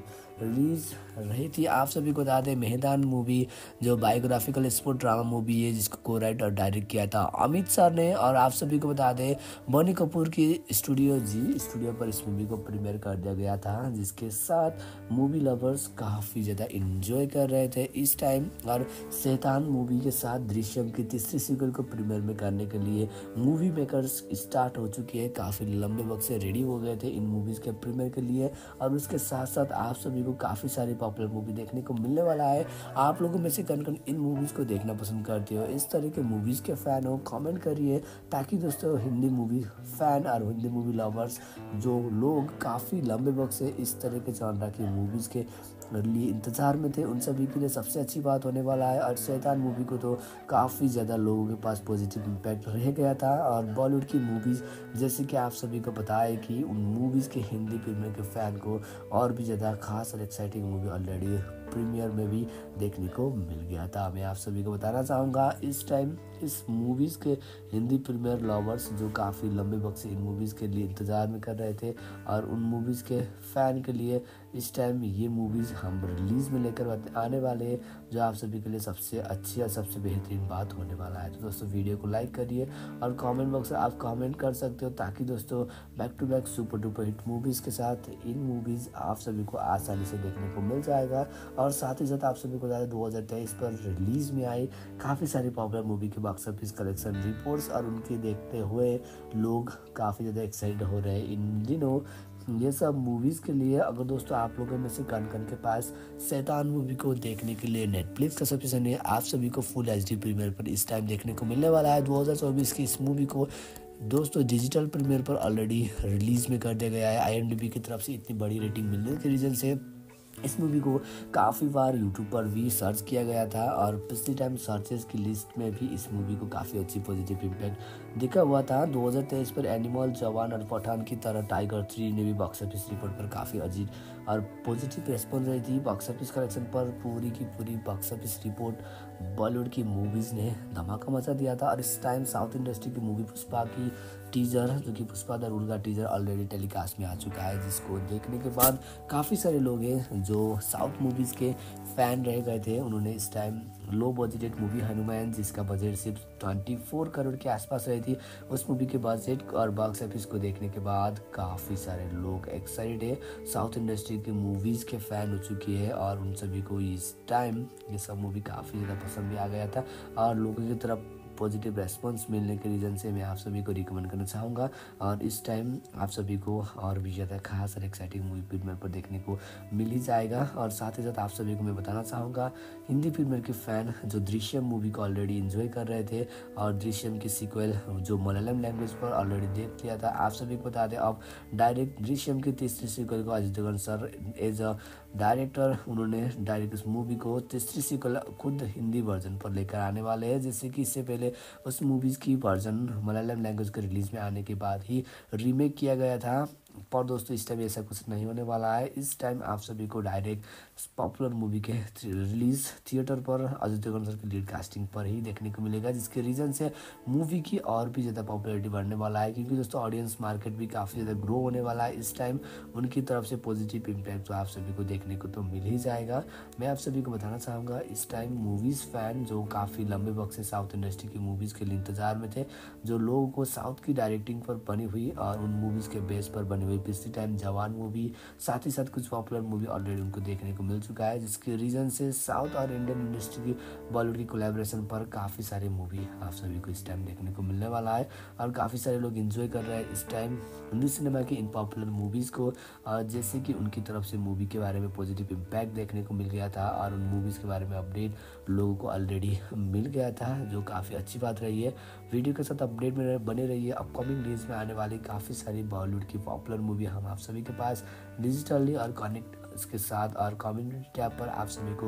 Speaker 1: रिलीज रही थी। आप सभी को बता दें मैदान मूवी जो बायोग्राफिकल स्पोर्ट ड्रामा मूवी है जिसको को राइट और डायरेक्ट किया था अमित सर ने। और आप सभी को बता दें बनी कपूर की स्टूडियो जी स्टूडियो पर इस मूवी को प्रीमियर कर दिया गया था, जिसके साथ मूवी लवर्स काफ़ी ज़्यादा इंजॉय कर रहे थे इस टाइम। और शैतान मूवी के साथ दृश्यम की तीसरी सीक्वल को प्रीमियर में करने के लिए मूवी मेकर्स स्टार्ट हो चुकी है, काफ़ी लंबे वक्त से रेडी हो गए थे इन मूवीज़ के प्रीमियर के लिए। और उसके साथ साथ आप सभी को काफ़ी सारी पॉपुलर मूवी देखने को मिलने वाला है। आप लोगों में से कौन कौन इन मूवीज़ को देखना पसंद करते हो, इस तरह के मूवीज़ के फ़ैन हो, कमेंट करिए, ताकि दोस्तों हिंदी मूवी फ़ैन और हिंदी मूवी लवर्स जो लोग काफ़ी लंबे वक्त से इस तरह के जॉनरा की मूवीज़ के लिए इंतज़ार में थे, उन सभी के लिए सबसे अच्छी बात होने वाला है। और शैतान मूवी को तो काफ़ी ज़्यादा लोगों के पास पॉजिटिव इम्पैक्ट रह गया था। और बॉलीवुड की मूवीज़ जैसे कि आप सभी को पता है कि उन मूवीज़ के हिंदी प्रीमियर के फ़ैन को और भी ज़्यादा खास और एक्साइटिंग मूवी ऑलरेडी प्रीमियर में भी देखने को मिल गया था। मैं आप सभी को बताना चाहूँगा इस टाइम इस मूवीज़ के हिंदी प्रीमियर लवर्स जो काफ़ी लंबे वक्त से इन मूवीज़ के लिए इंतज़ार में कर रहे थे, और उन मूवीज़ के फ़ैन के लिए इस टाइम ये मूवीज़ हम रिलीज़ में लेकर आने वाले हैं, जो आप सभी के लिए सबसे अच्छी और सबसे बेहतरीन बात होने वाला है। तो दोस्तों वीडियो को लाइक करिए और कमेंट बॉक्स में आप कमेंट कर सकते हो, ताकि दोस्तों back to back super duper hit movies के साथ इन मूवीज़ आप सभी को आसानी से देखने को मिल जाएगा। और साथ ही साथ आप सभी को बता दें दो हज़ार तेईस पर रिलीज़ में आई काफ़ी सारी पॉपुलर मूवी के बॉक्स ऑफिस कलेक्शन रिपोर्ट्स, और उनके देखते हुए लोग काफ़ी ज़्यादा एक्साइटेड हो रहे हैं इन दिनों ये सब मूवीज़ के लिए। अगर दोस्तों आप लोगों में से कन कन के पास शैतान मूवी को देखने के लिए नेटफ्लिक्स का सब्सक्रिप्शन है, आप सभी को फुल एच डी प्रीमियर पर इस टाइम देखने को मिलने वाला है। दो हज़ार चौबीस की इस मूवी को दोस्तों डिजिटल प्रीमियर पर ऑलरेडी रिलीज़ में कर दिया गया है। आई एम डी बी की तरफ से इतनी बड़ी रेटिंग मिलने के रीज़न से इस मूवी को काफ़ी बार यूट्यूब पर भी सर्च किया गया था, और पिछले टाइम सर्चेस की लिस्ट में भी इस मूवी को काफ़ी अच्छी पॉजिटिव इम्पैक्ट दिखा हुआ था। दो हज़ार तेईस पर एनिमल, जवान और पठान की तरह टाइगर थ्री ने भी बॉक्स ऑफिस रिपोर्ट पर काफ़ी अजीब और पॉजिटिव रेस्पॉन्स रही थी। बॉक्स ऑफिस कलेक्शन पर पूरी की पूरी बॉक्स ऑफिस रिपोर्ट बॉलीवुड की मूवीज़ ने धमाका मचा दिया था। और इस टाइम साउथ इंडस्ट्री की मूवी पुष्पा की टीजर जो कि पुष्पा द रूल का टीजर ऑलरेडी टेलीकास्ट में आ चुका है, जिसको देखने के बाद काफ़ी सारे लोग हैं जो साउथ मूवीज़ के फ़ैन रह गए थे, उन्होंने इस time low budgeted movie Hanuman जिसका बजट सिर्फ चौबीस करोड़ के आसपास रही थी, उस मूवी के बजट और बॉक्स ऑफिस को देखने के बाद काफ़ी सारे लोग एक्साइटेड है, साउथ इंडस्ट्री की मूवीज़ के फ़ैन हो चुकी है। और उन सभी को इस टाइम ये सब मूवी काफ़ी ज़्यादा पसंद भी आ गया था, और लोगों की तरफ पॉजिटिव रेस्पॉन्स मिलने के रीज़न से मैं आप सभी को रिकमेंड करना चाहूँगा। और इस टाइम आप सभी को और भी ज़्यादा खास और एक्साइटिंग मूवी प्रीमियर पर देखने को मिल ही जाएगा। और साथ ही साथ आप सभी को मैं बताना चाहूँगा हिंदी प्रीमियर के फ़ैन जो दृश्यम मूवी को ऑलरेडी इन्जॉय कर रहे थे, और दृश्यम की सीक्वल जो मलयालम लैंग्वेज पर ऑलरेडी देख लिया था, आप सभी को बता दें अब डायरेक्ट दृश्यम की तीसरी सीक्वल को Ajay Devgan sir as a director उन्होंने डायरेक्ट इस मूवी को तीसरी सीक्वल खुद हिंदी वर्जन पर लेकर आने वाले हैं, जैसे कि इससे पहले उस मूवीज़ की वर्जन मलयालम लैंग्वेज के रिलीज़ में आने के बाद ही रीमेक किया गया था। पर दोस्तों इस टाइम ऐसा कुछ नहीं होने वाला है, इस टाइम आप सभी को डायरेक्ट पॉपुलर मूवी के रिलीज़ थिएटर पर अजय देवगन सर की लीड कास्टिंग पर ही देखने को मिलेगा, जिसके रीज़न से मूवी की और भी ज़्यादा पॉपुलैरिटी बढ़ने वाला है, क्योंकि दोस्तों ऑडियंस मार्केट भी काफ़ी ज़्यादा ग्रो होने वाला है इस टाइम। उनकी तरफ से पॉजिटिव इम्पैक्ट तो आप सभी को देखने को तो मिल ही जाएगा। मैं आप सभी को बताना चाहूँगा इस टाइम मूवीज़ फ़ैन जो काफ़ी लंबे वक्त से साउथ इंडस्ट्री की मूवीज़ के लिए इंतज़ार में थे, जो लोगों को साउथ की डायरेक्टिंग पर बनी हुई और उन मूवीज़ के बेस पर बनी हुई पिछले टाइम जवान मूवी, साथ ही साथ कुछ पॉपुलर मूवी ऑलरेडी उनको देखने को मिल चुका है, जिसके रीज़न से साउथ और इंडियन इंडस्ट्री की बॉलीवुड की कोलैबोरेशन पर काफ़ी सारे मूवी आप सभी को इस टाइम देखने को मिलने वाला है, और काफ़ी सारे लोग एंजॉय कर रहे हैं इस टाइम हिंदी सिनेमा की इन पॉपुलर मूवीज़ को। जैसे कि उनकी तरफ से मूवी के बारे में पॉजिटिव इम्पैक्ट देखने को मिल गया था, और उन मूवीज़ के बारे में अपडेट लोगों को ऑलरेडी मिल गया था, जो काफ़ी अच्छी बात रही है। वीडियो के साथ अपडेट में बने रहिए, अपकमिंग डेज में आने वाली काफ़ी सारी बॉलीवुड की पॉपुलर मूवी हम आप सभी के पास डिजिटली और कनेक्ट के साथ और कम्युनिटी टैब पर आप सभी को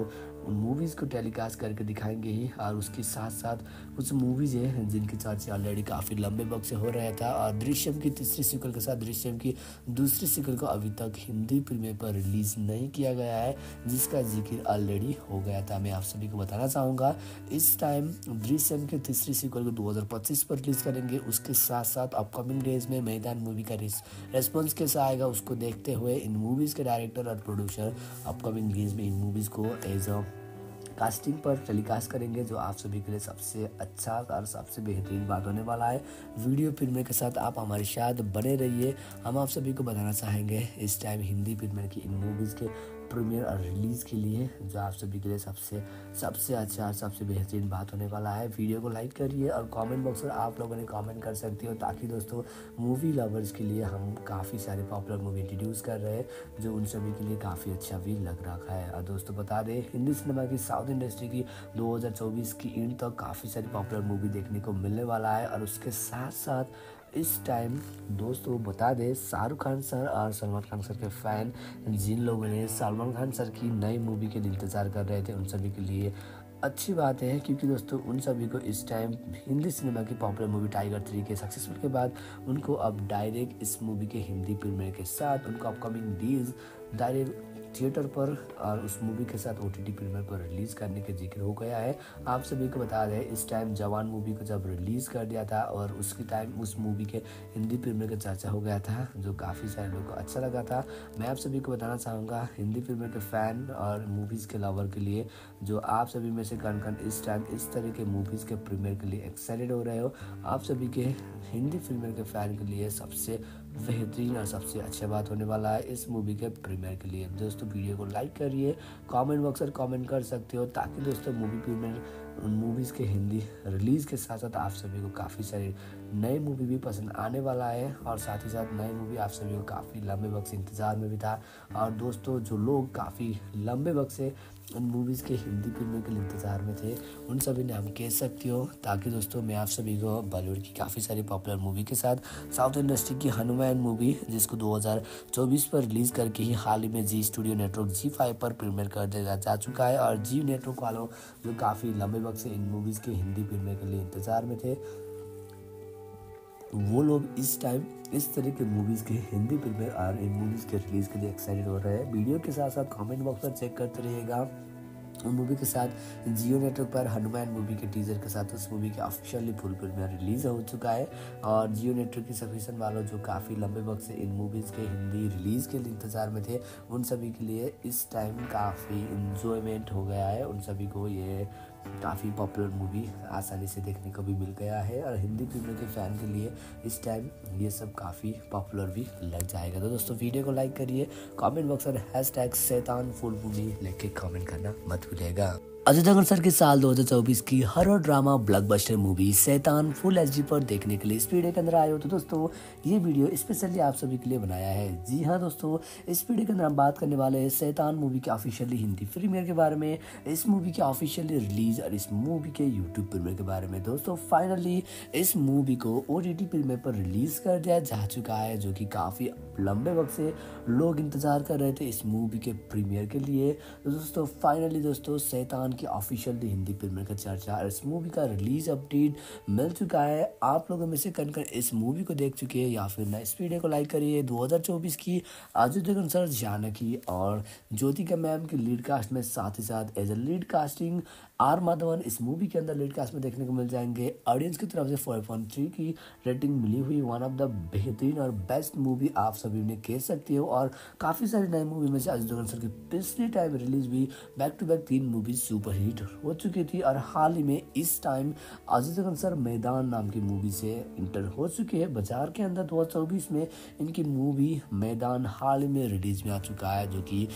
Speaker 1: उन मूवीज़ को टेलीकास्ट करके दिखाएंगे ही, और उसके साथ साथ कुछ मूवीज़ हैं जिनकी चर्चा ऑलरेडी काफ़ी लंबे वक्त से हो रहा था। और दृश्यम की तीसरी सीक्वल के साथ दृश्यम की दूसरी सीक्वल को अभी तक हिंदी प्रीमियर पर रिलीज़ नहीं किया गया है, जिसका जिक्र ऑलरेडी हो गया था। मैं आप सभी को बताना चाहूँगा इस टाइम दृश्यम की तीसरी सीक्वल को दो हज़ार पच्चीस पर रिलीज़ करेंगे। उसके साथ साथ अपकमिंग डेज में मैदान मूवी का रेस्पॉन्स कैसा आएगा उसको देखते हुए इन मूवीज़ के डायरेक्टर और प्रोड्यूसर अपकमिंग डेज में इन मूवीज़ को एज अ कास्टिंग पर टेलीकास्ट करेंगे, जो आप सभी के लिए सबसे अच्छा और सबसे बेहतरीन बात होने वाला है। वीडियो फिल्में के साथ आप हमारे साथ बने रहिए। हम आप सभी को बताना चाहेंगे इस टाइम हिंदी फिल्में की इन मूवीज़ के प्रीमियर और रिलीज़ के लिए, जो आप सभी के लिए सबसे सबसे अच्छा और सबसे बेहतरीन बात होने वाला है। वीडियो को लाइक करिए और कमेंट बॉक्स में आप लोगों ने कमेंट कर सकते हो, ताकि दोस्तों मूवी लवर्स के लिए हम काफ़ी सारे पॉपुलर मूवी इंट्रोड्यूस कर रहे हैं, जो उन सभी के लिए काफ़ी अच्छा भी लग रखा है। और दोस्तों बता दें, हिंदी सिनेमा की साउथ इंडस्ट्री की दो हज़ार चौबीस की एंड तक काफ़ी सारी पॉपुलर मूवी देखने को मिलने वाला है। और उसके साथ साथ इस टाइम दोस्तों बता दें, शाहरुख खान सर और सलमान खान सर के फ़ैन जिन लोगों ने सलमान खान सर की नई मूवी के इंतज़ार कर रहे थे, उन सभी के लिए अच्छी बात है, क्योंकि दोस्तों उन सभी को इस टाइम हिंदी सिनेमा की पॉपुलर मूवी टाइगर थ्री के सक्सेसफुल के बाद उनको अब डायरेक्ट इस मूवी के हिंदी प्रीमियर के साथ उनको अपकमिंग डेज डायरेक्ट थिएटर पर और उस मूवी के साथ ओटीटी प्रीमियर पर रिलीज़ करने के जिक्र हो गया है। आप सभी को बता दें, इस टाइम जवान मूवी को जब रिलीज़ कर दिया था और उसकी टाइम उस मूवी के हिंदी प्रीमियर का चर्चा हो गया था, जो काफ़ी सारे लोगों को अच्छा लगा था। मैं आप सभी को बताना चाहूँगा हिंदी प्रीमियर के फ़ैन और मूवीज़ के लवर के लिए, जो आप सभी में से कौन कौन इस टाइम इस तरह के मूवीज़ के प्रीमियर के लिए एक्साइटेड हो रहे हो, आप सभी के हिंदी फिल्म के फ़ैन के लिए सबसे बेहतरीन और सबसे अच्छा बात होने वाला है इस मूवी के प्रीमियर के लिए। दोस्तों वीडियो को लाइक करिए, कमेंट बॉक्स में कमेंट कर सकते हो, ताकि दोस्तों मूवी प्रीमियर उन मूवीज़ के हिंदी रिलीज़ के साथ साथ आप सभी को काफ़ी सारी नई मूवी भी पसंद आने वाला है। और साथ ही साथ नई मूवी आप सभी को काफ़ी लंबे वक्त से इंतज़ार में भी था। और दोस्तों जो लोग काफ़ी लंबे वक्त से उन मूवीज़ के हिंदी फिल्मों के इंतज़ार में थे, उन सभी ने हम कह सकते हो, ताकि दोस्तों मैं आप सभी को बॉलीवुड की काफ़ी सारी पॉपुलर मूवी के साथ साउथ इंडस्ट्री की हनुमान मूवी, जिसको दो हज़ार चौबीस पर रिलीज़ करके ही हाल ही में जी स्टूडियो नेटवर्क जी फाइव पर प्रीमियर कर दिया जा चुका है। और जी नेटवर्क वालों जो काफ़ी लंबे वक्त से इन मूवीज़ के हिंदी फिल्में के लिए इंतज़ार में थे, वो लोग इस टाइम इस तरह के मूवीज़ के हिंदी फिल्में और इन मूवीज़ के रिलीज़ के लिए एक्साइटेड हो रहे हैं। वीडियो के साथ साथ कमेंट बॉक्स पर चेक करते रहिएगा। मूवी के साथ जियो नेटवर्क पर हनुमान मूवी के टीजर के साथ उस मूवी के ऑफिशियली फुल प्रीमियर रिलीज हो चुका है। और जियो नेटवर्क की सब्सक्रिप्शन वालों जो काफ़ी लंबे वक्त से इन मूवीज़ के हिंदी रिलीज़ के इंतज़ार में थे, उन सभी के लिए इस टाइम काफ़ी इंजॉयमेंट हो गया है। उन सभी को ये काफ़ी पॉपुलर मूवी आसानी से देखने को भी मिल गया है। और हिंदी फिल्मों के फ़ैन के लिए इस टाइम ये सब काफ़ी पॉपुलर भी लग जाएगा। तो दोस्तों वीडियो को लाइक करिए, कमेंट बॉक्स में हैश टैग शैतान फुल मूवी लेके कमेंट करना मत भूलिएगा। अजय देवगन सर के साल दो हज़ार चौबीस की हॉरर ड्रामा ब्लॉकबस्टर मूवी शैतान फुल एचडी पर देखने के लिए इस वीडियो के अंदर आए हो। तो दोस्तों ये वीडियो स्पेशली आप सभी के लिए बनाया है। जी हाँ दोस्तों, इस वीडियो के अंदर हम बात करने वाले हैं शैतान मूवी के ऑफिशियली हिंदी प्रीमियर के बारे में, इस मूवी के ऑफिशियली रिलीज और इस मूवी के यूट्यूब प्रीमियर के बारे में। दोस्तों फाइनली इस मूवी को ओटीटी प्रीमियर पर रिलीज कर दिया जा चुका है, जो कि काफ़ी लंबे वक्त से लोग इंतजार कर रहे थे इस मूवी के प्रीमियर के लिए। तो दोस्तों फाइनली दोस्तों शैतान की ऑफिशियली हिंदी प्रीमियर का चर्चा और इस मूवी का रिलीज अपडेट मिल चुका है। आप लोगों में से कन कन इस मूवी को देख चुके हैं या फिर ना, इस वीडियो को लाइक करिए। दो हज़ार चौबीस की अजय देवगन सर, जानकी और ज्योतिका मैम की लीड कास्ट में, साथ ही साथ as a lead casting R Madhavan इस मूवी के अंदर लीड कास्ट में देखने को मिल जाएंगे। ऑडियंस की तरफ से फोर पॉइंट थ्री की रेटिंग मिली हुई, वन ऑफ द बेहतरीन और बेस्ट मूवी आप सभी ने कह सकते हो। और काफ़ी सारी नई मूवी में से अजय देवगन सर की पिछली टाइम रिलीज भी बैक टू बैक तीन मूवी सुपर हिट हो चुकी थी। और हाल ही में इस टाइम अजय देवगन सर मैदान नाम की मूवी से इंटर हो चुके हैं बाजार के अंदर। दो हज़ार चौबीस में इनकी मूवी मैदान हाल ही में रिलीज में आ चुका है, जो कि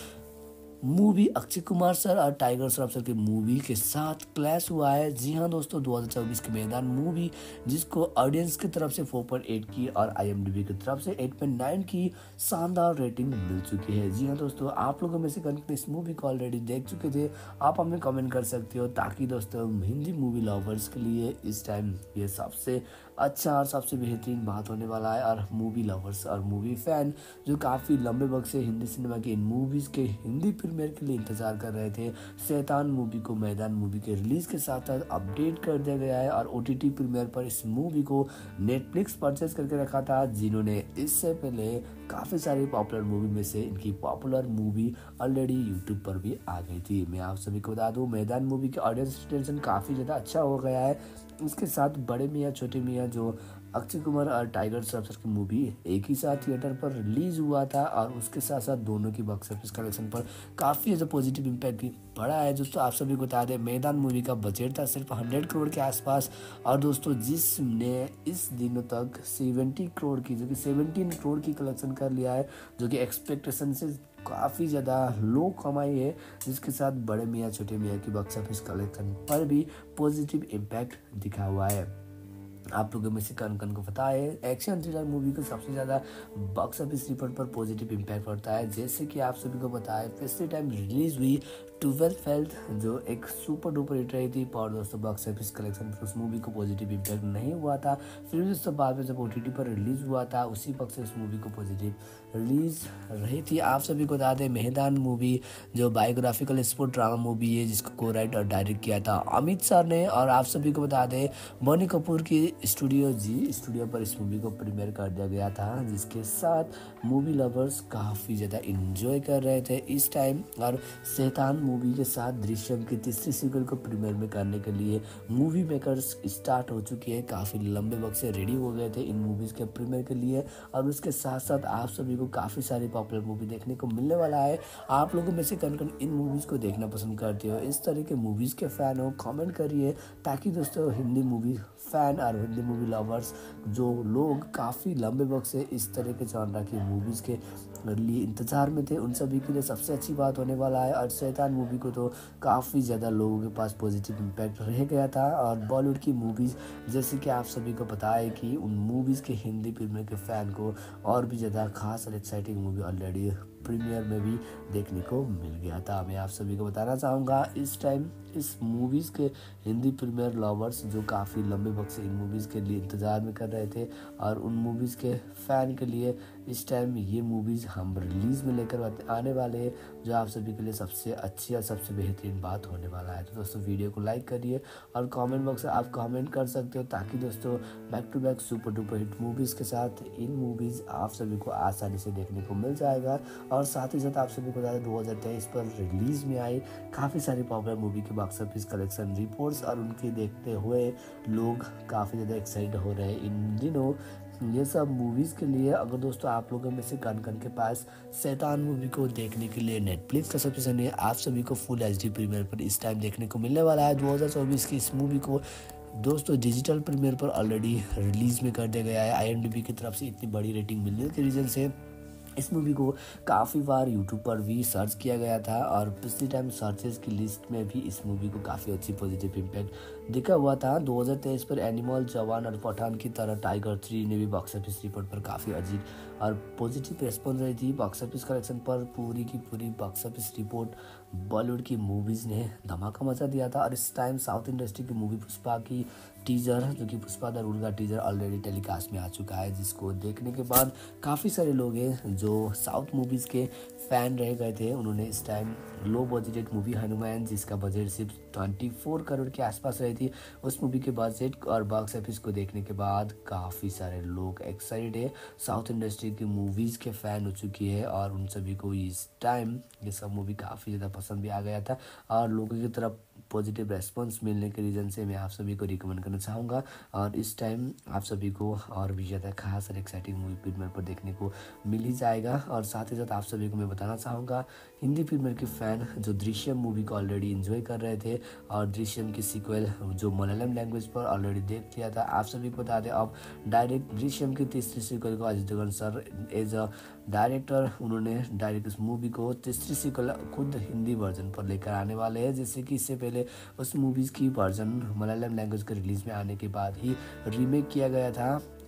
Speaker 1: मूवी अक्षय कुमार सर और टाइगर श्रॉफ सर की मूवी के साथ क्लैश हुआ है। जी हाँ दोस्तों, दो हज़ार चौबीस की मैदान मूवी, जिसको ऑडियंस की तरफ से फोर पॉइंट एट की और आईएमडीबी की तरफ से एट पॉइंट नाइन की शानदार रेटिंग मिल चुकी है। जी हाँ दोस्तों, आप लोगों में से कौन इस मूवी को ऑलरेडी देख चुके थे, आप हमें कमेंट कर सकते हो, ताकि दोस्तों हिंदी मूवी लवर्स के लिए इस टाइम ये सबसे अच्छा और सबसे बेहतरीन बात होने वाला है। और मूवी लवर्स और मूवी फैन जो काफ़ी लंबे वक्त से हिंदी सिनेमा की इन मूवीज़ के हिंदी प्रीमियर के लिए इंतज़ार कर रहे थे, शैतान मूवी को मैदान मूवी के रिलीज़ के साथ साथ अपडेट कर दिया गया है और ओटीटी प्रीमियर पर इस मूवी को नेटफ्लिक्स परचेज करके रखा था, जिन्होंने इससे पहले काफ़ी सारी पॉपुलर मूवी में से इनकी पॉपुलर मूवी ऑलरेडी यूट्यूब पर भी आ गई थी। मैं आप सभी को बता दूं, मैदान मूवी की ऑडियंस रिटेंशन काफ़ी ज़्यादा अच्छा हो गया है। इसके साथ बड़े मियाँ छोटे मियाँ जो अक्षय कुमार और टाइगर श्रॉफ की मूवी एक ही साथ थिएटर पर रिलीज हुआ था और उसके साथ साथ दोनों की बॉक्स ऑफिस कलेक्शन पर काफ़ी ज़्यादा पॉजिटिव इम्पैक्ट भी पड़ा है। दोस्तों आप सभी को बता दें, मैदान मूवी का बजट था सिर्फ हंड्रेड करोड़ के आसपास और दोस्तों जिसने इस दिनों तक सेवेंटी करोड़ की जो कि सेवेंटीन करोड़ की कलेक्शन कर लिया है, जो कि एक्सपेक्टेशन से काफ़ी ज़्यादा लो कमाई है, जिसके साथ बड़े मियाँ छोटे मियाँ की बॉक्स ऑफिस कलेक्शन पर भी पॉजिटिव इम्पैक्ट दिखा हुआ है। आप लोगों में से कन कन को पता है, एक्शन थ्रिलर मूवी को सबसे ज़्यादा बॉक्स ऑफिस रिपोर्ट पर पॉजिटिव इम्पैक्ट पड़ता है। जैसे कि आप सभी को पता है, पिछले टाइम रिलीज हुई ट्वेल्थ फेल्थ जो एक सुपर डुपर हिट रही थी, और दोस्तों बॉक्स ऑफिस कलेक्शन पर उस मूवी को पॉजिटिव इम्पैक्ट नहीं हुआ था। फिर दोस्तों बाद में जब ओटीटी पर रिलीज हुआ था, उसी वक्त से उस मूवी को पॉजिटिव रिलीज रही थी। आप सभी को बता दें, मैदान मूवी जो बायोग्राफिकल स्पोर्ट ड्रामा मूवी है, जिसको को राइट और डायरेक्ट किया था अमित सर ने, और आप सभी को बता दें बनी कपूर की स्टूडियो जी स्टूडियो पर इस मूवी को प्रीमियर कर दिया गया था, जिसके साथ मूवी लवर्स काफ़ी ज़्यादा इंजॉय कर रहे थे इस टाइम। और शैतान मूवी के साथ दृश्यम की तीसरी सीक्वल को प्रीमियर में करने के लिए मूवी मेकर्स स्टार्ट हो चुकी है, काफ़ी लंबे वक्त से रेडी हो गए थे इन मूवीज़ के प्रीमियर के लिए। और उसके साथ साथ आप सभी को काफ़ी सारी पॉपुलर मूवी देखने को मिलने वाला है। आप लोगों में से कौन कौन इन मूवीज़ को देखना पसंद करते हो, इस तरह के मूवीज़ के फ़ैन हो, कमेंट करिए, ताकि दोस्तों हिंदी मूवी फ़ैन और हिंदी मूवी लवर्स जो लोग काफ़ी लंबे वक्त से इस तरह के जॉनरा की मूवीज़ के लिए इंतज़ार में थे, उन सभी के लिए सबसे अच्छी बात होने वाला है। और शैतान मूवी को तो काफ़ी ज़्यादा लोगों के पास पॉजिटिव इम्पैक्ट रह गया था। और बॉलीवुड की मूवीज़ जैसे कि आप सभी को पता है कि उन मूवीज़ के हिंदी प्रीमियर के फ़ैन को और भी ज़्यादा खास और एक्साइटिंग मूवी ऑलरेडी प्रीमियर में भी देखने को मिल गया था। मैं आप सभी को बताना चाहूँगा, इस टाइम इस मूवीज़ के हिंदी प्रीमियर लवर्स जो काफ़ी लंबे वक्त से इन मूवीज़ के लिए इंतज़ार में कर रहे थे, और उन मूवीज़ के फ़ैन के लिए इस टाइम ये मूवीज़ हम रिलीज़ में लेकर आने वाले हैं, जो आप सभी के लिए सबसे अच्छी और सबसे बेहतरीन बात होने वाला है। तो दोस्तों वीडियो को लाइक करिए और कमेंट बॉक्स में आप कमेंट कर सकते हो, ताकि दोस्तों back to back super duper hit movies के साथ इन मूवीज़ आप सभी को आसानी से देखने को मिल जाएगा। और साथ ही साथ आप सभी को बता दें, दो हज़ार तेईस पर रिलीज़ में आई काफ़ी सारी पॉपुलर मूवी के बॉक्स ऑफिस कलेक्शन रिपोर्ट्स, और उनके देखते हुए लोग काफ़ी ज़्यादा एक्साइटेड हो रहे हैं इन दिनों ये सब मूवीज़ के लिए। अगर दोस्तों आप लोगों में से कन कन के पास शैतान मूवी को देखने के लिए नेटफ्लिक्स का सब्सक्रिप्शन है, आप सभी को फुल एच डी प्रीमियर पर इस टाइम देखने को मिलने वाला है। दो हज़ार चौबीस की इस मूवी को दोस्तों डिजिटल प्रीमियर पर ऑलरेडी रिलीज़ में कर दिया गया है। आई एम डी बी की तरफ से इतनी बड़ी रेटिंग मिलने के रीज़न से इस मूवी को काफ़ी बार यूट्यूब पर भी सर्च किया गया था, और पिछली टाइम सर्चेस की लिस्ट में भी इस मूवी को काफ़ी अच्छी पॉजिटिव इम्पैक्ट दिखा हुआ था। दो हज़ार तेईस पर एनिमल, जवान और पठान की तरह टाइगर थ्री ने भी बॉक्स ऑफिस रिपोर्ट पर काफ़ी अजीब और पॉजिटिव रेस्पॉन्स रही थी। बॉक्स ऑफिस कलेक्शन पर पूरी की पूरी बॉक्स ऑफिस रिपोर्ट बॉलीवुड की मूवीज़ ने धमाका मचा दिया था। और इस टाइम साउथ इंडस्ट्री की मूवी पुष्पा की टीज़र, जो कि पुष्पा द रूल का टीज़र ऑलरेडी टेलीकास्ट में आ चुका है, जिसको देखने के बाद काफ़ी सारे लोग हैं जो साउथ मूवीज़ के फ़ैन रह गए थे, उन्होंने इस time low budgeted movie Hanuman, जिसका बजट सिर्फ चौबीस करोड़ के आसपास रही थी, उस मूवी के बजट और बॉक्स ऑफिस को देखने के बाद काफ़ी सारे लोग एक्साइटेड है, साउथ इंडस्ट्री की मूवीज़ के फ़ैन हो चुकी है, और उन सभी को इस टाइम ये सब मूवी काफ़ी ज़्यादा पसंद भी आ गया था। और लोगों की तरफ पॉजिटिव रेस्पॉन्स मिलने के रीज़न से मैं आप सभी को रिकमेंड करना चाहूँगा, और इस टाइम आप सभी को और भी ज़्यादा खास और एक्साइटिंग मूवी प्रीमियर पर देखने को मिल ही जाएगा। और साथ ही साथ आप सभी को मैं बताना चाहूँगा, हिंदी प्रीमियर के फ़ैन जो दृश्यम मूवी को ऑलरेडी एंजॉय कर रहे थे, और दृश्यम की सीक्वल जो मलयालम लैंग्वेज पर ऑलरेडी देख लिया था, आप सभी को बता दें अब डायरेक्ट दृश्यम की तीसरी सीक्वल को Ajay Devgan sir as a director उन्होंने डायरेक्ट इस मूवी को तीसरी सीक्वल खुद हिंदी वर्जन पर लेकर आने वाले हैं। जैसे कि इससे पहले उस मूवीज़ की वर्जन मलयालम लैंग्वेज के रिलीज़ में आने के बाद ही रीमेक किया गया था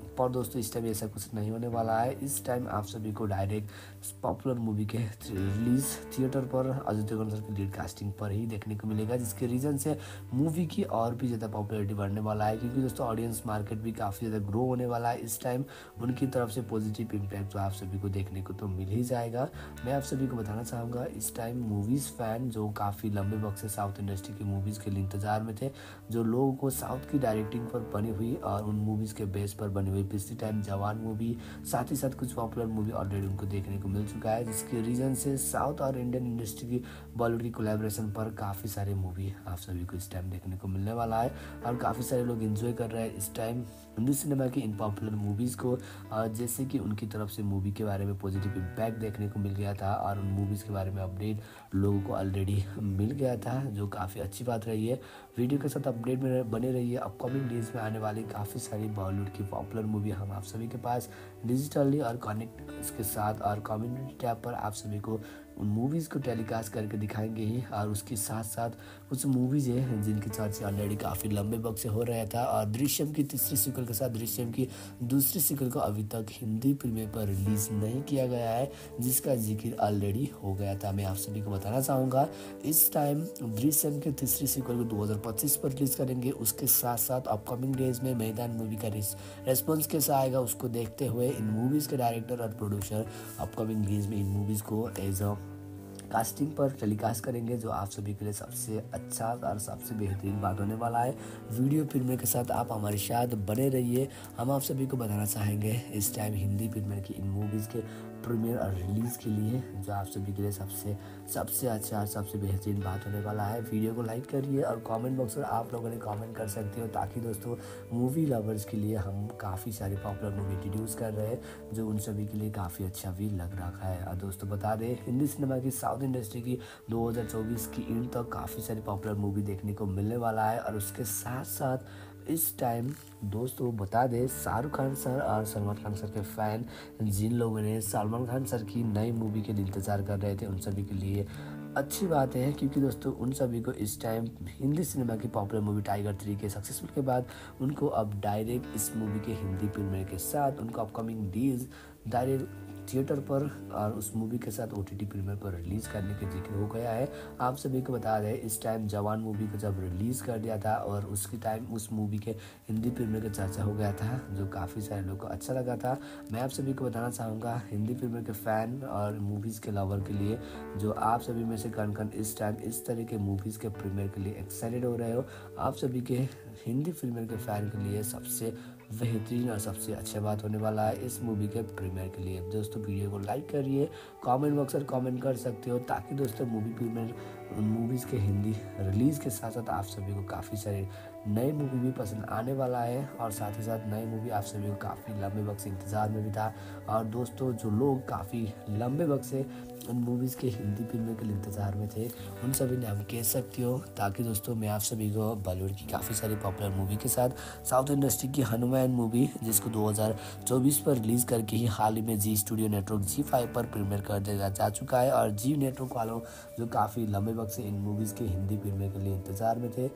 Speaker 1: पर दोस्तों इस टाइम ऐसा कुछ नहीं होने वाला है। इस टाइम आप सभी को डायरेक्ट पॉपुलर मूवी के रिलीज थिएटर पर अजय देवगन सर की लीड कास्टिंग पर ही देखने को मिलेगा, जिसके रीज़न से मूवी की और भी ज़्यादा पॉपुलैरिटी बढ़ने वाला है, क्योंकि दोस्तों ऑडियंस मार्केट भी काफ़ी ज़्यादा ग्रो होने वाला है। इस टाइम उनकी तरफ से पॉजिटिव इम्पैक्ट तो आप सभी को देखने को तो मिल ही जाएगा। मैं आप सभी को बताना चाहूँगा, इस टाइम मूवीज़ फ़ैन जो काफ़ी लंबे वक्त से साउथ इंडस्ट्री की मूवीज़ के लिए इंतजार में थे, जो लोगों को साउथ की डायरेक्टिंग पर बनी हुई और उन मूवीज़ के बेस पर बनी हुई पिछली टाइम जवान मूवी, साथ ही साथ कुछ पॉपुलर मूवी ऑलरेडी उनको देखने को मिल चुका है, जिसके रीज़न से साउथ और इंडियन इंडस्ट्री की बॉलीवुड की कोलैबोरेशन पर काफ़ी सारे मूवी आप सभी को इस टाइम देखने को मिलने वाला है और काफ़ी सारे लोग एंजॉय कर रहे हैं इस टाइम हिंदी सिनेमा की इन पॉपुलर मूवीज़ को। जैसे कि उनकी तरफ से मूवी के बारे में पॉजिटिव इम्पैक्ट देखने को मिल गया था और उन मूवीज़ के बारे में अपडेट लोगों को ऑलरेडी मिल गया था, जो काफ़ी अच्छी बात रही है। वीडियो के साथ अपडेट में बने रहिए। अपकमिंग डेज में आने वाली काफ़ी सारी बॉलीवुड की पॉपुलर मूवी हम आप सभी के पास डिजिटली और कनेक्ट इसके साथ और कम्युनिटी टैब पर आप सभी को उन मूवीज़ को टेलीकास्ट करके दिखाएंगे ही, और उसके साथ साथ कुछ मूवीज़ हैं जिनकी चर्चा ऑलरेडी काफ़ी लंबे वक्त से हो रहा था और दृश्यम की तीसरी सीक्वल के साथ दृश्यम की दूसरी सीक्वल को अभी तक हिंदी प्रीमियर पर रिलीज़ नहीं किया गया है, जिसका जिक्र ऑलरेडी हो गया था। मैं आप सभी को बताना चाहूँगा, इस टाइम दृश्यम की तीसरी सीक्वल को दो हज़ार पच्चीस पर रिलीज़ करेंगे। उसके साथ साथ अपकमिंग डेज में मैदान मूवी का रेस्पॉन्स कैसा आएगा उसको देखते हुए इन मूवीज़ के डायरेक्टर और प्रोड्यूसर अपकमिंग डेज में इन मूवीज़ को एज अ कास्टिंग पर टेलीकास्ट करेंगे, जो आप सभी के लिए सबसे अच्छा और सबसे बेहतरीन बात होने वाला है। वीडियो फिल्म के साथ आप हमारे साथ बने रहिए। हम आप सभी को बताना चाहेंगे, इस टाइम हिंदी फिल्म की इन मूवीज़ के प्रीमियर और रिलीज़ के लिए जो आप सभी के लिए सबसे सबसे अच्छा और सबसे बेहतरीन बात होने वाला है। वीडियो को लाइक करिए और कमेंट बॉक्स में आप लोगों ने कमेंट कर सकते हो, ताकि दोस्तों मूवी लवर्स के लिए हम काफ़ी सारी पॉपुलर मूवी इंट्रोड्यूस कर रहे हैं, जो उन सभी के लिए काफ़ी अच्छा भी लग रहा है। और दोस्तों बता दें, हिंदी सिनेमा की साउथ इंडस्ट्री की दो हज़ार चौबीस की एंड तक काफ़ी सारी पॉपुलर मूवी देखने को मिलने वाला है। और उसके साथ साथ इस टाइम दोस्तों बता दें, शाहरुख खान सर और सलमान खान सर के फ़ैन जिन लोगों ने सलमान खान सर की नई मूवी के लिए इंतज़ार कर रहे थे, उन सभी के लिए अच्छी बात है, क्योंकि दोस्तों उन सभी को इस टाइम हिंदी सिनेमा की पॉपुलर मूवी टाइगर थ्री के सक्सेसफुल के बाद उनको अब डायरेक्ट इस मूवी के हिंदी प्रीमियर के साथ उनको अपकमिंग डेज डायरेक्ट थिएटर पर और उस मूवी के साथ ओटीटी प्रीमियर पर रिलीज़ करने के जिक्र हो गया है। आप सभी को बता दें, इस टाइम जवान मूवी को जब रिलीज़ कर दिया था और उसके टाइम उस मूवी के हिंदी प्रीमियर का चर्चा हो गया था, जो काफ़ी सारे लोगों को अच्छा लगा था। मैं आप सभी को बताना चाहूँगा, हिंदी प्रीमियर के फ़ैन और मूवीज़ के लवर के लिए, जो आप सभी में से कौन कौन इस टाइम इस तरह के मूवीज़ के प्रीमियर के लिए एक्साइटेड हो रहे हो, आप सभी के हिंदी फिल्म के फ़ैन के लिए सबसे बेहतरीन और सबसे अच्छा बात होने वाला है इस मूवी के प्रीमियर के लिए। दोस्तों वीडियो को लाइक करिए, कमेंट बॉक्स में कमेंट कर सकते हो, ताकि दोस्तों मूवी प्रीमियर मूवीज़ के हिंदी रिलीज़ के साथ साथ आप सभी को काफ़ी सारे नई मूवी भी पसंद आने वाला है और साथ ही साथ नई मूवी आप सभी को काफ़ी लंबे वक्त से इंतज़ार में भी था। और दोस्तों जो लोग काफ़ी लंबे वक्त से उन मूवीज़ के हिंदी फिल्मों के लिए इंतज़ार में थे, उन सभी ने हम कह सकते हो, ताकि दोस्तों मैं आप सभी को बॉलीवुड की काफ़ी सारी पॉपुलर मूवी के साथ साउथ इंडस्ट्री की हनुमान मूवी, जिसको दो हज़ार चौबीस पर रिलीज़ करके ही हाल ही में जी स्टूडियो नेटवर्क जी फाइव पर प्रीमियर कर दिया जा चुका है। और जी नेटवर्क वालों जो काफ़ी लंबे वक्त से इन मूवीज़ के हिंदी फिल्मों के लिए इंतज़ार में थे,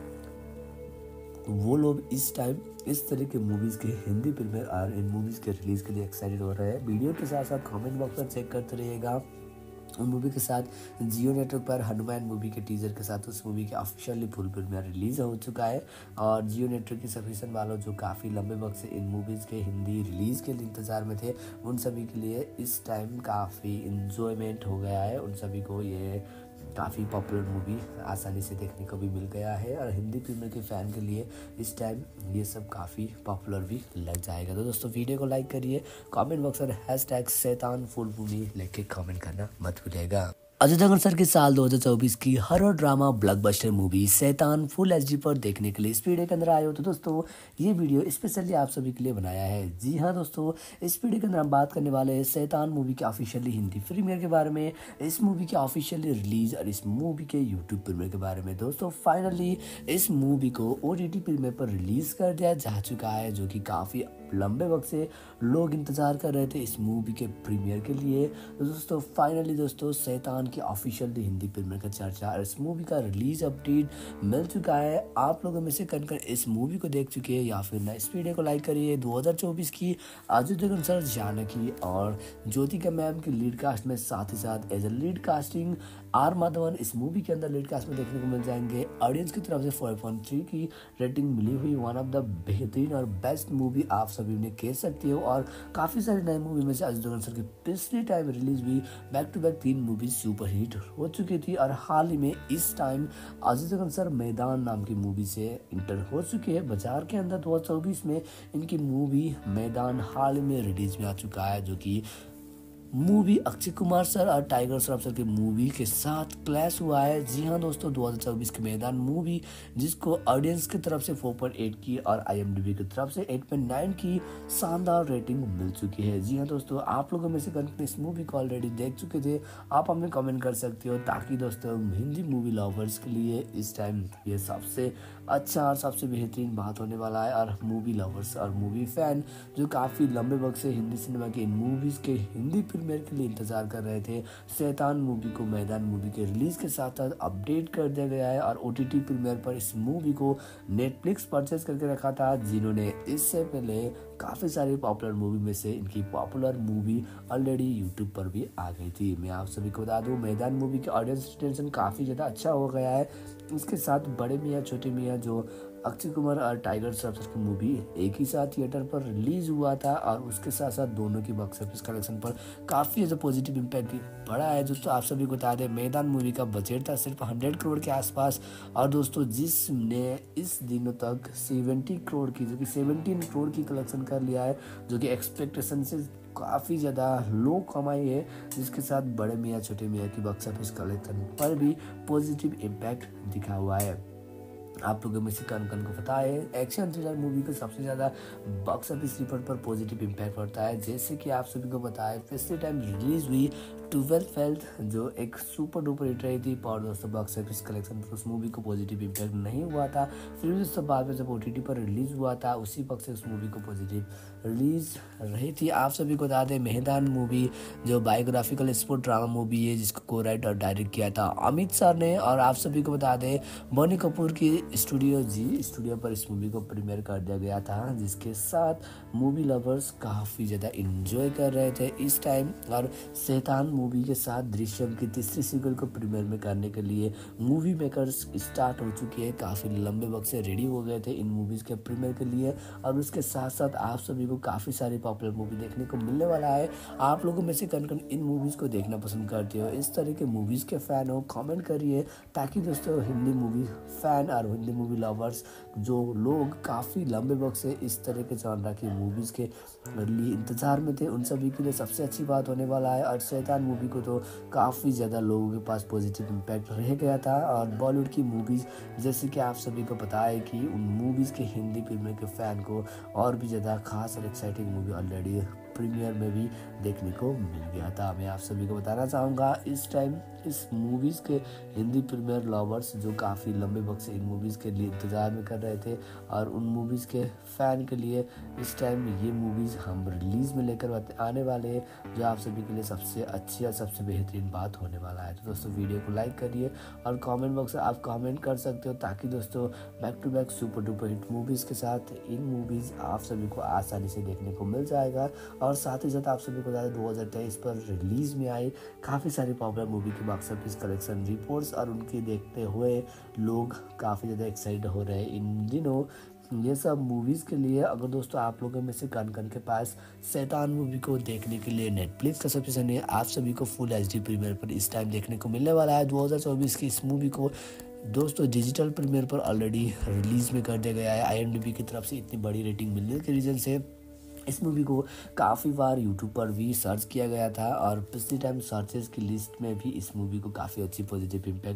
Speaker 1: वो लोग इस टाइम इस तरह के मूवीज़ के हिंदी फिल्में और इन मूवीज़ के रिलीज़ के लिए एक्साइटेड हो रहे हैं। वीडियो के साथ साथ कमेंट बॉक्स पर चेक करते रहिएगा। उन मूवी के साथ जियो नेटवर्क पर हनुमान मूवी के टीजर के साथ उस मूवी के ऑफिशियली फुल प्रीमियर रिलीज़ हो चुका है। और जियो नेटवर्क की सब्सक्रिप्शन वालों जो काफ़ी लंबे वक्त से इन मूवीज़ के हिंदी रिलीज़ के लिए इंतज़ार में थे, उन सभी के लिए इस टाइम काफ़ी इन्जॉयमेंट हो गया है। उन सभी को ये काफ़ी पॉपुलर मूवी आसानी से देखने को भी मिल गया है और हिंदी फिल्म के फ़ैन के लिए इस टाइम ये सब काफ़ी पॉपुलर भी लग जाएगा। तो दोस्तों वीडियो को लाइक करिए, कमेंट बॉक्स में हैश टैग शैतान फुल मूवी लेके कमेंट करना मत भूलिएगा। अजय देवगन सर के साल दो हज़ार चौबीस की हॉरर ड्रामा ब्लॉकबस्टर मूवी शैतान फुल एचडी पर देखने के लिए इस वीडियो के अंदर आए हो। तो दोस्तों ये वीडियो स्पेशली आप सभी के लिए बनाया है। जी हाँ दोस्तों, इस वीडियो के अंदर हम बात करने वाले हैं शैतान मूवी के ऑफिशियली हिंदी प्रीमियर के बारे में, इस मूवी के ऑफिशियली रिलीज और इस मूवी के यूट्यूब प्रीमियर के बारे में। दोस्तों फाइनली इस मूवी को ओटीटी प्रीमियर पर रिलीज कर दिया जा चुका है, जो कि काफ़ी लंबे वक्त से लोग इंतज़ार कर रहे थे इस मूवी के प्रीमियर के लिए। तो दोस्तों फाइनली दोस्तों शैतान की ऑफिशियली हिंदी प्रीमियर का चर्चा और इस मूवी का रिलीज अपडेट मिल चुका है। आप लोगों में से कन कन इस मूवी को देख चुके हैं या फिर ना, इस वीडियो को लाइक करिए। दो हज़ार चौबीस की अजय देवगन सर, जानकी और ज्योतिका मैम की लीड कास्ट में, साथ ही साथ as a lead casting R Madhavan इस मूवी के अंदर लीड कास्ट में देखने को मिल जाएंगे। ऑडियंस की तरफ से फोर पॉइंट थ्री की रेटिंग मिली हुई, वन ऑफ द बेहतरीन और बेस्ट मूवी आप सभी ने कह सकती हो। और काफ़ी सारी नई मूवी में से अजय देवगन सर की पिछले टाइम रिलीज हुई बैक टू बैक तीन मूवी सुपर हिट हो चुकी थी और हाल ही में इस टाइम अजय देवगन सर मैदान नाम की मूवी से इंटर हो चुके हैं बाजार के अंदर। दो हज़ार चौबीस में इनकी मूवी मैदान हाल ही में रिलीज में आ चुका है, जो कि मूवी अक्षय कुमार सर और टाइगर श्रॉफ सर की मूवी के साथ क्लैश हुआ है। जी हाँ दोस्तों, दो हज़ार चौबीस की मैदान मूवी जिसको ऑडियंस की तरफ से फोर पॉइंट एट की और आईएमडीबी की तरफ से एट पॉइंट नाइन की शानदार रेटिंग मिल चुकी है। जी हाँ दोस्तों, आप लोगों में से कौन इस मूवी को ऑलरेडी देख चुके थे आप हमें कमेंट कर सकते हो, ताकि दोस्तों हिंदी मूवी लवर्स के लिए इस टाइम ये सबसे अच्छा और सबसे बेहतरीन बात होने वाला है। और मूवी लवर्स और मूवी फैन जो काफ़ी लंबे वक्त से हिंदी सिनेमा के इन मूवीज़ के हिंदी प्रीमियर के लिए इंतजार कर रहे थे, शैतान मूवी को मैदान मूवी के रिलीज के साथ साथ अपडेट कर दिया गया है। और ओटीटी प्रीमियर पर इस मूवी को नेटफ्लिक्स परचेज करके रखा था, जिन्होंने इससे पहले काफ़ी सारी पॉपुलर मूवी में से इनकी पॉपुलर मूवी ऑलरेडी यूट्यूब पर भी आ गई थी। मैं आप सभी को बता दूं, मैदान मूवी के ऑडियंस रिटेंशन काफ़ी ज़्यादा अच्छा हो गया है। इसके साथ बड़े मियाँ छोटे मियाँ जो अक्षय कुमार और टाइगर श्रॉफ की मूवी एक ही साथ थिएटर पर रिलीज हुआ था और उसके साथ साथ दोनों की बॉक्स ऑफिस कलेक्शन पर काफ़ी ज़्यादा पॉजिटिव इम्पैक्ट भी पड़ा है। दोस्तों आप सभी को बता दें, मैदान मूवी का बजट था सिर्फ हंड्रेड करोड़ के आसपास, और दोस्तों जिसने इस दिनों तक सेवेंटी करोड़ की जो कि सेवेंटीन करोड़ की कलेक्शन कर लिया है, जो कि एक्सपेक्टेशन से काफ़ी ज़्यादा लो कमाई है, जिसके साथ बड़े मियाँ छोटे मियाँ की बॉक्स ऑफिस कलेक्शन पर भी पॉजिटिव इम्पैक्ट दिखा हुआ है। आप लोगों में से कन कन को पता है, एक्शन थ्रिलर मूवी को सबसे ज़्यादा बॉक्स ऑफिस रिपोर्ट पर पॉजिटिव इम्पैक्ट पड़ता है। जैसे कि आप सभी को पता है, पिछले टाइम रिलीज हुई ट्वेल्थ फेल्थ जो एक सुपर डुपर हिट रही थी, और दोस्तों बॉक्स ऑफिस कलेक्शन पर उस मूवी को पॉजिटिव इम्पैक्ट नहीं हुआ था। फिर भी दोस्तों बाद में जब ओटीटी पर रिलीज हुआ था, उसी वक्त से उस मूवी को पॉजिटिव रिलीज रही थी। आप सभी को बता दें, मैदान मूवी जो बायोग्राफिकल स्पोर्ट ड्रामा मूवी है, जिसको को राइट और डायरेक्ट किया था अमित सर ने, और आप सभी को बता दें बोनी कपूर की स्टूडियो जी स्टूडियो पर इस मूवी को प्रीमियर कर दिया गया था, जिसके साथ मूवी लवर्स काफ़ी ज़्यादा इंजॉय कर रहे थे इस टाइम। और शैतान मूवी के साथ दृश्यम की तीसरी सीक्वल को प्रीमियर में करने के लिए मूवी मेकर्स स्टार्ट हो चुके हैं, काफ़ी लंबे वक्त से रेडी हो गए थे इन मूवीज़ के प्रीमियर के लिए। और उसके साथ साथ आप सभी को काफ़ी सारी पॉपुलर मूवी देखने को मिलने वाला है। आप लोगों में से कौन कौन इन मूवीज़ को देखना पसंद करते हो, इस तरह के मूवीज़ के फ़ैन हो, कमेंट करिए, ताकि दोस्तों हिंदी मूवी फ़ैन और हिंदी मूवी लवर्स जो लोग काफ़ी लंबे वक्त से इस तरह के जॉनरा की मूवीज़ के लिए इंतज़ार में थे, उन सभी के लिए सबसे अच्छी बात होने वाला है। और शैतान मूवी को तो काफ़ी ज़्यादा लोगों के पास पॉजिटिव इम्पैक्ट रह गया था। और बॉलीवुड की मूवीज़ जैसे कि आप सभी को पता है कि उन मूवीज़ के हिंदी प्रीमियर के फ़ैन को और भी ज़्यादा खास और एक्साइटिंग मूवी ऑलरेडी प्रीमियर में भी देखने को मिल गया था। मैं आप सभी को बताना चाहूँगा, इस टाइम इस मूवीज़ के हिंदी प्रीमियर लवर्स जो काफ़ी लंबे वक्त से इन मूवीज़ के लिए इंतज़ार में कर रहे थे, और उन मूवीज़ के फ़ैन के लिए इस टाइम ये मूवीज़ हम रिलीज़ में लेकर आने वाले हैं, जो आप सभी के लिए सबसे अच्छी और सबसे बेहतरीन बात होने वाला है। तो दोस्तों वीडियो को लाइक करिए और कमेंट बॉक्स में आप कमेंट कर सकते हो, ताकि दोस्तों back to back super duper hit movies के साथ इन मूवीज़ आप सभी को आसानी से देखने को मिल जाएगा। और साथ ही साथ आप सभी को बता दें, दो हज़ार तेईस पर रिलीज़ में आई काफ़ी सारी पॉपुलर मूवी की बॉक्स ऑफिस कलेक्शन रिपोर्ट्स, और उनके देखते हुए लोग काफ़ी ज़्यादा एक्साइटेड हो रहे हैं इन दिनों ये सब मूवीज़ के लिए। अगर दोस्तों आप लोगों में से कन कन के पास शैतान मूवी को देखने के लिए नेटफ्लिक्स का सब्सक्रिप्शन है, आप सभी को फुल एच डी प्रीमियर पर इस टाइम देखने को मिलने वाला है। दो हज़ार चौबीस की इस मूवी को दोस्तों डिजिटल प्रीमियर पर ऑलरेडी रिलीज़ में कर दिया गया है। आईएमडीबी की तरफ से इतनी बड़ी रेटिंग मिलने के रीज़न से इस मूवी को काफ़ी बार यूट्यूब पर भी सर्च किया गया था, और पिछले टाइम सर्चेस की लिस्ट में भी इस मूवी को काफ़ी अच्छी पॉजिटिव इम्पैक्ट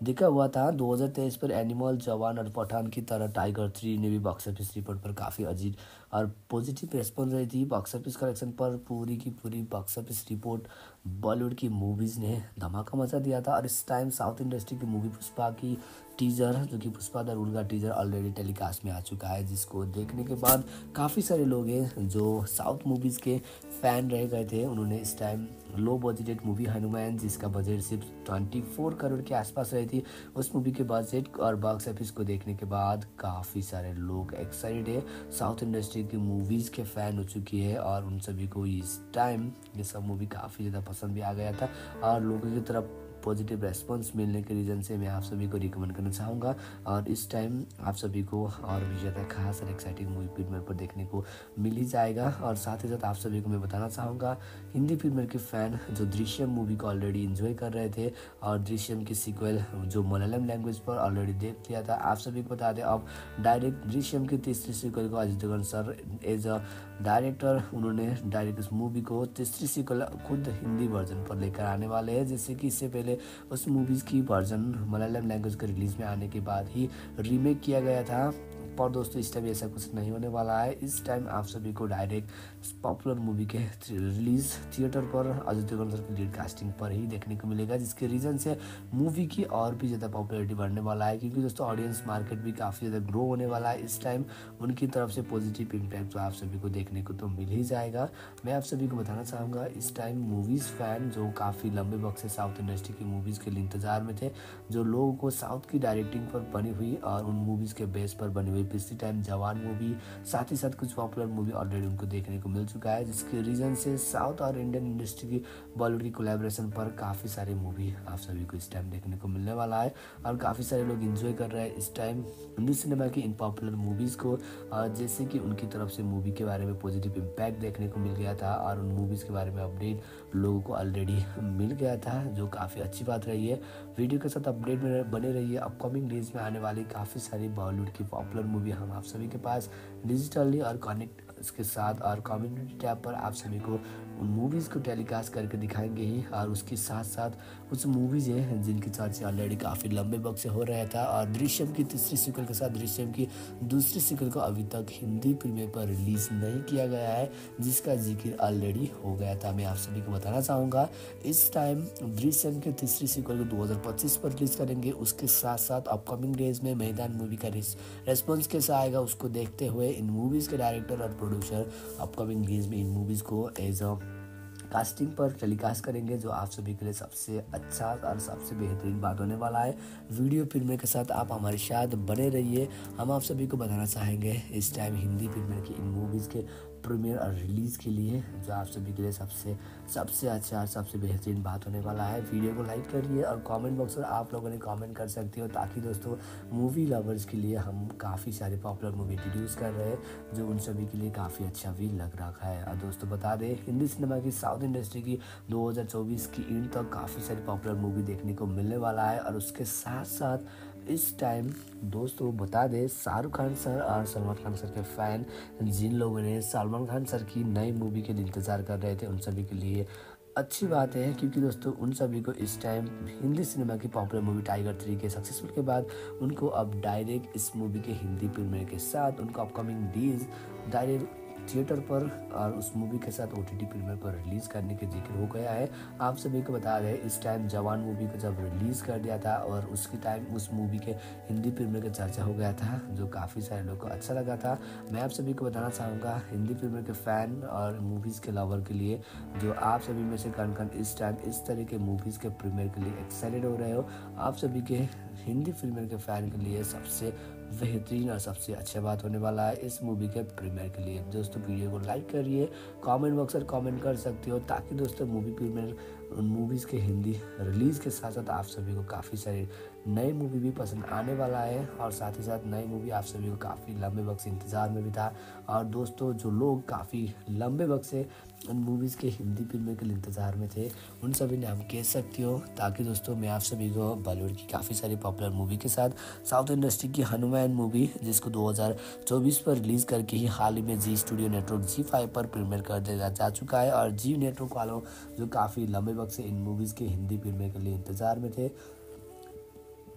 Speaker 1: देखा हुआ था। दो हज़ार तेईस पर एनिमल, जवान और पठान की तरह टाइगर थ्री ने भी बॉक्स ऑफिस रिपोर्ट पर काफ़ी अजीब और पॉजिटिव रेस्पॉन्स रही थी। बॉक्स ऑफिस कलेक्शन पर पूरी की पूरी बॉक्स ऑफिस रिपोर्ट बॉलीवुड की मूवीज़ ने धमाका मचा दिया था। और इस टाइम साउथ इंडस्ट्री की मूवी पुष्पा की टीजर, जो कि पुष्पा द रूल का टीजर ऑलरेडी टेलीकास्ट में आ चुका है, जिसको देखने के बाद काफ़ी सारे लोग हैं जो साउथ मूवीज़ के फ़ैन रह गए थे। उन्होंने इस time low budgeted movie Hanuman, जिसका बजट सिर्फ चौबीस करोड़ के आसपास रही थी, उस मूवी के बजट और बॉक्स ऑफिस को देखने के बाद काफ़ी सारे लोग एक्साइटेड है, साउथ इंडस्ट्री की मूवीज़ के फ़ैन हो चुकी है। और उन सभी को इस टाइम ये सब मूवी काफ़ी ज़्यादा पसंद भी आ गया था और लोगों की तरफ पॉजिटिव रेस्पॉन्स मिलने के रीज़न से मैं आप सभी को रिकमेंड करना चाहूँगा। और इस टाइम आप सभी को और भी ज़्यादा खास और एक्साइटिंग मूवी प्रीमियर पर देखने को मिल ही जाएगा। और साथ ही साथ आप सभी को मैं बताना चाहूँगा, हिंदी प्रीमियर के फ़ैन जो दृश्यम मूवी को ऑलरेडी इन्जॉय कर रहे थे और दृश्यम की सीक्वल जो मलयालम लैंग्वेज पर ऑलरेडी देख लिया था, आप सभी को बता दें अब डायरेक्ट दृश्यम की तीसरी सीक्वल को Ajay Devgan sir as a director उन्होंने डायरेक्ट इस मूवी को तीसरी सीक्वल खुद हिंदी वर्जन पर लेकर आने वाले हैं। जैसे कि इससे पहले उस मूवीज़ की वर्जन मलयालम लैंग्वेज के रिलीज़ में आने के बाद ही रीमेक किया गया था। पर दोस्तों इस टाइम ऐसा कुछ नहीं होने वाला है। इस टाइम आप सभी को डायरेक्ट पॉपुलर मूवी के रिलीज़ थिएटर पर अजय देवगन सर की लीड कास्टिंग पर ही देखने को मिलेगा, जिसके रीज़न से मूवी की और भी ज़्यादा पॉपुलैरिटी बढ़ने वाला है, क्योंकि दोस्तों ऑडियंस मार्केट भी काफ़ी ज़्यादा ग्रो होने वाला है। इस टाइम उनकी तरफ से पॉजिटिव इम्पैक्ट तो आप सभी को देखने को तो मिल ही जाएगा। मैं आप सभी को बताना चाहूँगा, इस टाइम मूवीज़ फ़ैन जो काफ़ी लंबे वक्त से साउथ इंडस्ट्री की मूवीज़ के लिए इंतजार में थे, जो लोगों को साउथ की डायरेक्टिंग पर बनी हुई और उन मूवीज़ के बेस पर बनी हुई पिछली टाइम जवान मूवी, साथ ही साथ कुछ पॉपुलर मूवी ऑलरेडी उनको देखने को मिल चुका है, जिसके रीज़न से साउथ और इंडियन इंडस्ट्री की बॉलीवुड की कोलैबोरेशन पर काफ़ी सारी मूवी आप सभी को इस टाइम देखने को मिलने वाला है। और काफ़ी सारे लोग एंजॉय कर रहे हैं इस टाइम हिंदी सिनेमा की इन पॉपुलर मूवीज़ को, जैसे कि उनकी तरफ से मूवी के बारे में पॉजिटिव इम्पैक्ट देखने को मिल गया था और उन मूवीज़ के बारे में अपडेट लोगों को ऑलरेडी मिल गया था, जो काफ़ी अच्छी बात रही है। वीडियो के साथ अपडेट में बने रहिए। अपकमिंग डेज में आने वाली काफ़ी सारी बॉलीवुड की पॉपुलर मूवी हम आप सभी के पास डिजिटली और कनेक्ट इसके साथ और कम्युनिटी टैब पर आप सभी को उन मूवीज़ को टेलीकास्ट करके दिखाएंगे ही। और उसके साथ साथ कुछ मूवीज़ हैं जिनकी चर्चा ऑलरेडी काफ़ी लंबे वक्त से हो रहा था, और दृश्यम की तीसरी सीक्वल के साथ दृश्यम की दूसरी सीक्वल को अभी तक हिंदी प्रीमियर पर रिलीज़ नहीं किया गया है, जिसका जिक्र ऑलरेडी हो गया था। मैं आप सभी को बताना चाहूँगा, इस टाइम दृश्यम की तीसरी सीक्वल को दो हज़ार पच्चीस पर रिलीज़ करेंगे। उसके साथ साथ अपकमिंग डेज में मैदान मूवी का रेस्पॉन्स कैसा आएगा उसको देखते हुए इन मूवीज़ के डायरेक्टर और प्रोड्यूसर अपकमिंग डेज में इन मूवीज़ को एज अ कास्टिंग पर टेलीकास्ट करेंगे, जो आप सभी के लिए सबसे अच्छा और सबसे बेहतरीन बात होने वाला है। वीडियो फिल्में के साथ आप हमारे साथ बने रहिए। हम आप सभी को बताना चाहेंगे इस टाइम हिंदी फिल्में की इन मूवीज़ के प्रीमियर और रिलीज़ के लिए, जो आप सभी के लिए सबसे सबसे अच्छा और सबसे बेहतरीन बात होने वाला है। वीडियो को लाइक करिए और कमेंट बॉक्स में आप लोगों ने कमेंट कर सकते हो, ताकि दोस्तों मूवी लवर्स के लिए हम काफ़ी सारे पॉपुलर मूवी इंट्रोड्यूस कर रहे हैं, जो उन सभी के लिए काफ़ी अच्छा भी लग रखा है। और दोस्तों बता दें, हिंदी सिनेमा की साउथ इंडस्ट्री की दो हज़ार चौबीस की एंड तक काफ़ी सारी पॉपुलर मूवी देखने को मिलने वाला है। और उसके साथ साथ इस टाइम दोस्तों बता दें, शाहरुख खान सर और सलमान खान सर के फ़ैन जिन लोगों ने सलमान खान सर की नई मूवी के लिए इंतज़ार कर रहे थे, उन सभी के लिए अच्छी बात है, क्योंकि दोस्तों उन सभी को इस टाइम हिंदी सिनेमा की पॉपुलर मूवी टाइगर थ्री के सक्सेसफुल के बाद उनको अब डायरेक्ट इस मूवी के हिंदी प्रीमियर के साथ उनको अपकमिंग डेज डायरेक्ट थिएटर पर और उस मूवी के साथ ओटीटी प्रीमियर पर रिलीज़ करने के जिक्र हो गया है। आप सभी को बता रहे इस टाइम जवान मूवी को जब रिलीज़ कर दिया था और उसके टाइम उस मूवी के हिंदी प्रीमियर का चर्चा हो गया था, जो काफ़ी सारे लोगों को अच्छा लगा था। मैं आप सभी को बताना चाहूँगा, हिंदी प्रीमियर के फ़ैन और मूवीज़ के लवर के लिए, जो आप सभी में से कौन कौन इस टाइम इस तरह के मूवीज़ के प्रीमियर के लिए एक्साइटेड हो रहे हो, आप सभी के हिंदी फिल्म के फ़ैन के लिए सबसे बेहतरीन और सबसे अच्छा बात होने वाला है इस मूवी के प्रीमियर के लिए। दोस्तों वीडियो को लाइक करिए, कमेंट बॉक्स में कमेंट कर सकते हो, ताकि दोस्तों मूवी प्रीमियर उन मूवीज़ के हिंदी रिलीज़ के साथ साथ आप सभी को काफ़ी सारे नई मूवी भी पसंद आने वाला है। और साथ ही साथ नई मूवी आप सभी को काफ़ी लंबे वक्त से इंतज़ार में भी था। और दोस्तों जो लोग काफ़ी लंबे वक्त से उन मूवीज़ के हिंदी फिल्में के लिए इंतज़ार में थे, उन सभी ने हम कह सकते हो, ताकि दोस्तों मैं आप सभी को बॉलीवुड की काफ़ी सारी पॉपुलर मूवी के साथ साउथ इंडस्ट्री की हनुमान मूवी, जिसको दो हज़ार चौबीस पर रिलीज़ करके ही हाल ही में जी स्टूडियो नेटवर्क जी फाइव पर प्रीमियर कर दिया जा चुका है। और जी नेटवर्क वालों जो काफ़ी लंबे वक्त से इन मूवीज़ के हिंदी फिल्में के लिए इंतज़ार में थे,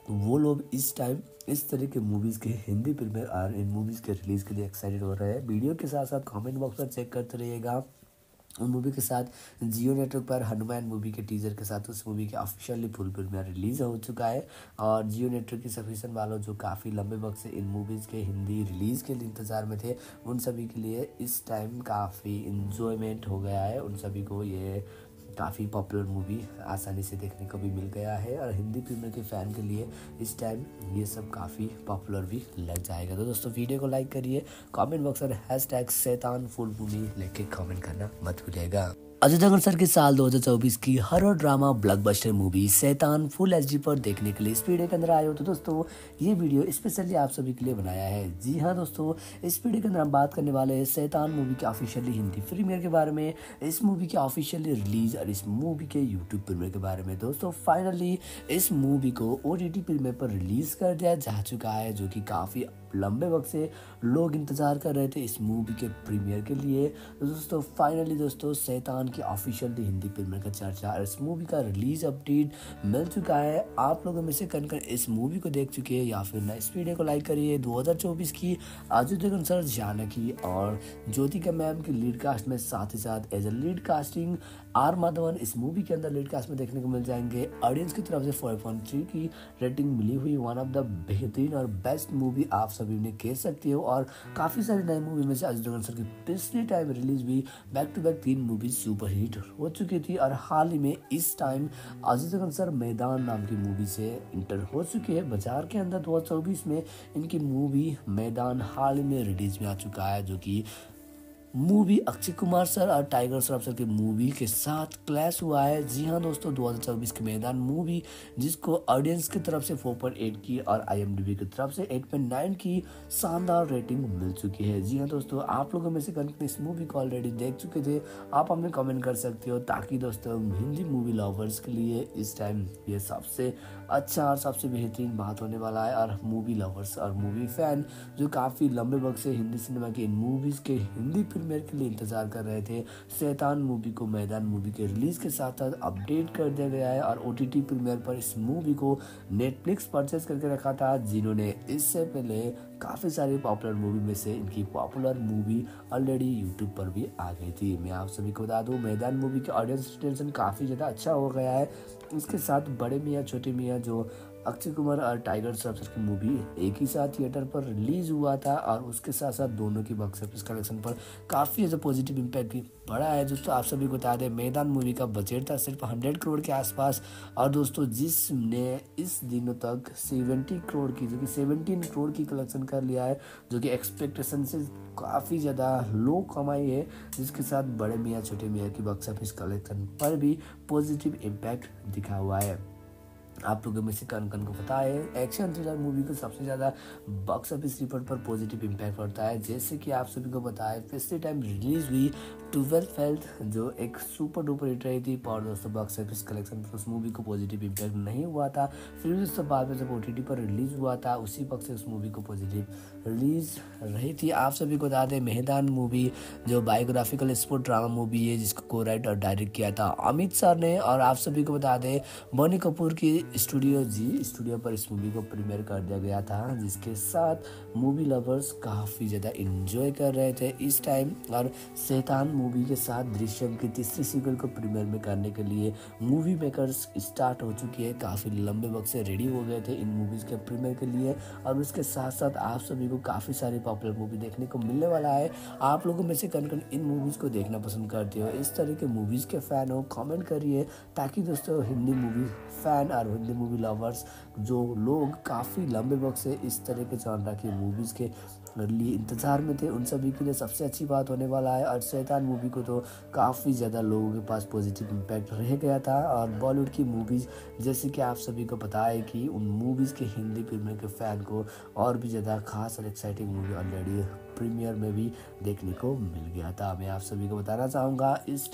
Speaker 1: तो वो लोग इस टाइम इस तरह के मूवीज़ के हिंदी प्रीमियर और इन मूवीज़ के रिलीज़ के लिए एक्साइटेड हो रहे हैं। वीडियो के साथ साथ कमेंट बॉक्स पर चेक करते रहिएगा। उन मूवी के साथ जियो नेटवर्क पर हनुमान मूवी के टीजर के साथ उस मूवी के ऑफिशियली फुल प्रीमियर रिलीज हो चुका है। और जियो नेटवर्क की सब्सक्रिप्शन वालों जो काफ़ी लंबे वक्त से इन मूवीज़ के हिंदी रिलीज़ के लिए इंतज़ार में थे, उन सभी के लिए इस टाइम काफ़ी इन्जॉयमेंट हो गया है। उन सभी को ये काफ़ी पॉपुलर मूवी आसानी से देखने को भी मिल गया है और हिंदी प्रीमियर के फ़ैन के लिए इस टाइम ये सब काफ़ी पॉपुलर भी लग जाएगा। तो दोस्तों वीडियो को लाइक करिए, कमेंट बॉक्स में हैश टैग शैतान फुल मूवी लेके कमेंट करना मत भूलिएगा। अजय देवगन सर की साल दो हज़ार चौबीस की हॉरर ड्रामा ब्लॉकबस्टर मूवी शैतान फुल एचडी पर देखने के लिए स्पीड के अंदर आए हो। तो दोस्तों ये वीडियो स्पेशली आप सभी के लिए बनाया है। जी हाँ दोस्तों, इस वीडियो के अंदर हम बात करने वाले हैं शैतान मूवी के ऑफिशियली हिंदी प्रीमियर के बारे में, इस मूवी के ऑफिशियली रिलीज और इस मूवी के यूट्यूब प्रीमियर के बारे में। दोस्तों फाइनली इस मूवी को ओटीटी प्रीमियर पर रिलीज कर दिया जा चुका है, जो कि काफ़ी लंबे वक्त से लोग इंतजार कर रहे थे इस मूवी के प्रीमियर के लिए। तो दोस्तों फाइनली दोस्तों शैतान की ऑफिशियल हिंदी प्रीमियर का चर्चा और इस मूवी का रिलीज अपडेट मिल चुका है। आप लोगों में से कन कन इस मूवी को देख चुके हैं या फिर ना, इस वीडियो को लाइक करिए। दो हज़ार चौबीस की अजय देवगन सर, जानकी और ज्योतिका मैम की लीड कास्ट में, साथ ही साथ as a lead casting R Madhavan इस मूवी के अंदर लीड कास्ट में देखने को मिल जाएंगे। ऑडियंस की तरफ से फोर पॉइंट थ्री की रेटिंग मिली हुई, वन ऑफ द बेहतरीन और बेस्ट मूवी आप सभी ने कह सकते हो। और काफ़ी सारी नई मूवी में से अजय देवगन सर की पिछले टाइम रिलीज भी बैक टू बैक तीन मूवी सुपर हिट हो चुकी थी और हाल ही में इस टाइम अजय देवगन सर मैदान नाम की मूवी से इंटर हो चुके हैं बाजार के अंदर। दो हज़ार चौबीस में इनकी मूवी मैदान हाल ही में रिलीज में आ चुका है, जो कि मूवी अक्षय कुमार सर और टाइगर श्रॉफ सर की मूवी के साथ क्लैश हुआ है। जी हाँ दोस्तों, दो हज़ार चौबीस की मैदान मूवी जिसको ऑडियंस की तरफ से फोर पॉइंट एट की और आईएमडीबी की तरफ से एट पॉइंट नाइन की शानदार रेटिंग मिल चुकी है। जी हाँ दोस्तों, आप लोगों में से कौन इस मूवी को ऑलरेडी देख चुके थे, आप हमें कमेंट कर सकते हो, ताकि दोस्तों हिंदी मूवी लवर्स के लिए इस टाइम ये सबसे अच्छा और सबसे बेहतरीन बात होने वाला है। और मूवी लवर्स और मूवी फैन जो काफ़ी लंबे वक्त से हिंदी सिनेमा की इन मूवीज़ के हिंदी प्रीमियर के लिए इंतजार कर रहे थे, शैतान मूवी को मैदान मूवी के रिलीज के साथ साथ अपडेट कर दिया गया है। और ओटीटी प्रीमियर पर इस मूवी को नेटफ्लिक्स परचेज करके रखा था, जिन्होंने इससे पहले काफ़ी सारी पॉपुलर मूवी में से इनकी पॉपुलर मूवी ऑलरेडी यूट्यूब पर भी आ गई थी। मैं आप सभी को बता दूं, मैदान मूवी के ऑडियंस रिटेंशन काफ़ी ज़्यादा अच्छा हो गया है। इसके साथ बड़े मियाँ छोटे मियाँ जो अक्षय कुमार और टाइगर श्रॉफ सर की मूवी एक ही साथ थिएटर पर रिलीज हुआ था और उसके साथ साथ दोनों की बॉक्स ऑफिस कलेक्शन पर काफ़ी ज़्यादा पॉजिटिव इम्पैक्ट भी पड़ा है। दोस्तों आप सभी को बता दें, मैदान मूवी का बजट था सिर्फ हंड्रेड करोड़ के आसपास, और दोस्तों जिसने इस दिनों तक सेवेंटी करोड़ की जो कि सेवनटीन करोड़ की कलेक्शन कर लिया है, जो कि एक्सपेक्टेशन से काफ़ी ज़्यादा लो कमाई है। जिसके साथ बड़े मियाँ छोटे मियाँ की बॉक्स ऑफिस कलेक्शन पर भी पॉजिटिव इम्पैक्ट दिखा हुआ है। आप लोगों में से कन कन को पता है, एक्शन थ्रिलर मूवी को सबसे ज़्यादा बॉक्स ऑफिस रिपोर्ट पर पॉजिटिव इम्पैक्ट पड़ता है। जैसे कि आप सभी को पता है, पिछले टाइम रिलीज हुई ट्वेल्थ फेल्थ जो एक सुपर डुपर हिट रही थी, और दोस्तों बॉक्स ऑफिस कलेक्शन पर उस मूवी को पॉजिटिव इम्पैक्ट नहीं हुआ था। फिर दोस्तों बाद में जब ओटीटी पर रिलीज हुआ था, उसी वक्त से उस मूवी को पॉजिटिव रिलीज रही थी। आप सभी को बता दें, मैदान मूवी जो बायोग्राफिकल स्पोर्ट ड्रामा मूवी है, जिसको को राइट और डायरेक्ट किया था अमित सर ने। और आप सभी को बता दें, बोनी कपूर की स्टूडियो जी स्टूडियो पर इस मूवी को प्रीमियर कर दिया गया था, जिसके साथ मूवी लवर्स काफ़ी ज़्यादा इंजॉय कर रहे थे इस टाइम। और शैतान मूवी के साथ दृश्यम की तीसरी सीक्वल को प्रीमियर में करने के लिए मूवी मेकर्स स्टार्ट हो चुकी है, काफ़ी लंबे वक्त से रेडी हो गए थे इन मूवीज़ के प्रीमियर के लिए। और उसके साथ साथ आप सभी को काफ़ी सारी पॉपुलर मूवी देखने को मिलने वाला है। आप लोगों में से कौन कौन इन मूवीज़ को देखना पसंद करते हो, इस तरह के मूवीज़ के फ़ैन हो, कमेंट करिए, ताकि दोस्तों हिंदी मूवी फ़ैन और हिंदी मूवी लवर्स जो लोग काफ़ी लंबे वक्त से इस तरह के जॉनरा की मूवीज़ के लिए इंतज़ार में थे, उन सभी के लिए सबसे अच्छी बात होने वाला है। और शैतान मूवी को तो काफ़ी ज़्यादा लोगों के पास पॉजिटिव इम्पैक्ट रह गया था। और बॉलीवुड की मूवीज़ जैसे कि आप सभी को पता है कि उन मूवीज़ के हिंदी प्रीमियर के फ़ैन को और भी ज़्यादा खास और एक्साइटिंग मूवी ऑलरेडी प्रीमियर में भी देखने को मिल गया था। मैं आप सभी को बताना चाहूँगा, इस टाइम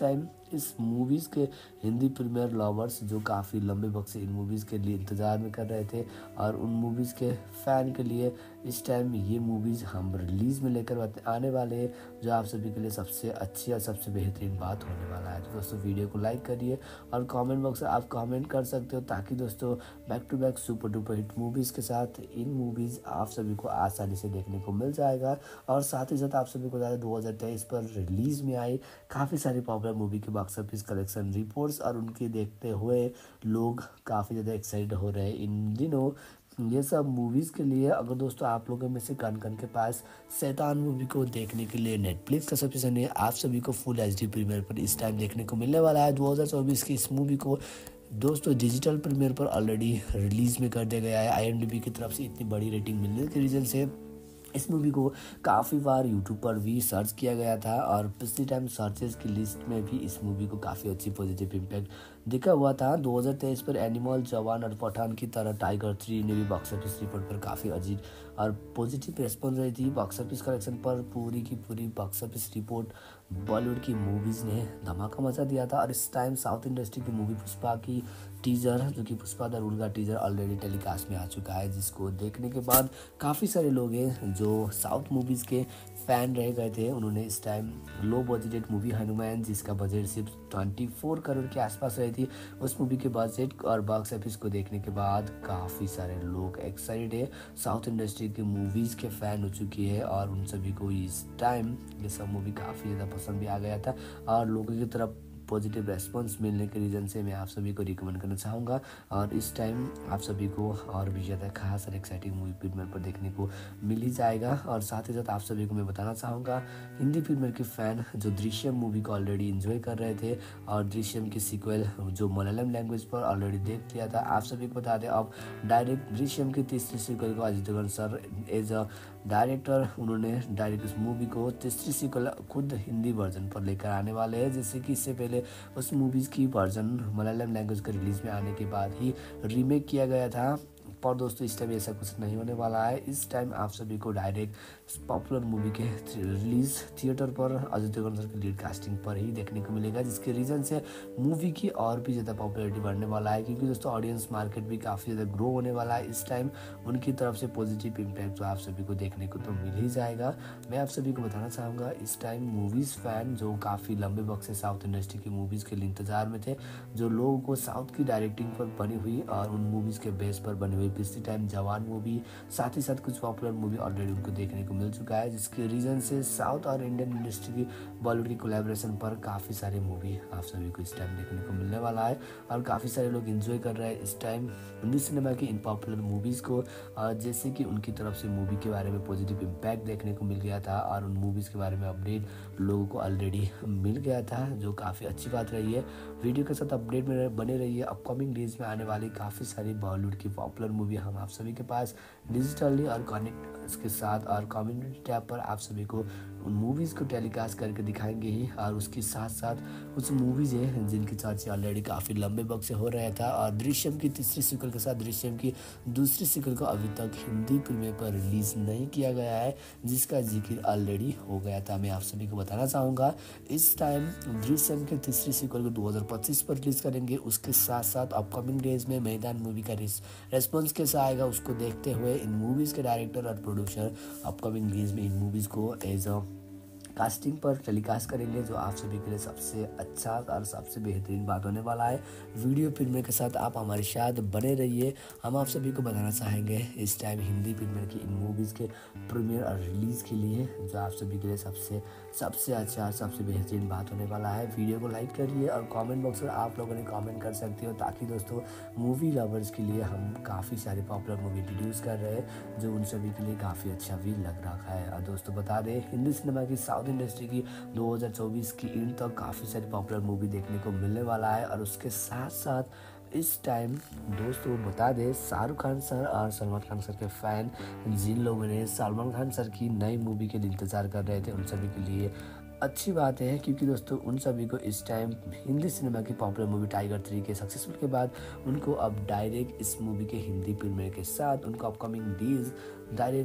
Speaker 1: इस मूवीज़ के हिंदी प्रीमियर लवर्स जो काफ़ी लंबे वक्त से इन मूवीज़ के लिए इंतज़ार में कर रहे थे और उन मूवीज़ के फ़ैन के लिए इस टाइम ये मूवीज़ हम रिलीज़ में लेकर आने वाले हैं, जो आप सभी के लिए सबसे अच्छी और सबसे बेहतरीन बात होने वाला है। तो दोस्तों वीडियो को लाइक करिए और कमेंट बॉक्स में आप कमेंट कर सकते हो, ताकि दोस्तों back to back super duper hit movies के साथ इन मूवीज़ आप सभी को आसानी से देखने को मिल जाएगा। और साथ ही साथ आप सभी को बता दें दो हज़ार तेईस पर रिलीज़ में आई काफ़ी सारी पॉपुलर मूवी के बॉक्स ऑफिस कलेक्शन रिपोर्ट्स और उनके देखते हुए लोग काफ़ी ज़्यादा एक्साइटेड हो रहे हैं इन दिनों ये सब मूवीज़ के लिए। अगर दोस्तों आप लोगों में से कन कन के पास शैतान मूवी को देखने के लिए नेटफ्लिक्स का सब्सक्रिप्शन है, आप सभी को फुल एच डी प्रीमियर पर इस टाइम देखने को मिलने वाला है। दो हज़ार चौबीस की इस मूवी को दोस्तों डिजिटल प्रीमियर पर ऑलरेडी रिलीज़ में कर दिया गया है। आई एम डी बी की तरफ से इतनी बड़ी रेटिंग मिलने के रीज़न से इस मूवी को काफ़ी बार यूट्यूब पर भी सर्च किया गया था और पिछले टाइम सर्चेस की लिस्ट में भी इस मूवी को काफ़ी अच्छी पॉजिटिव इम्पैक्ट दिखा हुआ था। दो हज़ार तेईस पर एनिमल, जवान और पठान की तरह टाइगर थ्री ने भी बॉक्स ऑफिस रिपोर्ट पर काफ़ी अजीब और पॉजिटिव रिस्पॉन्स रही थी। बॉक्स ऑफिस कलेक्शन पर पूरी की पूरी बॉक्स ऑफिस रिपोर्ट बॉलीवुड की मूवीज़ ने धमाका मचा दिया था। और इस टाइम साउथ इंडस्ट्री की मूवी पुष्पा की टीज़र, जो कि पुष्पा द रूल का टीज़र ऑलरेडी टेलीकास्ट में आ चुका है, जिसको देखने के बाद काफ़ी सारे लोग हैं जो साउथ मूवीज़ के फ़ैन रह गए थे। उन्होंने इस time low budgeted movie Hanuman, जिसका बजट सिर्फ चौबीस करोड़ के आसपास रही थी, उस मूवी के बजट और बॉक्स ऑफिस को देखने के बाद काफ़ी सारे लोग एक्साइटेड है, साउथ इंडस्ट्री की मूवीज़ के फ़ैन हो चुकी है और उन सभी को इस टाइम ये सब मूवी काफ़ी ज़्यादा पसंद भी आ गया था और लोगों की तरफ पॉजिटिव रेस्पॉन्स मिलने के रीज़न से मैं आप सभी को रिकमेंड करना चाहूँगा। और इस टाइम आप सभी को और भी ज़्यादा खास और एक्साइटिंग मूवी प्रीमियर पर देखने को मिल ही जाएगा। और साथ ही साथ आप सभी को मैं बताना चाहूँगा, हिंदी प्रीमियर के फ़ैन जो दृश्यम मूवी को ऑलरेडी इन्जॉय कर रहे थे और दृश्यम की सीक्वल जो मलयालम लैंग्वेज पर ऑलरेडी देख लिया था, आप सभी को बता दें अब डायरेक्ट दृश्यम की तीसरी सीक्वल को Ajay Devgan sir as a director उन्होंने डायरेक्ट इस मूवी को तीसरी सीक्वल खुद हिंदी वर्जन पर लेकर आने वाले हैं। जैसे कि इससे पहले उस मूवीज़ की वर्जन मलयालम लैंग्वेज के रिलीज़ में आने के बाद ही रीमेक किया गया था, पर दोस्तों इस टाइम ऐसा कुछ नहीं होने वाला है। इस टाइम आप सभी को डायरेक्ट पॉपुलर मूवी के रिलीज़ थिएटर पर अजय देवगन सर की लीड कास्टिंग पर ही देखने को मिलेगा, जिसके रीज़न से मूवी की और भी ज़्यादा पॉपुलैरिटी बढ़ने वाला है, क्योंकि दोस्तों ऑडियंस मार्केट भी काफ़ी ज़्यादा ग्रो होने वाला है। इस टाइम उनकी तरफ से पॉजिटिव इम्पैक्ट तो आप सभी को देखने को तो मिल ही जाएगा। मैं आप सभी को बताना चाहूँगा, इस टाइम मूवीज़ फ़ैन जो काफ़ी लंबे वक्त से साउथ इंडस्ट्री की मूवीज़ के लिए इंतज़ार में थे, जो लोगों को साउथ की डायरेक्टिंग पर बनी हुई और उन मूवीज़ के बेस पर बनी हुई पिछली टाइम जवान मूवी, साथ ही साथ कुछ पॉपुलर मूवी ऑलरेडी उनको देखने को मिल चुका है, जिसके रीज़न से साउथ और इंडियन इंडस्ट्री की बॉलीवुड की कोलैबोरेशन पर काफ़ी सारी मूवी आप सभी को इस टाइम देखने को मिलने वाला है और काफ़ी सारे लोग एंजॉय कर रहे हैं इस टाइम हिंदी सिनेमा की इन पॉपुलर मूवीज़ को। जैसे कि उनकी तरफ से मूवी के बारे में पॉजिटिव इम्पैक्ट देखने को मिल गया था और उन मूवीज़ के बारे में अपडेट लोगों को ऑलरेडी मिल गया था, जो काफ़ी अच्छी बात रही है। वीडियो के साथ अपडेट में बने रहिए। अपकमिंग डेज में आने वाली काफ़ी सारी बॉलीवुड की पॉपुलर मूवी हम आप सभी के पास डिजिटली और कनेक्ट के साथ और कम्युनिटी टैब पर आप सभी को उन मूवीज़ को टेलीकास्ट करके दिखाएंगे ही। और उसके साथ साथ कुछ मूवीज़ हैं जिनकी चर्चे ऑलरेडी काफ़ी लंबे वक्त से हो रहा था और दृश्यम की तीसरी सीक्वल के साथ दृश्यम की दूसरी सीक्वल को अभी तक हिंदी प्रीमियर पर रिलीज़ नहीं किया गया है, जिसका जिक्र ऑलरेडी हो गया था। मैं आप सभी को बताना चाहूँगा, इस टाइम दृश्यम की तीसरी सीक्वल को दो हज़ार पच्चीस पर रिलीज़ करेंगे। उसके साथ साथ अपकमिंग डेज में मैदान मूवी का रेस्पॉन्स कैसा आएगा उसको देखते हुए इन मूवीज़ के डायरेक्टर और प्रोड्यूसर अपकमिंग डेज में इन मूवीज़ को एज अ कास्टिंग पर टेलीकास्ट करेंगे, जो आप सभी के लिए सबसे अच्छा और सबसे बेहतरीन बात होने वाला है। वीडियो प्रीमियर के साथ आप हमारे साथ बने रहिए। हम आप सभी को बताना चाहेंगे इस टाइम हिंदी प्रीमियर की इन मूवीज़ के प्रीमियर और रिलीज़ के लिए, जो आप सभी के लिए सबसे सबसे अच्छा और सबसे बेहतरीन बात होने वाला है। वीडियो को लाइक करिए और कमेंट बॉक्स में आप लोगों ने कमेंट कर सकते हो, ताकि दोस्तों मूवी लवर्स के लिए हम काफ़ी सारे पॉपुलर मूवी इंट्रोड्यूस कर रहे हैं, जो उन सभी के लिए काफ़ी अच्छा भी लग रहा है। और दोस्तों बता दें, हिंदी सिनेमा की साउथ इंडस्ट्री की दो हज़ार चौबीस की एंड तक काफ़ी सारी पॉपुलर मूवी देखने को मिलने वाला है। और उसके साथ साथ इस टाइम दोस्तों बता दें, शाहरुख खान सर और सलमान खान सर के फ़ैन जिन लोगों ने सलमान खान सर की नई मूवी के लिए इंतज़ार कर रहे थे, उन सभी के लिए अच्छी बात है, क्योंकि दोस्तों उन सभी को इस टाइम हिंदी सिनेमा की पॉपुलर मूवी टाइगर थ्री के सक्सेसफुल के बाद उनको अब डायरेक्ट इस मूवी के हिंदी प्रीमियर के साथ उनको अपकमिंग डेज डायरेक्ट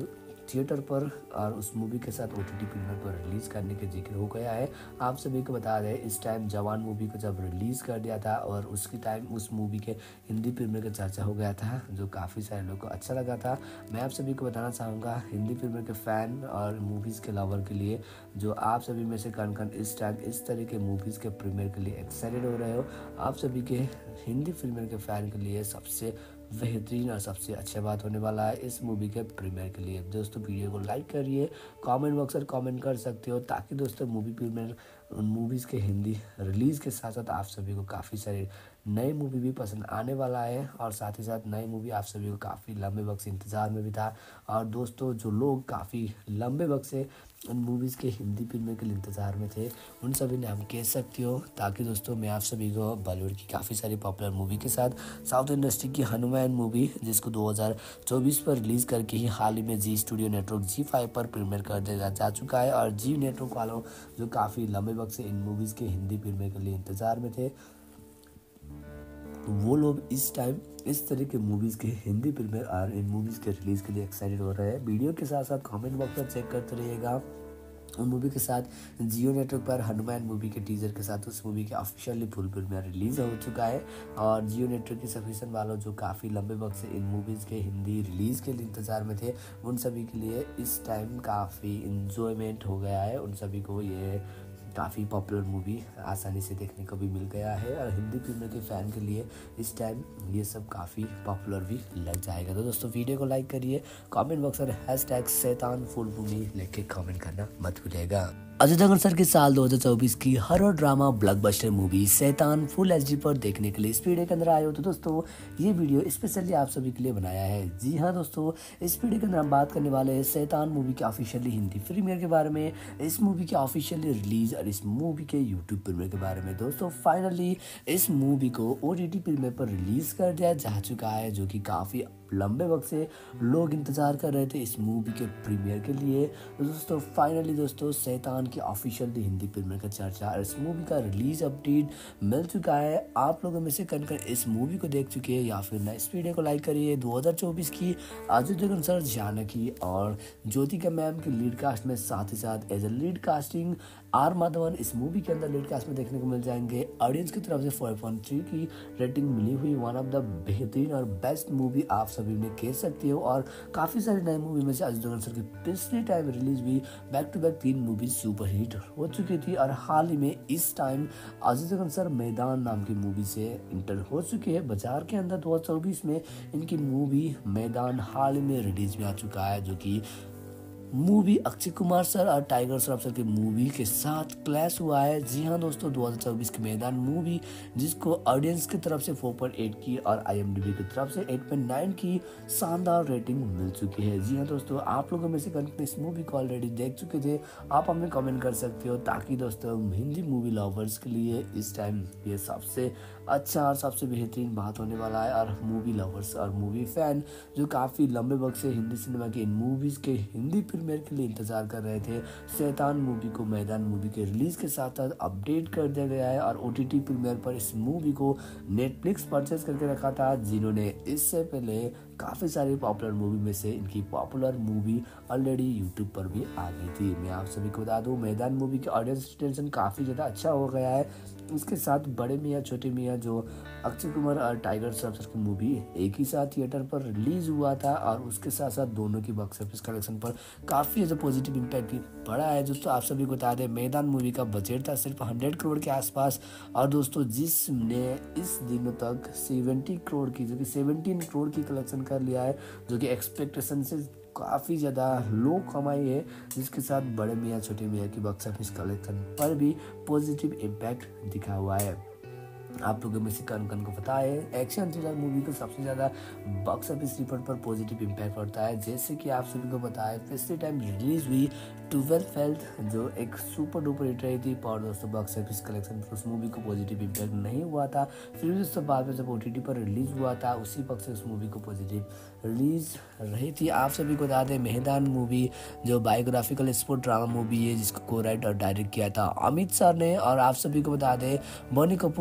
Speaker 1: थिएटर पर और उस मूवी के साथ ओटीटी प्रीमियर पर रिलीज़ करने के जिक्र हो गया है। आप सभी को बता दें, इस टाइम जवान मूवी को जब रिलीज़ कर दिया था और उसकी टाइम उस मूवी के हिंदी प्रीमियर का चर्चा हो गया था, जो काफ़ी सारे लोगों को अच्छा लगा था। मैं आप सभी को बताना चाहूँगा, हिंदी प्रीमियर के फ़ैन और मूवीज़ के लवर के लिए, जो आप सभी में से कौन कौन इस टाइम इस तरह के मूवीज़ के प्रीमियर के लिए एक्साइटेड हो रहे हो, आप सभी के हिंदी प्रीमियर के फ़ैन के लिए सबसे बेहतरीन और सबसे अच्छा बात होने वाला है इस मूवी के प्रीमियर के लिए। दोस्तों वीडियो को लाइक करिए, कमेंट बॉक्स पर कमेंट कर सकते हो, ताकि दोस्तों मूवी प्रीमियर उन मूवीज़ के हिंदी रिलीज़ के साथ साथ आप सभी को काफ़ी सारे नए मूवी भी पसंद आने वाला है और साथ ही साथ नई मूवी आप सभी को काफ़ी लंबे वक्त से इंतज़ार में भी था। और दोस्तों जो लोग काफ़ी लंबे वक्त से उन मूवीज़ के हिंदी प्रीमियर के लिए इंतज़ार में थे, उन सभी ने हम कह सकते हो, ताकि दोस्तों मैं आप सभी को बॉलीवुड की काफ़ी सारी पॉपुलर मूवी के साथ साउथ इंडस्ट्री की हनुमान मूवी, जिसको दो हज़ार चौबीस पर रिलीज़ करके ही हाल ही में जी स्टूडियो नेटवर्क जी फाइव पर प्रीमियर कर दिया जा चुका है। और जी नेटवर्क वालों जो काफ़ी लंबे वक्त से इन मूवीज़ के हिंदी प्रीमियर के लिए इंतज़ार में थे, वो लोग इस टाइम इस तरह के मूवीज़ के हिंदी प्रीमियर और इन मूवीज़ के रिलीज़ के लिए एक्साइटेड हो रहे हैं। वीडियो के साथ साथ कमेंट बॉक्स पर चेक करते रहिएगा। उन मूवी के साथ जियो नेटवर्क पर हनुमान मूवी के टीजर के साथ उस मूवी के ऑफिशियली फुल प्रीमियर रिलीज़ हो चुका है। और जियो नेटवर्क की सब्सक्रिप्शन वालों जो काफ़ी लंबे वक्त से इन मूवीज़ के हिंदी रिलीज़ के लिए इंतज़ार में थे, उन सभी के लिए इस टाइम काफ़ी इंजॉयमेंट हो गया है। उन सभी को ये काफ़ी पॉपुलर मूवी आसानी से देखने को भी मिल गया है और हिंदी प्रीमियर के फ़ैन के लिए इस टाइम ये सब काफ़ी पॉपुलर भी लग जाएगा। तो दोस्तों वीडियो को लाइक करिए, कमेंट बॉक्स में हैश टैग शैतान फुल मूवी लेके कमेंट करना मत भूलिएगा। अजय देवगन सर के साल दो हज़ार चौबीस की हॉरर ड्रामा ब्लॉकबस्टर मूवी शैतान फुल एचडी पर देखने के लिए इस वीडियो के अंदर आए हो। तो दोस्तों ये वीडियो स्पेशली आप सभी के लिए बनाया है। जी हाँ दोस्तों, इस वीडियो के अंदर हम बात करने वाले हैं शैतान मूवी के ऑफिशियली हिंदी प्रीमियर के बारे में, इस मूवी के ऑफिशियली रिलीज और इस मूवी के यूट्यूब प्रीमियर के बारे में। दोस्तों फाइनली इस मूवी को ओटीटी प्रीमियर पर रिलीज कर दिया जा चुका है, जो कि काफ़ी लंबे वक्त से लोग इंतज़ार कर रहे थे इस मूवी के प्रीमियर के लिए। तो दोस्तों फाइनली दोस्तों शैतान की ऑफिशियल हिंदी प्रीमियर का चर्चा और इस मूवी का रिलीज अपडेट मिल चुका है। आप लोगों में से कन कन इस मूवी को देख चुके हैं या फिर ना, इस वीडियो को लाइक करिए। दो हज़ार चौबीस की अजय देवगन सर, जानकी और ज्योतिका मैम की लीड कास्ट में, साथ ही साथ as a lead casting R Madhavan इस मूवी के अंदर लीड कास्ट में देखने को मिल जाएंगे। ऑडियंस की तरफ से फोर पॉइंट थ्री की रेटिंग मिली हुई, वन ऑफ द बेहतरीन और बेस्ट मूवी आप सभी ने कह सकते हो। और काफ़ी सारी नई मूवी में से अजय देवगन सर की पिछली टाइम रिलीज भी बैक टू बैक तीन मूवी सुपर हिट हो चुकी थी और हाल ही में इस टाइम अजय देवगन सर मैदान नाम की मूवी से इंटर हो चुके हैं बाजार के अंदर। दो हज़ार चौबीस में इनकी मूवी मैदान हाल ही में रिलीज में आ चुका है, जो कि मूवी अक्षय कुमार सर और टाइगर श्रॉफ सर की मूवी के साथ क्लैश हुआ है। जी हाँ दोस्तों, दो हज़ार चौबीस की मैदान मूवी, जिसको ऑडियंस की तरफ से फोर पॉइंट एट की और आईएमडीबी की तरफ से एट पॉइंट नाइन की शानदार रेटिंग मिल चुकी है। जी हाँ दोस्तों, आप लोगों में से कौन इस मूवी को ऑलरेडी देख चुके थे, आप हमें कमेंट कर सकते हो, ताकि दोस्तों हिंदी मूवी लवर्स के लिए इस टाइम ये सबसे अच्छा और सबसे बेहतरीन बात होने वाला है। और मूवी लवर्स और मूवी फैन जो काफ़ी लंबे वक्त से हिंदी सिनेमा के इन मूवीज़ के हिंदी प्रीमियर के लिए इंतजार कर रहे थे, शैतान मूवी को मैदान मूवी के रिलीज के साथ साथ अपडेट कर दिया गया है। और ओटीटी प्रीमियर पर इस मूवी को नेटफ्लिक्स परचेज करके रखा था, जिन्होंने इससे पहले काफ़ी सारी पॉपुलर मूवी में से इनकी पॉपुलर मूवी ऑलरेडी यूट्यूब पर भी आ गई थी। मैं आप सभी को बता दूं, मैदान मूवी की ऑडियंस रिटेंशन काफ़ी ज़्यादा अच्छा हो गया है। इसके साथ बड़े मियाँ छोटे मियाँ जो अक्षय कुमार और टाइगर श्रॉफ सर की मूवी एक ही साथ थिएटर पर रिलीज हुआ था, और उसके साथ साथ दोनों की बॉक्स ऑफिस कलेक्शन पर काफ़ी ज़्यादा पॉजिटिव इम्पैक्ट भी पड़ा है। दोस्तों आप सभी को बता दें, मैदान मूवी का बजट था सिर्फ हंड्रेड करोड़ के आसपास, और दोस्तों जिसने इस दिनों तक सेवेंटी करोड़ की जो कि सेवनटीन करोड़ की कलेक्शन कर लिया है, जो कि एक्सपेक्टेशन से काफ़ी ज़्यादा लो कमाई है, जिसके साथ बड़े मियाँ छोटे मियाँ की बॉक्स ऑफिस कलेक्शन पर भी पॉजिटिव इम्पैक्ट दिखा हुआ है। आप लोगों में से कन कन को पता है, एक्शन थ्रिलर मूवी को सबसे ज़्यादा बॉक्स ऑफिस रिपोर्ट पर पॉजिटिव इम्पैक्ट पड़ता है। जैसे कि आप सभी को पता है, पिछले टाइम रिलीज हुई ट्वेल्व फेल्थ, जो एक सुपर डुपर हिट रही थी, और दोस्तों बॉक्स ऑफिस कलेक्शन पर उस मूवी को पॉजिटिव इम्पैक्ट नहीं हुआ था। फिर भी दोस्तों बाद में जब ओटीटी पर रिलीज हुआ था, उसी वक्त से उस मूवी को पॉजिटिव रिलीज रही थी। आप सभी को बता दें, मैदान मूवी जो बायोग्राफिकल स्पोर्ट ड्रामा मूवी है, जिसको को राइट और डायरेक्ट किया था अमित सर ने, और आप सभी को बता दें बनी कपूर की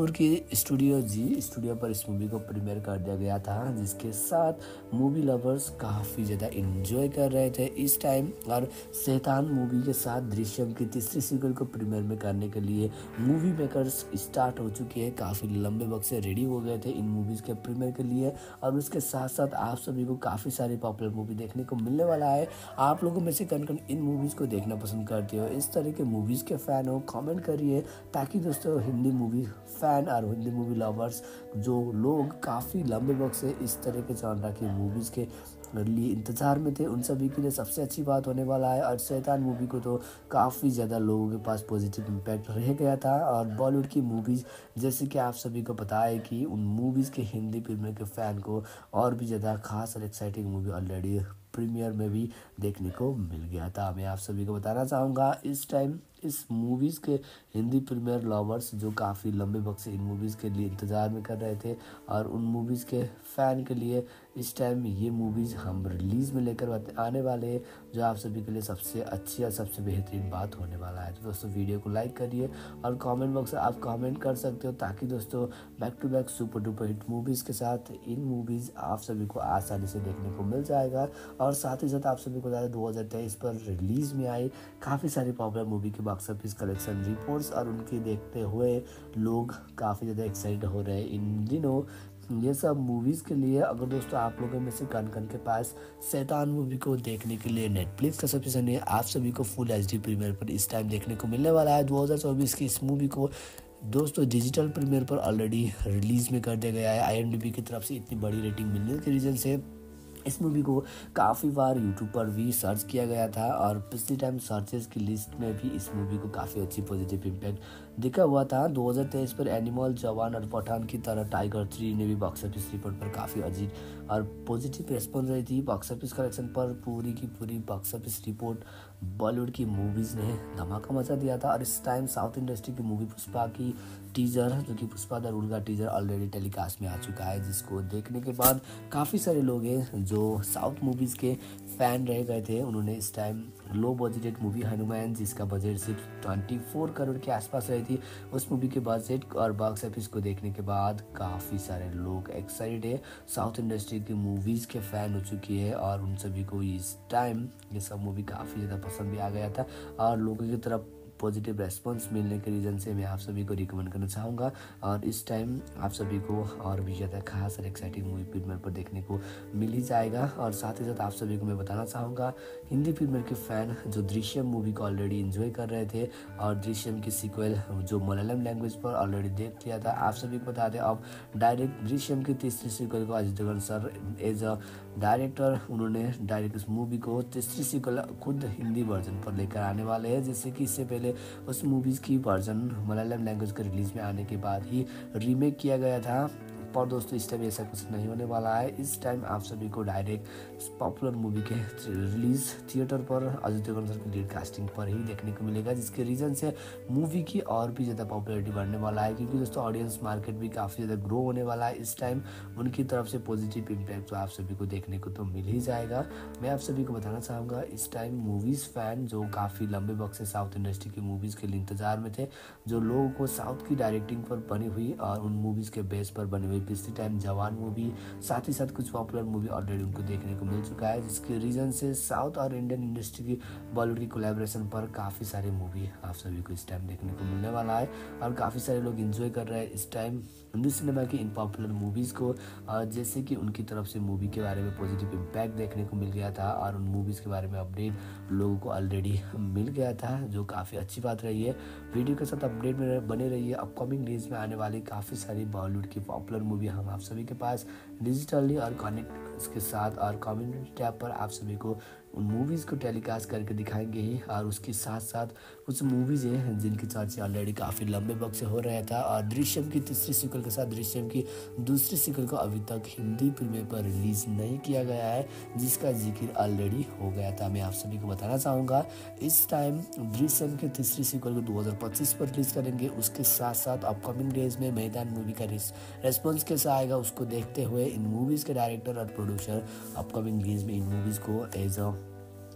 Speaker 1: स्टूडियो जी स्टूडियो पर इस मूवी को प्रीमियर कर दिया गया था, जिसके साथ मूवी लवर्स काफ़ी ज़्यादा इंजॉय कर रहे थे इस टाइम। और शैतान मूवी के साथ दृश्यम की तीसरी सीक्वल को प्रीमियर में करने के लिए मूवी मेकर्स स्टार्ट हो चुके हैं, काफ़ी लंबे वक्त से रेडी हो गए थे इन मूवीज़ के प्रीमियर के लिए। और उसके साथ साथ आप सभी को काफ़ी सारी पॉपुलर मूवी देखने को मिलने वाला है। आप लोगों में से कौन कौन इन मूवीज़ को देखना पसंद करते हो, इस तरह के मूवीज़ के फ़ैन हो, कमेंट करिए, ताकि दोस्तों हिंदी मूवी फ़ैन और हिंदी मूवी लवर्स जो लोग काफ़ी लंबे वक्त से इस तरह के जॉनरा की मूवीज़ के लिए इंतज़ार में थे, उन सभी के लिए सबसे अच्छी बात होने वाला है। और शैतान मूवी को तो काफ़ी ज़्यादा लोगों के पास पॉजिटिव इम्पैक्ट रह गया था। और बॉलीवुड की मूवीज़ जैसे कि आप सभी को पता है कि उन मूवीज़ के हिंदी प्रीमियर के फ़ैन को और भी ज़्यादा खास और एक्साइटिंग मूवी ऑलरेडी प्रीमियर में भी देखने को मिल गया था। मैं आप सभी को बताना चाहूँगा इस टाइम इस मूवीज़ के हिंदी प्रीमियर लवर्स जो काफ़ी लंबे वक्त से इन मूवीज़ के लिए इंतज़ार में कर रहे थे, और उन मूवीज़ के फ़ैन के लिए इस टाइम ये मूवीज़ हम रिलीज़ में लेकर आने वाले हैं, जो आप सभी के लिए सबसे अच्छी और सबसे बेहतरीन बात होने वाला है। तो दोस्तों वीडियो को लाइक करिए और कमेंट बॉक्स में आप कमेंट कर सकते हो, ताकि दोस्तों back to back super duper hit movies के साथ इन मूवीज़ आप सभी को आसानी से देखने को मिल जाएगा। और साथ ही साथ आप सभी को बता दें दो हज़ार तेईस पर रिलीज़ में आई काफ़ी सारी पॉपुलर मूवी के बॉक्स ऑफिस कलेक्शन रिपोर्ट्स, और उनकी देखते हुए लोग काफ़ी ज़्यादा एक्साइटेड हो रहे हैं इन दिनों ये सब मूवीज़ के लिए। अगर दोस्तों आप लोगों में से कन कन के पास शैतान मूवी को देखने के लिए नेटफ्लिक्स का सब्सक्रिप्शन है, आप सभी को फुल एच डी प्रीमियर पर इस टाइम देखने को मिलने वाला है। दो हज़ार चौबीस की इस मूवी को दोस्तों डिजिटल प्रीमियर पर ऑलरेडी रिलीज़ में कर दिया गया है। आई एम डी बी की तरफ से इतनी बड़ी रेटिंग मिलने के रीज़न से इस मूवी को काफ़ी बार यूट्यूब पर भी सर्च किया गया था, और पिछली टाइम सर्चेस की लिस्ट में भी इस मूवी को काफ़ी अच्छी पॉजिटिव इम्पैक्ट दिखा हुआ था। दो हज़ार तेईस पर एनिमल, जवान और पठान की तरह टाइगर थ्री ने भी बॉक्स ऑफिस रिपोर्ट पर काफ़ी अजीब और पॉजिटिव रिस्पॉन्स रही थी। बॉक्स ऑफिस कलेक्शन पर पूरी की पूरी बॉक्स ऑफिस रिपोर्ट बॉलीवुड की मूवीज़ ने धमाका मचा दिया था। और इस टाइम साउथ इंडस्ट्री की मूवी पुष्पा की टीजर, जो कि पुष्पा द रूल का टीजर ऑलरेडी टेलीकास्ट में आ चुका है, जिसको देखने के बाद काफ़ी सारे लोग हैं जो साउथ मूवीज़ के फ़ैन रह गए थे, उन्होंने इस time low budgeted movie Hanuman, जिसका बजट सिर्फ चौबीस करोड़ के आसपास रही थी, उस मूवी के बजट और बॉक्स ऑफिस को देखने के बाद काफ़ी सारे लोग एक्साइटेड है, साउथ इंडस्ट्री की मूवीज़ के फ़ैन हो चुकी है। और उन सभी को इस टाइम ये सब मूवी काफ़ी ज़्यादा पसंद भी आ गया था, और लोगों की तरफ पॉजिटिव रेस्पॉन्स मिलने के रीज़न से मैं आप सभी को रिकमेंड करना चाहूँगा। और इस टाइम आप सभी को और भी ज़्यादा खास और एक्साइटिंग मूवी प्रीमियर पर देखने को मिल ही जाएगा। और साथ ही साथ आप सभी को मैं बताना चाहूँगा हिंदी प्रीमियर के फ़ैन जो दृश्यम मूवी को ऑलरेडी इन्जॉय कर रहे थे, और दृश्यम की सीक्वल जो मलयालम लैंग्वेज पर ऑलरेडी देख लिया था, आप सभी को बता दें अब डायरेक्ट दृश्यम की तीसरी सीक्वल को Ajay Devgan sir as a director उन्होंने डायरेक्ट इस मूवी को तीसरी सीक्वल खुद हिंदी वर्जन पर लेकर आने वाले हैं। जैसे कि इससे पहले उस मूवीज़ की वर्जन मलयालम लैंग्वेज के रिलीज़ में आने के बाद ही रीमेक किया गया था, पर दोस्तों इस टाइम ऐसा कुछ नहीं होने वाला है। इस टाइम आप सभी को डायरेक्ट पॉपुलर मूवी के रिलीज़ थिएटर पर अजय देवगन सर की लीड कास्टिंग पर ही देखने को मिलेगा, जिसके रीज़न से मूवी की और भी ज़्यादा पॉपुलैरिटी बढ़ने वाला है, क्योंकि दोस्तों ऑडियंस मार्केट भी काफ़ी ज़्यादा ग्रो होने वाला है। इस टाइम उनकी तरफ से पॉजिटिव इम्पैक्ट तो आप सभी को देखने को तो मिल ही जाएगा। मैं आप सभी को बताना चाहूँगा इस टाइम मूवीज़ फ़ैन जो काफ़ी लंबे वक्त से साउथ इंडस्ट्री की मूवीज़ के लिए इंतज़ार में थे, जो लोगों को साउथ की डायरेक्टिंग पर बनी हुई और उन मूवीज़ के बेस पर बनी हुई पिछली टाइम जवान मूवी, साथ ही साथ कुछ पॉपुलर मूवी ऑलरेडी उनको देखने को मिल चुका है, जिसके रीज़न से साउथ और इंडियन इंडस्ट्री की बॉलीवुड की कोलैबोरेशन पर काफ़ी सारी मूवी आप सभी को इस टाइम देखने को मिलने वाला है। और काफ़ी सारे लोग एंजॉय कर रहे हैं इस टाइम हिंदी सिनेमा की इन पॉपुलर मूवीज़ को, जैसे कि उनकी तरफ से मूवी के बारे में पॉजिटिव इम्पैक्ट देखने को मिल गया था, और उन मूवीज़ के बारे में अपडेट लोगों को ऑलरेडी मिल गया था, जो काफ़ी अच्छी बात रही है। वीडियो के साथ अपडेट में बने रहिए। अपकमिंग डेज में आने वाली काफ़ी सारी बॉलीवुड की पॉपुलर मूवी हम आप सभी के पास डिजिटली और कनेक्ट के साथ और कम्युनिटी टैब पर आप सभी को उन मूवीज़ को टेलीकास्ट करके दिखाएंगे ही। और उसके साथ साथ कुछ मूवीज़ हैं जिनकी चर्चा ऑलरेडी काफ़ी लंबे वक्त से हो रहा था, और दृश्यम की तीसरी सीक्वल के साथ दृश्यम की दूसरी सीक्वल को अभी तक हिंदी प्रीमियर पर रिलीज़ नहीं किया गया है, जिसका जिक्र ऑलरेडी हो गया था। मैं आप सभी को बताना चाहूँगा इस टाइम दृश्यम की तीसरी सीक्वल को दो हज़ार पच्चीस पर रिलीज़ करेंगे। उसके साथ साथ अपकमिंग डेज में मैदान मूवी का रेस्पॉन्स कैसा आएगा उसको देखते हुए इन मूवीज़ के डायरेक्टर और प्रोड्यूसर अपकमिंग डेज में इन मूवीज़ को एज अ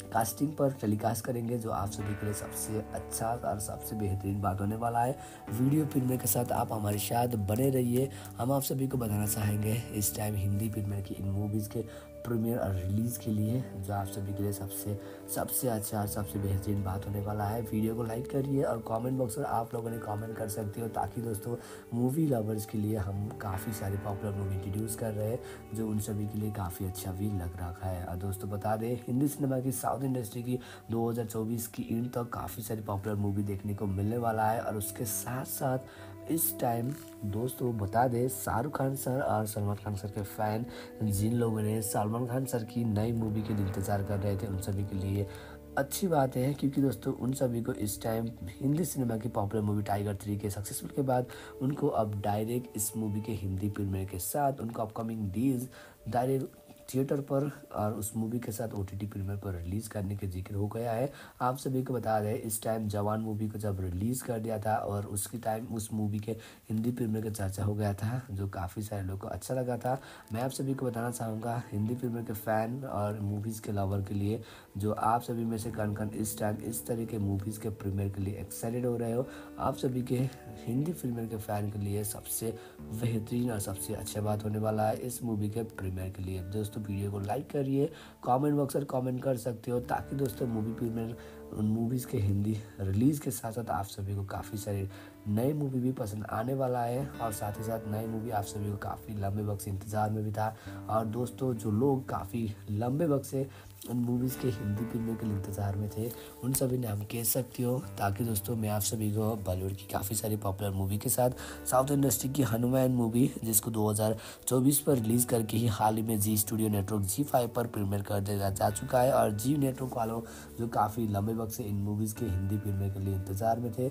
Speaker 1: कास्टिंग पर टेलीकास्ट करेंगे, जो आप सभी के लिए सबसे अच्छा और सबसे बेहतरीन बात होने वाला है। वीडियो प्रीमियर के साथ आप हमारे साथ बने रहिए। हम आप सभी को बताना चाहेंगे इस टाइम हिंदी प्रीमियर की इन मूवीज़ के प्रीमियर और रिलीज़ के लिए, जो आप सभी के लिए सबसे सबसे अच्छा और सबसे बेहतरीन बात होने वाला है। वीडियो को लाइक करिए और कमेंट बॉक्स में आप लोगों ने कमेंट कर सकते हो, ताकि दोस्तों मूवी लवर्स के लिए हम काफ़ी सारी पॉपुलर मूवी इंट्रोड्यूस कर रहे हैं, जो उन सभी के लिए काफ़ी अच्छा भी लग रहा है। और दोस्तों बता दें, हिंदी सिनेमा की साउथ इंडस्ट्री की दो हज़ार चौबीस की एंड तक काफ़ी सारी पॉपुलर मूवी देखने को मिलने वाला है। और उसके साथ साथ इस टाइम दोस्तों बता दें, शाहरुख खान सर और सलमान खान सर के फ़ैन जिन लोगों ने सलमान खान सर की नई मूवी के इंतज़ार कर रहे थे, उन सभी के लिए अच्छी बात है, क्योंकि दोस्तों उन सभी को इस टाइम हिंदी सिनेमा की पॉपुलर मूवी टाइगर थ्री के सक्सेसफुल के बाद उनको अब डायरेक्ट इस मूवी के हिंदी प्रीमियर के साथ उनको अपकमिंग डीज डायरेक्ट थिएटर पर और उस मूवी के साथ ओटीटी प्रीमियर पर रिलीज़ करने के जिक्र हो गया है। आप सभी को बता दें, इस टाइम जवान मूवी को जब रिलीज़ कर दिया था और उसके टाइम उस मूवी के हिंदी प्रीमियर का चर्चा हो गया था, जो काफ़ी सारे लोगों को अच्छा लगा था। मैं आप सभी को बताना चाहूँगा, हिंदी प्रीमियर के फ़ैन और मूवीज़ के लवर के लिए, जो आप सभी में से कन कन इस टाइम इस तरह के मूवीज़ के प्रीमियर के लिए एक्साइटेड हो रहे हो, आप सभी के हिंदी प्रीमियर के फ़ैन के लिए सबसे बेहतरीन और सबसे अच्छा बात होने वाला है इस मूवी के प्रीमियर के लिए। दोस्तों वीडियो को लाइक करिए, कमेंट बॉक्स पर कमेंट कर सकते हो, ताकि दोस्तों मूवी प्रीमियर उन मूवीज़ के हिंदी रिलीज़ के साथ साथ आप सभी को काफ़ी सारे नए मूवी भी पसंद आने वाला है। और साथ ही साथ नए मूवी आप सभी को काफ़ी लंबे वक्त से इंतज़ार में भी था। और दोस्तों जो लोग काफ़ी लंबे वक्त से उन मूवीज़ के हिंदी प्रीमियर के इंतज़ार में थे, उन सभी ने हम कह सकते हो, ताकि दोस्तों मैं आप सभी को बॉलीवुड की काफ़ी सारी पॉपुलर मूवी के साथ साउथ इंडस्ट्री की हनुमान मूवी, जिसको दो हज़ार चौबीस पर रिलीज़ करके ही हाल ही में जी स्टूडियो नेटवर्क जी फाइव पर प्रीमियर कर दिया जा चुका है। और जी नेटवर्क वालों जो काफ़ी लंबे वक्त से इन मूवीज़ के हिंदी प्रीमियर के लिए इंतज़ार में थे,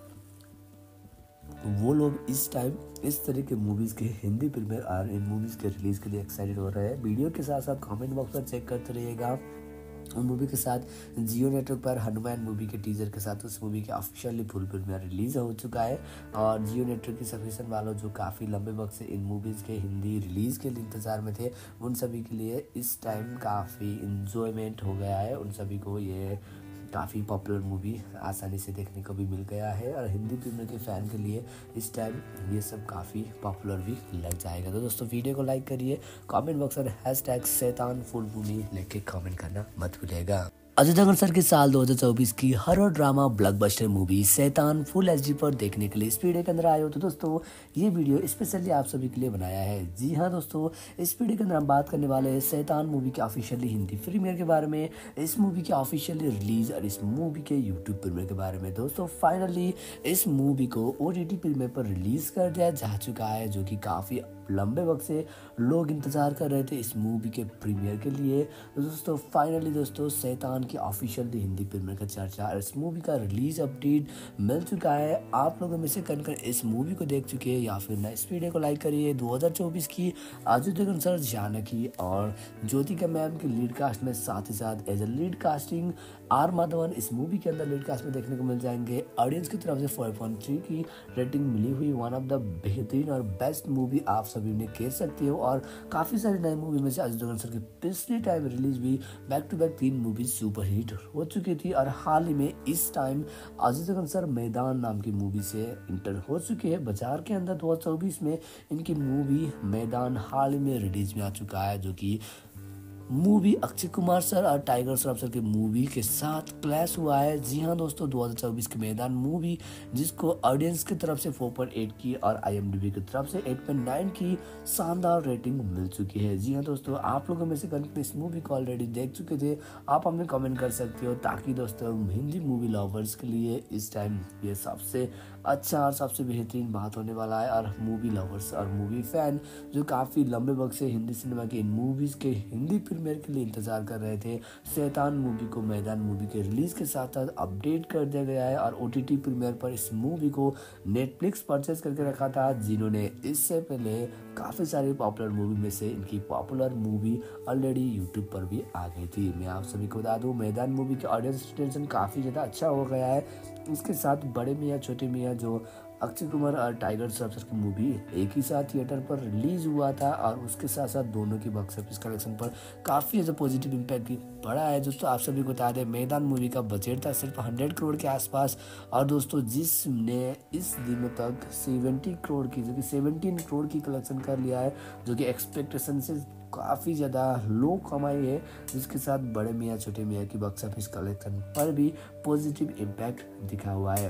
Speaker 1: वो लोग इस टाइम इस तरह के मूवीज़ के हिंदी प्रीमियर और इन मूवीज़ के रिलीज़ के लिए एक्साइटेड हो रहे हैं। वीडियो के साथ साथ कमेंट बॉक्स पर चेक करते रहिएगा। उन मूवी के साथ जियो नेटवर्क पर हनुमान मूवी के टीजर के साथ उस मूवी के ऑफिशियली फुल प्रीमियर रिलीज़ हो चुका है। और जियो नेटवर्क की सब्सक्रिप्शन वालों जो काफ़ी लंबे वक्त से इन मूवीज़ के हिंदी रिलीज़ के इंतज़ार में थे, उन सभी के लिए इस टाइम काफ़ी इंजॉयमेंट हो गया है। उन सभी को ये काफ़ी पॉपुलर मूवी आसानी से देखने को भी मिल गया है। और हिंदी प्रीमियर के फ़ैन के लिए इस टाइम ये सब काफ़ी पॉपुलर भी लग जाएगा। तो दोस्तों वीडियो को लाइक करिए, कमेंट बॉक्स में हैश टैग शैतान फुल मूवी लेके कमेंट करना मत भूलिएगा। अजय देवगन सर की साल दो हज़ार चौबीस की हॉरर ड्रामा ब्लॉकबस्टर मूवी शैतान फुल एचडी पर देखने के लिए इस वीडियो के अंदर आए हो। तो दोस्तों ये वीडियो स्पेशली आप सभी के लिए बनाया है। जी हाँ दोस्तों, इस वीडियो के अंदर हम बात करने वाले हैं शैतान मूवी के ऑफिशियली हिंदी प्रीमियर के बारे में, इस मूवी के ऑफिशियली रिलीज और इस मूवी के यूट्यूब प्रीमियर के बारे में। दोस्तों फाइनली इस मूवी को ओटीटी प्रीमियर पर रिलीज कर दिया जा चुका है, जो कि काफ़ी लंबे वक्त से लोग इंतज़ार कर रहे थे इस मूवी के प्रीमियर के लिए। तो दोस्तों फाइनली दोस्तों शैतान की ऑफिशियल हिंदी प्रीमियर का चर्चा और इस मूवी का रिलीज अपडेट मिल चुका है। आप लोगों में से कन कन इस मूवी को देख चुके हैं या फिर ना, इस वीडियो को लाइक करिए। दो हज़ार चौबीस की अजय देवगन सर, जानकी और ज्योतिका मैम की लीड कास्ट में, साथ ही साथ as a lead casting R Madhavan इस मूवी के अंदर लीड कास्ट में देखने को मिल जाएंगे। ऑडियंस की तरफ से फोर पॉइंट थ्री की रेटिंग मिली हुई, वन ऑफ द बेहतरीन और बेस्ट मूवी आप सभी ने कह सकते हो। और काफ़ी सारी नई मूवी में से अजय देवगन सर की पिछले टाइम रिलीज भी बैक टू बैक तीन मूवी सुपर हिट हो चुकी थी। और हाल ही में इस टाइम अजय देवगन सर मैदान नाम की मूवी से इंटर हो चुके हैं बाजार के अंदर। दो हज़ार चौबीस में इनकी मूवी मैदान हाल ही में रिलीज में आ चुका है, जो कि मूवी अक्षय कुमार सर और टाइगर श्रॉफ सर की मूवी के साथ क्लैश हुआ है। जी हाँ दोस्तों, दो हज़ार चौबीस की मैदान मूवी, जिसको ऑडियंस की तरफ से फोर पॉइंट एट की और आईएमडीबी की तरफ से एट पॉइंट नाइन की शानदार रेटिंग मिल चुकी है। जी हाँ दोस्तों, आप लोगों में से कन इस मूवी को ऑलरेडी देख चुके थे, आप हमें कमेंट कर सकते हो, ताकि दोस्तों हिंदी मूवी लवर्स के लिए इस टाइम ये सबसे अच्छा और सबसे बेहतरीन बात होने वाला है। और मूवी लवर्स और मूवी फैन जो काफ़ी लंबे वक्त से हिंदी सिनेमा की इन मूवीज़ के हिंदी प्रीमियर के लिए इंतजार कर रहे थे, शैतान मूवी को मैदान मूवी के रिलीज के साथ साथ अपडेट कर दिया गया है। और ओटीटी प्रीमियर पर इस मूवी को नेटफ्लिक्स परचेज करके रखा था, जिन्होंने इससे पहले काफ़ी सारी पॉपुलर मूवी में से इनकी पॉपुलर मूवी ऑलरेडी यूट्यूब पर भी आ गई थी। मैं आप सभी को बता दूं, मैदान मूवी के ऑडियंस रिटेंशन काफ़ी ज़्यादा अच्छा हो गया है। इसके साथ बड़े मियाँ छोटे मियाँ जो अक्षय कुमार और टाइगर श्रॉफ की मूवी एक ही साथ थिएटर पर रिलीज हुआ था और उसके साथ साथ दोनों की बॉक्स ऑफिस कलेक्शन पर काफ़ी ज़्यादा पॉजिटिव इम्पैक्ट पड़ा है। दोस्तों आप सभी को बता दें, मैदान मूवी का बजट था सिर्फ हंड्रेड करोड़ के आसपास और दोस्तों जिसने इस दिनों तक सेवेंटी करोड़ की जो कि सेवनटीन करोड़ की कलेक्शन कर लिया है, जो कि एक्सपेक्टेशन से काफ़ी ज़्यादा लो कमाई है, जिसके साथ बड़े मियाँ छोटे मियाँ की बॉक्स ऑफिस कलेक्शन पर भी पॉजिटिव इम्पैक्ट दिखा हुआ है।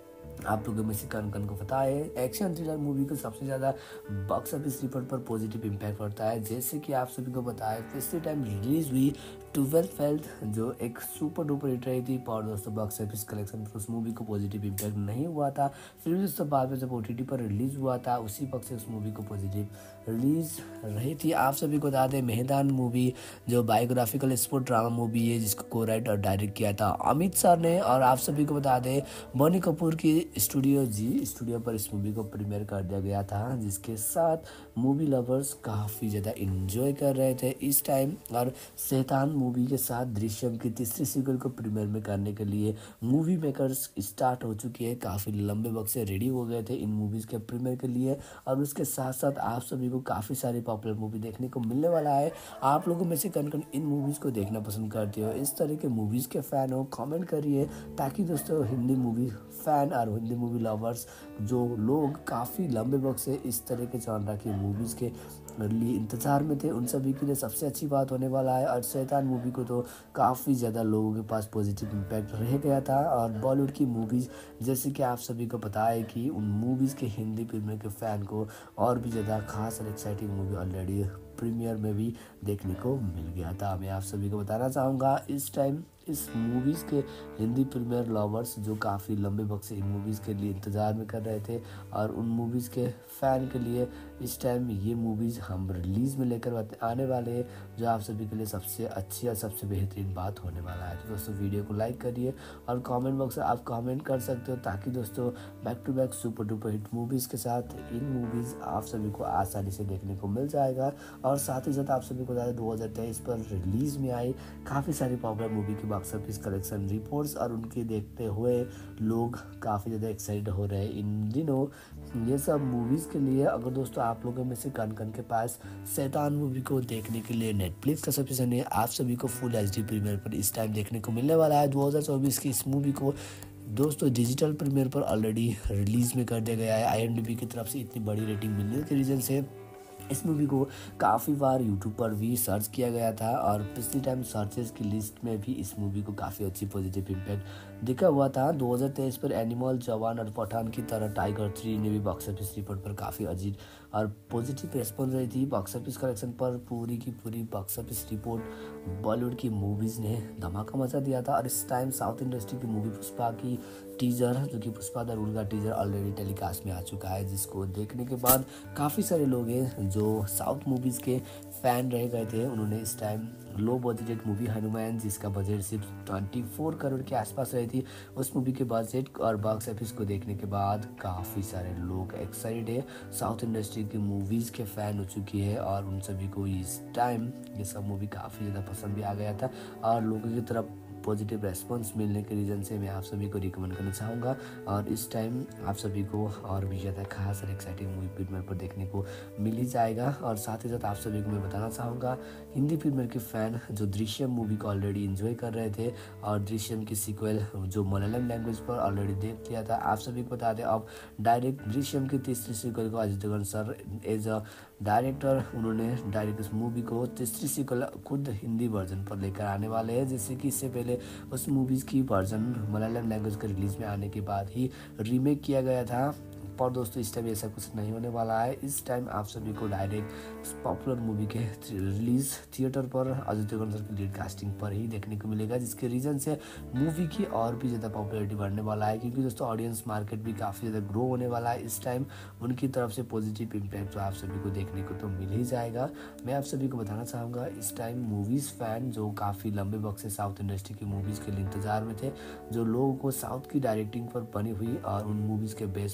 Speaker 1: आप लोगों में से कन कन को पता है, एक्शन थ्रिलर मूवी को सबसे ज़्यादा बॉक्स ऑफिस रिपोर्ट पर पॉजिटिव इम्पैक्ट पड़ता है। जैसे कि आप सभी को पता है, पिछले टाइम रिलीज हुई ट्वेल्थ फेल्थ जो एक सुपर डुपर हिट रही थी, और दोस्तों बॉक्स ऑफिस कलेक्शन पर उस मूवी को पॉजिटिव इम्पैक्ट नहीं हुआ था। फिर भी दोस्तों बाद में जब ओटीटी पर रिलीज हुआ था, उसी वक्त से उस मूवी को पॉजिटिव रिलीज रही थी। आप सभी को बता दें, मैदान मूवी जो बायोग्राफिकल स्पोर्ट ड्रामा मूवी है, जिसको को राइट और डायरेक्ट किया था अमित सर ने, और आप सभी को बता दें बोनी कपूर की स्टूडियो जी स्टूडियो पर इस मूवी को प्रीमियर कर दिया गया था, जिसके साथ मूवी लवर्स काफ़ी ज़्यादा इंजॉय कर रहे थे इस टाइम। और शैतान मूवी के साथ दृश्यम की तीसरी सीक्वल को प्रीमियर में करने के लिए मूवी मेकर्स स्टार्ट हो चुकी है, काफ़ी लंबे वक्त से रेडी हो गए थे इन मूवीज़ के प्रीमियर के लिए। और उसके साथ साथ आप सभी को काफ़ी सारी पॉपुलर मूवी देखने को मिलने वाला है। आप लोगों में से कौन कौन इन मूवीज़ को देखना पसंद करते हो, इस तरह के मूवीज़ के फ़ैन हो, कमेंट करिए, ताकि दोस्तों हिंदी मूवी फ़ैन और हिंदी मूवी लवर्स जो लोग काफ़ी लंबे वक्त से इस तरह के जॉनरा की मूवीज़ के लिए इंतज़ार में थे, उन सभी के लिए सबसे अच्छी बात होने वाला है। और शैतान मूवी को तो काफ़ी ज़्यादा लोगों के पास पॉजिटिव इम्पैक्ट रह गया था। और बॉलीवुड की मूवीज़ जैसे कि आप सभी को पता है कि उन मूवीज़ के हिंदी प्रीमियर के फ़ैन को और भी ज़्यादा खास और एक्साइटिंग मूवी ऑलरेडी प्रीमियर में भी देखने को मिल गया था। मैं आप सभी को बताना चाहूँगा, इस टाइम इस मूवीज़ के हिंदी प्रीमियर लवर्स जो काफ़ी लंबे वक्त से इन मूवीज़ के लिए इंतज़ार में कर रहे थे, और उन मूवीज़ के फ़ैन के लिए इस टाइम ये मूवीज़ हम रिलीज़ में लेकर आने वाले हैं, जो आप सभी के लिए सबसे अच्छी और सबसे बेहतरीन बात होने वाला है। तो दोस्तों वीडियो को लाइक करिए और कमेंट बॉक्स में आप कमेंट कर सकते हो, ताकि दोस्तों back to back super duper hit movies के साथ इन मूवीज़ आप सभी को आसानी से देखने को मिल जाएगा। और साथ ही साथ आप सभी को बता दें, दो हज़ार तेईस पर रिलीज़ में आई काफ़ी सारी पॉपुलर मूवी की बॉक्स ऑफिस कलेक्शन रिपोर्ट्स, और उनके देखते हुए लोग काफ़ी ज़्यादा एक्साइटेड हो रहे हैं इन दिनों ये सब मूवीज़ के लिए। अगर दोस्तों आप लोगों में से कन कन के पास शैतान मूवी को देखने के लिए नेटफ्लिक्स का सब्सक्रिप्शन है, आप सभी को फुल एच डी प्रीमियर पर इस टाइम देखने को मिलने वाला है। दो हज़ार चौबीस की इस मूवी को दोस्तों डिजिटल प्रीमियर पर ऑलरेडी रिलीज़ में कर दिया गया है। आई एम डी बी की तरफ से इतनी बड़ी रेटिंग मिलने के रीज़न से इस मूवी को काफ़ी बार यूट्यूब पर भी सर्च किया गया था, और पिछली टाइम सर्चेस की लिस्ट में भी इस मूवी को काफ़ी अच्छी पॉजिटिव इम्पैक्ट दिखा हुआ था। दो हज़ार तेईस पर एनिमल, जवान और पठान की तरह टाइगर थ्री ने भी बॉक्स ऑफिस रिपोर्ट पर काफ़ी अजीब और पॉजिटिव रेस्पॉन्स रही थी। बॉक्स ऑफिस कलेक्शन पर पूरी की पूरी बॉक्स ऑफिस रिपोर्ट बॉलीवुड की मूवीज़ ने धमाका मचा दिया था। और इस टाइम साउथ इंडस्ट्री की मूवी पुष्पा की टीजर, जो कि पुष्पा द रूल का टीजर ऑलरेडी टेलीकास्ट में आ चुका है, जिसको देखने के बाद काफ़ी सारे लोग हैं जो साउथ मूवीज़ के फ़ैन रह गए थे, उन्होंने इस time low budget movie Hanuman, जिसका बजट सिर्फ चौबीस करोड़ के आसपास रही थी, उस मूवी के बजट और बॉक्स ऑफिस को देखने के बाद काफ़ी सारे लोग एक्साइटेड है, साउथ इंडस्ट्री की मूवीज़ के फ़ैन हो चुकी है, और उन सभी को इस टाइम ये सब मूवी काफ़ी ज़्यादा पसंद भी आ गया था। और लोगों की तरफ पॉजिटिव रेस्पॉन्स मिलने के रीज़न से मैं आप सभी को रिकमेंड करना चाहूँगा। और इस टाइम आप सभी को और भी ज़्यादा खास और एक्साइटिंग मूवी प्रीमियर पर देखने को मिल ही जाएगा। और साथ ही साथ आप सभी को मैं बताना चाहूँगा, हिंदी प्रीमियर के फ़ैन जो दृश्यम मूवी को ऑलरेडी एंजॉय कर रहे थे, और दृश्यम की सीक्वल जो मलयालम लैंग्वेज पर ऑलरेडी देख लिया था, आप सभी को बता दें अब डायरेक्ट दृश्यम की तीसरी सीक्वल को Ajay Devgan sir as a director उन्होंने डायरेक्ट इस मूवी को तीसरी सीक्वल खुद हिंदी वर्जन पर लेकर आने वाले हैं, जैसे कि इससे पहले उस मूवीज़ की वर्जन मलयालम लैंग्वेज के रिलीज़ में आने के बाद ही रीमेक किया गया था। पर दोस्तों इस टाइम ऐसा कुछ नहीं होने वाला है, इस टाइम आप सभी को डायरेक्ट पॉपुलर मूवी के रिलीज़ थिएटर पर अजय देवगन सर की लीड कास्टिंग पर ही देखने को मिलेगा, जिसके रीज़न से मूवी की और भी ज़्यादा पॉपुलैरिटी बढ़ने वाला है, क्योंकि दोस्तों ऑडियंस मार्केट भी काफ़ी ज़्यादा ग्रो होने वाला है इस टाइम। उनकी तरफ से पॉजिटिव इम्पैक्ट तो आप सभी को देखने को तो मिल ही जाएगा। मैं आप सभी को बताना चाहूँगा, इस टाइम मूवीज़ फ़ैन जो काफ़ी लंबे वक्त से साउथ इंडस्ट्री की मूवीज़ के लिए इंतजार में थे, जो लोगों को साउथ की डायरेक्टिंग पर बनी हुई और उन मूवीज़ के बेस पर बनी हुई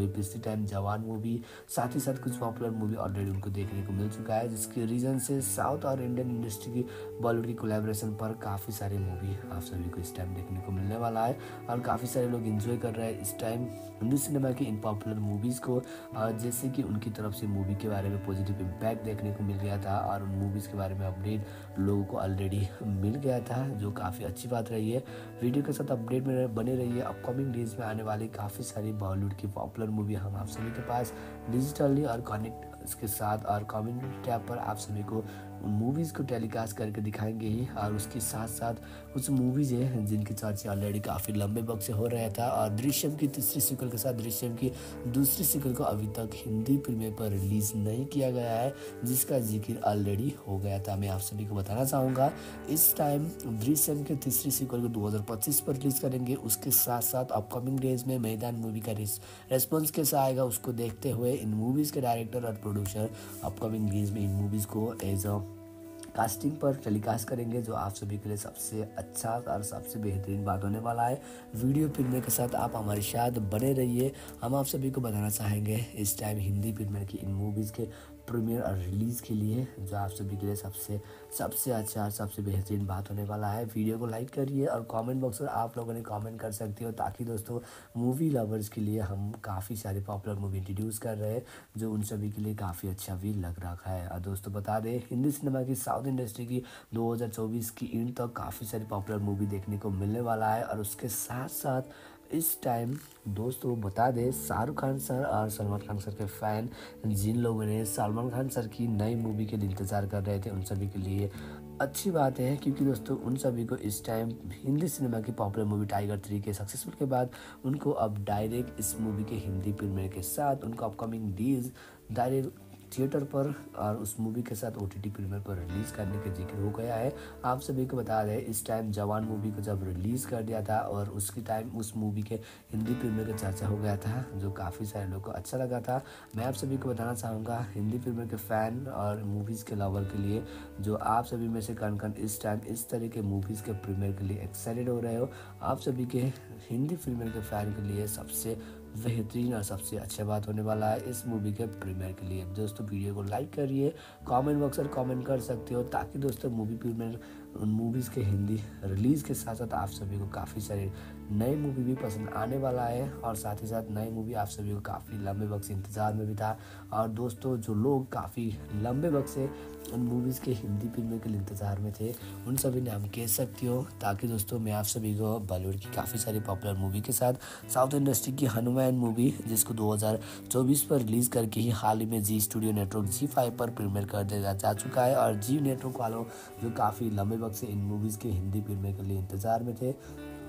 Speaker 1: मूवी, पिछली टाइम जवान मूवी, साथ ही साथ कुछ पॉपुलर मूवी ऑलरेडी उनको देखने को मिल चुका है, जिसके रीज़न से साउथ और इंडियन इंडस्ट्री की बॉलीवुड की कोलैबोरेशन पर काफ़ी सारी मूवी आप सभी को इस टाइम देखने को मिलने वाला है और काफ़ी सारे लोग एंजॉय कर रहे हैं इस टाइम हिंदी सिनेमा की इन पॉपुलर मूवीज़ को। जैसे कि उनकी तरफ से मूवी के बारे में पॉजिटिव इम्पैक्ट देखने को मिल गया था और उन मूवीज़ के बारे में अपडेट लोगों को ऑलरेडी मिल गया था, जो काफ़ी अच्छी बात रही है। वीडियो के साथ अपडेट में बने रहिए। अपकमिंग डेज में आने वाली काफ़ी सारी बॉलीवुड की पॉपुलर मूवी हम आप सभी के पास डिजिटली और कनेक्ट इसके साथ और कम्युनिटी टैब पर आप सभी को उन मूवीज़ को टेलीकास्ट करके दिखाएंगे ही, और उसके साथ साथ कुछ मूवीज़ हैं जिनकी चर्चा ऑलरेडी काफ़ी लंबे वक्त से हो रहा था और दृश्यम की तीसरी सीक्वल के साथ दृश्यम की दूसरी सीक्वल को अभी तक हिंदी फिल्में पर रिलीज़ नहीं किया गया है, जिसका जिक्र ऑलरेडी हो गया था। मैं आप सभी को बताना चाहूँगा इस टाइम दृश्यम के तीसरी सीक्वल को दो हज़ार पच्चीस पर रिलीज़ करेंगे। उसके साथ साथ अपकमिंग डेज में मैदान मूवी का रेस्पॉन्स कैसा आएगा उसको देखते हुए इन मूवीज़ के डायरेक्टर और प्रोड्यूसर अपकमिंग डेज में इन मूवीज़ को एज अ कास्टिंग पर टेलीकास्ट करेंगे, जो आप सभी के लिए सबसे अच्छा और सबसे बेहतरीन बात होने वाला है। वीडियो फिल्में के साथ आप हमारे साथ बने रहिए। हम आप सभी को बताना चाहेंगे इस टाइम हिंदी फिल्में की इन मूवीज़ के प्रीमियर और रिलीज़ के लिए, जो आप सभी के लिए सबसे सबसे अच्छा और सबसे बेहतरीन बात होने वाला है। वीडियो को लाइक करिए और कमेंट बॉक्स में आप लोगों ने कमेंट कर सकते हो, ताकि दोस्तों मूवी लवर्स के लिए हम काफ़ी सारे पॉपुलर मूवी इंट्रोड्यूस कर रहे हैं, जो उन सभी के लिए काफ़ी अच्छा भी लग रखा है। और दोस्तों बता दें हिंदी सिनेमा की साउथ इंडस्ट्री की दो हज़ार चौबीस की एंड तक काफ़ी सारी पॉपुलर मूवी देखने को मिलने वाला है। और उसके साथ साथ इस टाइम दोस्तों बता दें शाहरुख खान सर और सलमान खान सर के फ़ैन जिन लोगों ने सलमान खान सर की नई मूवी के लिए इंतज़ार कर रहे थे, उन सभी के लिए अच्छी बात है, क्योंकि दोस्तों उन सभी को इस टाइम हिंदी सिनेमा की पॉपुलर मूवी टाइगर थ्री के सक्सेसफुल के बाद उनको अब डायरेक्ट इस मूवी के हिंदी प्रीमियर के साथ उनको अपकमिंग डेज डायरेक्ट थिएटर पर और उस मूवी के साथ ओटीटी प्रीमियर पर रिलीज़ करने का जिक्र हो गया है। आप सभी को बता दें इस टाइम जवान मूवी को जब रिलीज़ कर दिया था और उसकी टाइम उस मूवी के हिंदी प्रीमियर का चर्चा हो गया था, जो काफ़ी सारे लोगों को अच्छा लगा था। मैं आप सभी को बताना चाहूँगा हिंदी फिल्मों के फ़ैन और मूवीज़ के लवर के लिए, जो आप सभी में से कौन कौन इस टाइम इस तरह के मूवीज़ के प्रीमियर के लिए एक्साइटेड हो रहे हो, आप सभी के हिंदी फिल्मों के फ़ैन के लिए सबसे बेहतरीन और सबसे अच्छा बात होने वाला है इस मूवी के प्रीमियर के लिए। दोस्तों वीडियो को लाइक करिए, कमेंट बॉक्स पर कमेंट कर सकते हो, ताकि दोस्तों मूवी प्रीमियर उन मूवीज़ के हिंदी रिलीज़ के साथ साथ आप सभी को काफ़ी सारे नई मूवी भी पसंद आने वाला है और साथ ही साथ नई मूवी आप सभी को काफ़ी लंबे वक्त से इंतज़ार में भी था। और दोस्तों जो लोग काफ़ी लंबे वक्त से उन मूवीज़ के हिंदी फिल्मों के लिए इंतज़ार में थे, उन सभी ने हम कह सकते हो, ताकि दोस्तों मैं आप सभी को बॉलीवुड की काफ़ी सारी पॉपुलर मूवी के साथ साउथ इंडस्ट्री की हनुमान मूवी, जिसको दो हज़ार चौबीस पर रिलीज़ करके ही हाल ही में जी स्टूडियो नेटवर्क जी फाइव पर प्रीमियर कर दिया जा चुका है। और जी नेटवर्क वालों जो काफ़ी लंबे वक्त से इन मूवीज़ के हिंदी फिल्मों के लिए इंतज़ार में थे,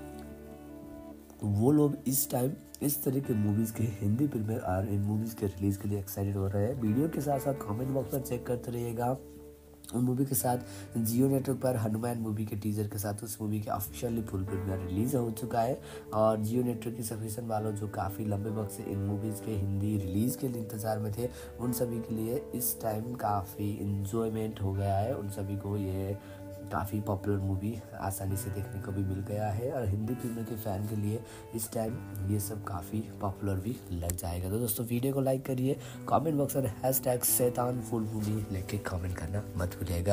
Speaker 1: वो लोग इस टाइम इस तरह के मूवीज़ के हिंदी फिल्में और इन मूवीज़ के रिलीज़ के लिए एक्साइटेड हो रहे हैं। वीडियो के साथ साथ कमेंट बॉक्स पर चेक करते रहिएगा। उन मूवी के साथ जियो नेटवर्क पर हनुमान मूवी के टीजर के साथ उस मूवी के ऑफिशियली फुल प्रीमियर रिलीज हो चुका है। और जियो नेटवर्क की सब्सक्रिप्शन वालों जो काफ़ी लंबे वक्त से इन मूवीज़ के हिंदी रिलीज़ के लिए इंतज़ार में थे, उन सभी के लिए इस टाइम काफ़ी इन्जॉयमेंट हो गया है। उन सभी को ये काफ़ी पॉपुलर मूवी आसानी से देखने को भी मिल गया है और हिंदी फिल्म के फ़ैन के लिए इस टाइम ये सब काफ़ी पॉपुलर भी लग जाएगा। तो दोस्तों वीडियो को लाइक करिए, कमेंट बॉक्स में हैश टैग शैतान फुल मूवी लेके कमेंट करना मत भूलिएगा।